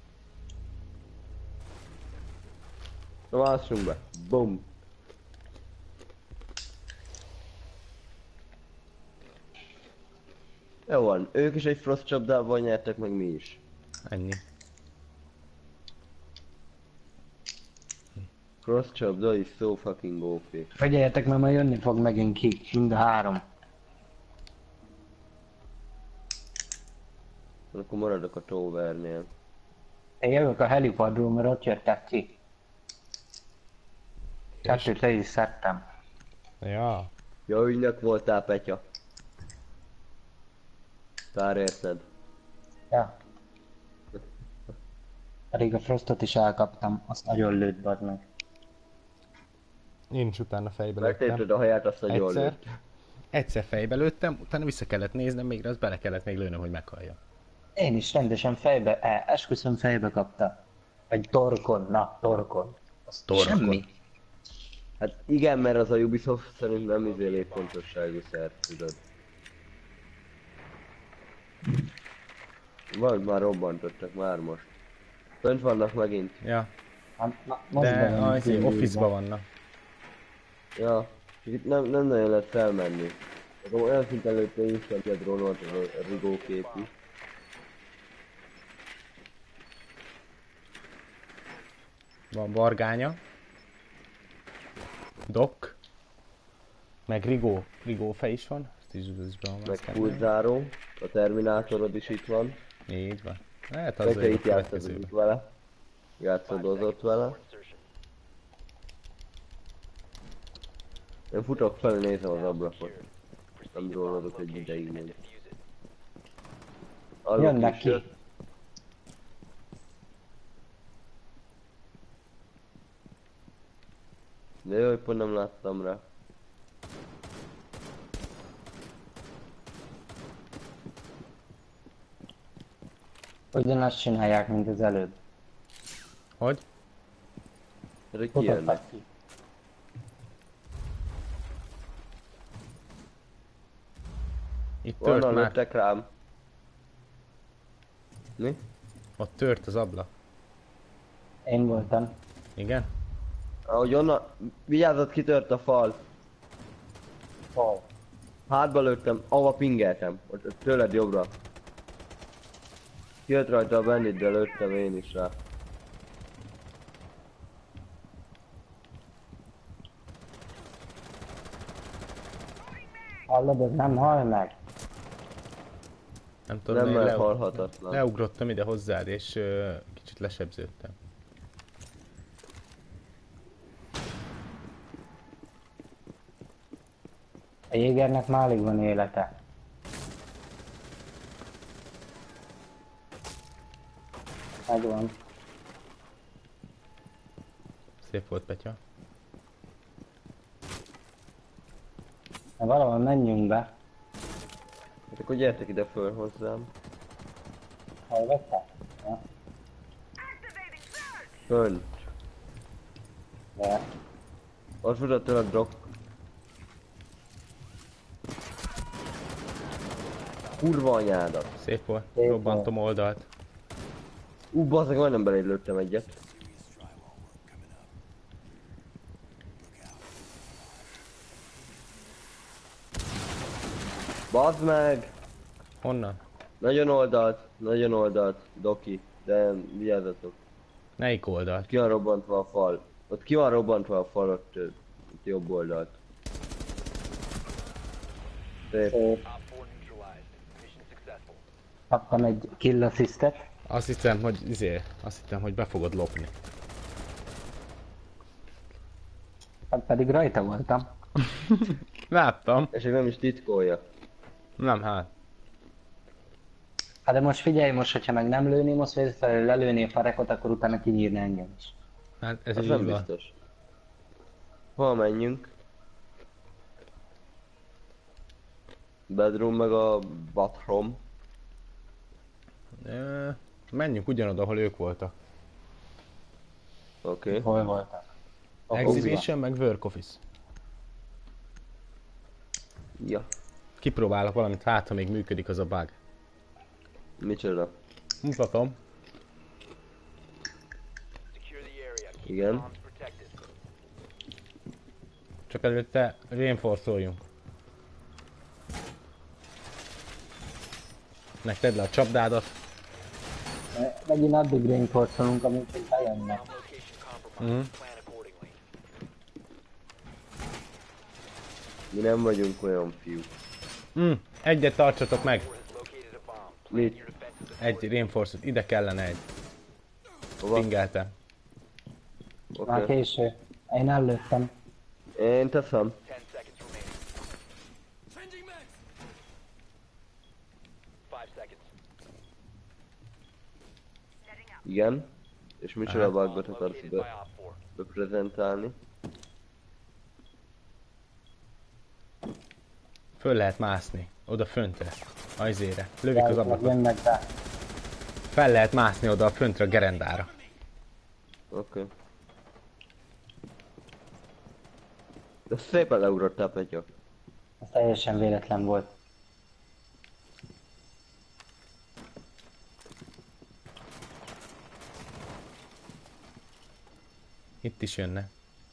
Na másszunk be. Bum. Jó van, ők is egy frost csapdával nyertek, meg mi is. Ennyi. Frost csapda is so fucking ó pé. Figyeljetek, mert majd jönni fog megint ki, mind a három. Akkor maradok a towernél. Én jövök a helipadról, mert ott jöttek ki. Kettőt le is szedtem. Ja. Ja, ügynök voltál, Petya. Kár érted. Ja. Pedig a Frostot is elkaptam, azt nagyon lőtt, bazd meg. Én is utána fejbe lőttem. Megtépted a haját, azt a jól Egyszer. lőtt. Egyszer fejbe lőttem, utána vissza kellett néznem, még az bele kellett még lőnöm, hogy meghallja. Én is rendesen fejbe, eh, esküszöm fejbe kapta. Vagy torkon, na, torkon. Az Torkon. semmi. Hát igen, mert az a Ubisoft szerint nem izé létfontosságú szer, tudod. Vagy már robbantottak már most. Fönt vannak megint. Ja, Hát, na, most de bevonjuk az végül, office-ba vannak. Ja, csak itt nem, nem nagyon lehet felmenni. Akkor olyan szinten lőtte instant a drónot, a rigó képi. Van Bargánya. Doc. Meg Rigó. Rigó fej is van. Ezt is, ez is be van Meg maszkálni. pulzáró, a terminátorod is itt van. Így van. Lehet az Pekka a itt következőben. játszadozik vele. Játszadozott vele. Én futok fel, nézem az ablakot. Nem drónodok egy ideig még. Hallok Jönnek is, ki. jött. De jó, hogy pont nem láttam rá. Ugyanazt csinálják, mint az előbb. Hogy? Erre ki jönnek? Futottak ki. Itt tört Onnan már. lőttek rám. Mi? Ott tört az ablak. Én voltam. Igen? Ahogy onnan... Vigyázzat, kitört a fal. Hol? Hátba lőttem, ahova pingeltem. Ott ott tőled jobbra. Kijött rajta a bandit, de lőttem én is rá. Hallod, ez nem hal meg. Nem tudom, Nem, én mert leu- halhatatlan. leugrottam ide hozzád, és ö, kicsit lesebződtem. A jégernek már alig van élete. Megvan. Szép volt, Petya. Na valahol menjünk be. Hát akkor gyertek ide föl hozzám. Hallgattál? Ja. Fönt. De. Ott futott el a drog. Kurva anyádat. Szép volt. Szép Robbantom oldalt. Ú, bazzeg, majdnem beléd lőttem egyet. Bazd meg! Honnan? Nagyon oldalt, nagyon oldalt, Doki, de vigyázzatok. Melyik oldalt? Ki van robbantva a fal. Ott ki van robbantva a fal, ott, ö, ott jobb oldalt. Szép. Szép. Op four neutralized. Mission successful. Kaptam egy kill assistet. Azt hiszem, hogy izé, azt hittem, hogy be fogod lopni. Hát pedig rajta voltam. Láttam. És még nem is titkolja. Nem, hát. Hát de most figyelj, most hogyha meg nem lőni, most végül lelőni a farekot, akkor utána kinyírni engem is. Hát ez Ez így nem van. biztos. Hol menjünk? Bedroom meg a bathroom. Ö, menjünk ugyanoda, ahol ők voltak. Oké. Okay. Hol voltak? A Exhibition meg Work Office. Ja. Kipróbálok valamit, hát ha még működik az a bug. Micsoda? Mutatom. Secure the area. Keep Igen. bombs protected. Csak előtte reinforcoljunk. Meg tedd le a csapdádat. Megint addig reinforcolunk, amint hogy bejönnek. Bomb location compromised. Mhm. Plan accordingly. Mi nem vagyunk olyan fiúk. Mm, egyet tartsatok meg. Four has located a bomb. Plan Mit? your defenses Egy reinforcot. Ide kellene egy. Hova? Pingeltem. Oké. Már Okay. késő. Én ellőttem. Én teszem. ten seconds remaining. Five seconds. Igen. És micsoda Aha. bugot akarsz Located by be, Op four. beprezentálni? Föl lehet mászni. Oda föntre. Ajzére. Lövik az ablakot. Jönnek be. Fel lehet mászni oda a föntre a gerendára. Oké. Okay. De szépen leugrottál, Petya. Ez teljesen véletlen volt. Itt is jönne.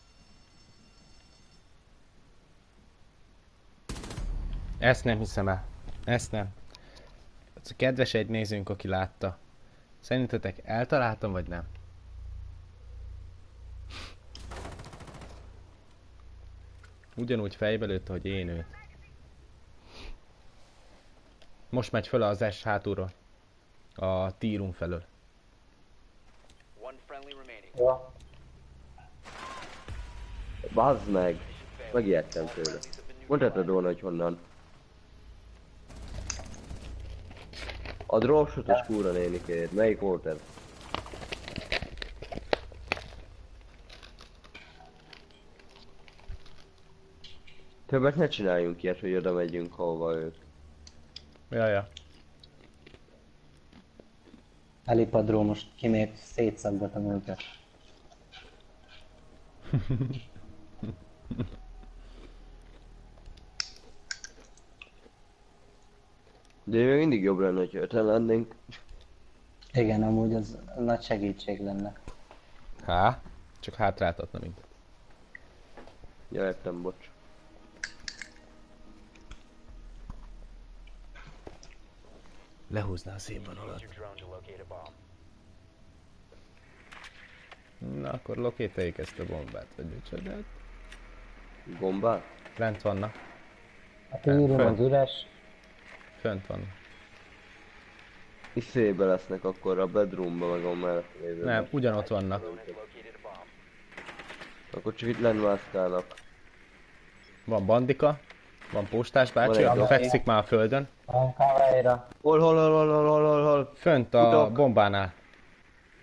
Ezt nem hiszem el. Ezt nem. Ez a kedves egy nézőnk, aki látta. Szerintetek eltaláltam, vagy nem? Ugyanúgy fejbe lőtt, ahogy én őt. Most megy föl az S hátulról. A tírum felől. One friendly remaining. Jó. Bazd meg! Megijedtem tőle. Mondhatod volna, hogy honnan. A drósotos kúra nénikért. Melyik volt ez? Többet ne csináljunk ilyet, hogy oda megyünk, hova ők. Jaja. Elipadról most kimért szétszaggatom őket. De még mindig jobb lenne, hogyha öten lennénk. Igen, amúgy az nagy segítség lenne. Há? Csak hátráltatna mind. Ja, értem, bocs. Lehúzná a színvonalat. Use your drone to locate a bomb. Na akkor lokételjék ezt a bombát, vagy micsodát. Gombát? Lent vannak. A tírum Föl. az üres. Fönt vannak. Iszébe lesznek akkor a bedroomba, meg a mellett lévő. Nem, ugyanott vannak. Drone has located a bomb. Akkor csak itt lenmászkálnak. Van bandika, van postás Van bácsi, egy aki bácsi. fekszik már a földön. Van káváira. Hol, hol, hol, hol, hol, hol, hol, hol? Fönt a Utok. bombánál.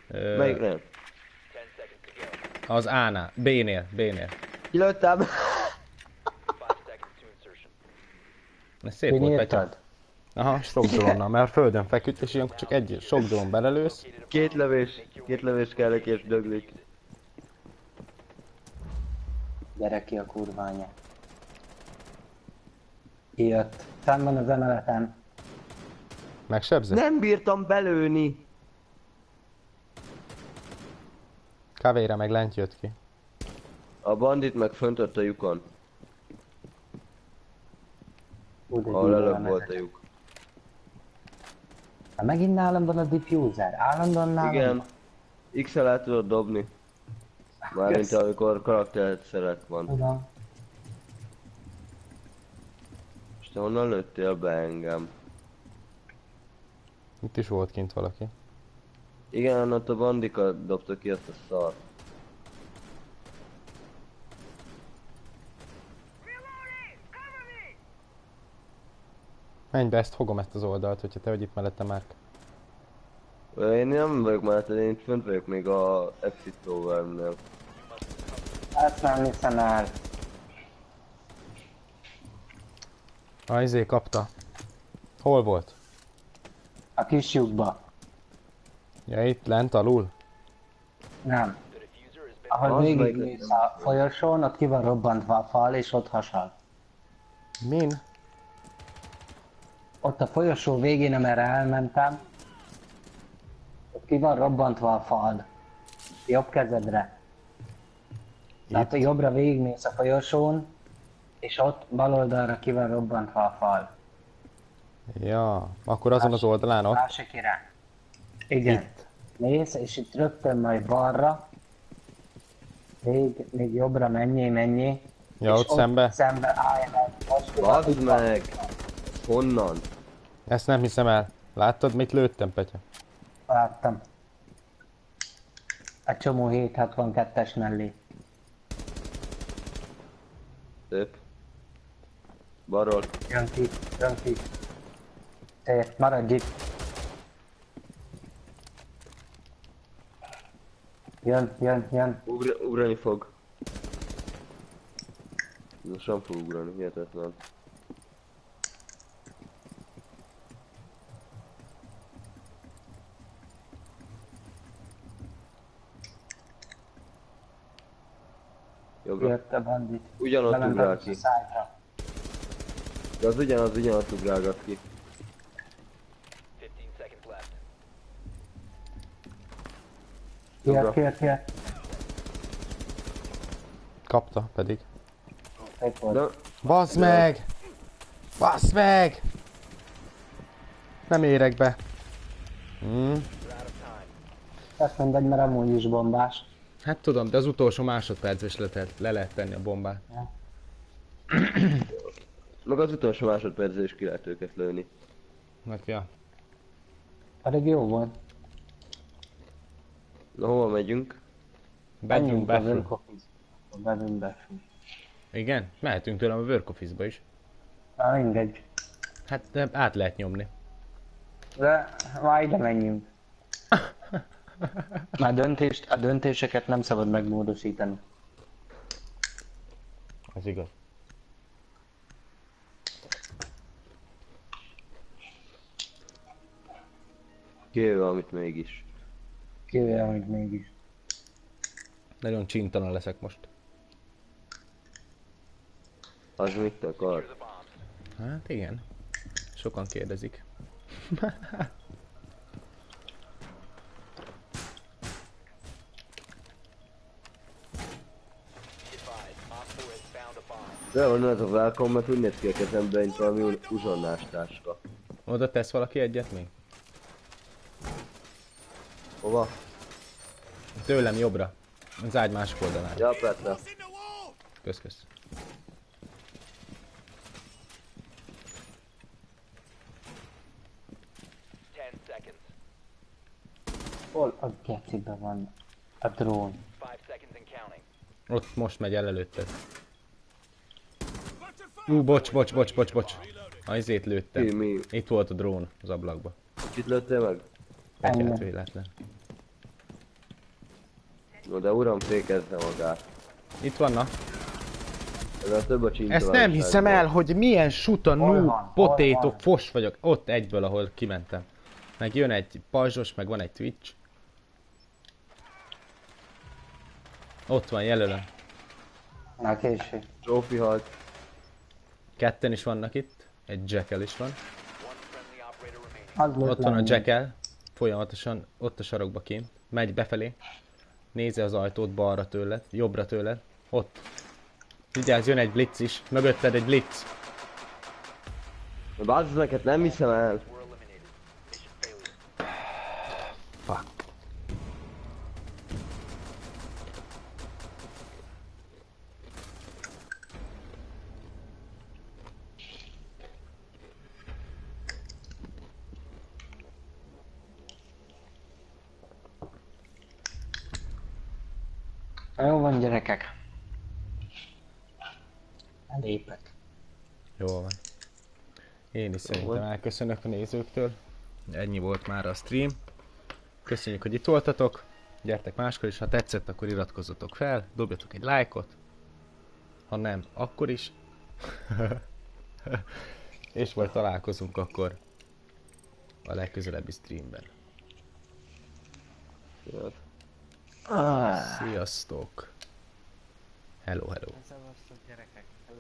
Ö, Melyik nem? ten seconds to go. az A-nál, B-nél, B-nél. Kilőttem! five seconds to insertion. Ez szép volt, Petya. Kinyírtad? Aha, sok drónnal, mert földön feküdt, és ilyenkor csak egy sok drón belelősz. Két lövés, két lövés kell neki és döglik. Gyere ki a kurványa. Kijött. Fenn van az emeleten. Megsebzett? Nem bírtam belőni! Kavére meg lent jött ki. A bandit meg fönt ott a lyukon, Ú, de ahol gyűlölöm előbb volt a ezeket. lyuk. Hát megint nálam van a diffuser. Állandóan nálam Igen. van. X-el el tudod dobni. Mármint amikor karakteret szeret van. Tudom. És te honnan lőttél be engem? Itt is volt kint valaki. Igen, ott a bandika dobta ki azt a szart. Menj be, ezt fogom ezt az oldalt, hogyha te vagy itt mellette már. Én nem vagyok már, én itt fönt vagyok még a Exit Tower-nél. Ezt nem hiszem el. A izé kapta. Hol volt? A kis lyukba. Ja, itt lent alul? Nem. The diffuser has been Ahogy Az végigmész meg- a folyosón, ott ki van robbantva a fal, és ott hasal. Min? Ott a folyosó végén, amerre elmentem, ott ki van robbantva a fal. Jobb kezedre. Tehát a jobbra végigmész a folyosón, és ott bal oldalra ki van robbantva a fal. Ja, akkor azon az oldalán ott. Másik irány. Igen. Itt. Mész, és itt rögtön majd balra, még, még jobbra menjél, menjél. Ja, és ott szembe? Szembe állj meg. Most Bazd meg! Honnan? Ezt nem hiszem el. Láttad, mit lőttem, Petya? Láttam. A csomó hét hatvankettes mellé. Szép. Balról. Jön ki, jön ki. Szép, maradj itt. Jön, jön, jön. Ugra, ugrani fog. Most nem fog ugrani, hihetetlen. Jobbra. Jött a bandit. Ugyanott Bement ugrál a ki. szájra. De az ugyanaz, ugyanott ugrálgat ki. fifteen seconds left. Jött, Jobbra. jött, jött. Kapta pedig. Szép volt. Na, Bazd meg! Bazd meg! Nem érek be. Hmm. You're out of time. Azt mondod, mert amúgy is bombás. Hát tudom, de az utolsó másodpercben is le, lehet- le lehet tenni a bombát. meg az utolsó másodpercben is ki lehet őket lőni. Hát ja. Pedig jó volt. Na hova megyünk? Bedroom, Menjünk a bathroom. work office. A bedroom, bathroom. Igen? Mehetünk tőlem a work office-ba is. Na mindegy. Hát de át lehet nyomni. De már ide menjünk. Már döntést, a döntéseket nem szabad megmódosítani. Az igaz. Kijöjjön valamit mégis. Kivéve, hogy mégis. Nagyon csintalan leszek most. Az mit akar? The bombs. Hát igen. Sokan kérdezik. Be advised, Op four has found a bomb. De van ez a welcome, mert úgy néz ki a kezemben, mint valami uzsonnás táska. Oda tesz valaki egyet még? Hova? Tőlem jobbra. Az ágy másik oldalán. Ja, Petra. Kösz, kösz. ten seconds. Hol a gecibe van a drón? five seconds and counting. Ott most megy el előtted. Ú, bocs, bocs, bocs, bocs, bocs. A izét Ki, lőttem. mi? Itt volt a drón az ablakba. Kit lőttél meg? Petyát Engem. véletlen. No de uram, fékezze magát. Itt vannak. Ez a több a csintó. Ezt nem hiszem el, hogy milyen suta Hol noob van? Hol potato van? fos vagyok. Ott egyből, ahol kimentem. Meg jön egy pajzsos, meg van egy Twitch. Ott van, jelölöm. Na késő. Trófi halt. Ketten is vannak itt. Egy Jackal is van. One friendly operator remaining. Az volt Ott van a lenni. Jackal. Folyamatosan ott a sarokba kint. Megy befelé. Nézi az ajtót balra tőled, jobbra tőled. Ott. Vigyázz, jön egy blitz is. Mögötted egy blitz. Bázz neked nem hiszem el. Were eliminated. Mission failure. Fuck. Jó van gyerekek. Elépek. Jó van. Én is szerintem elköszönök a nézőktől. Ennyi volt már a stream. Köszönjük, hogy itt voltatok. Gyertek máskor is, ha tetszett, akkor iratkozzatok fel, dobjatok egy lájkot. Ha nem, akkor is. És majd találkozunk akkor a legközelebbi streamben. Ah. Sziasztok! Hello, hello! Szevasztok gyerekek.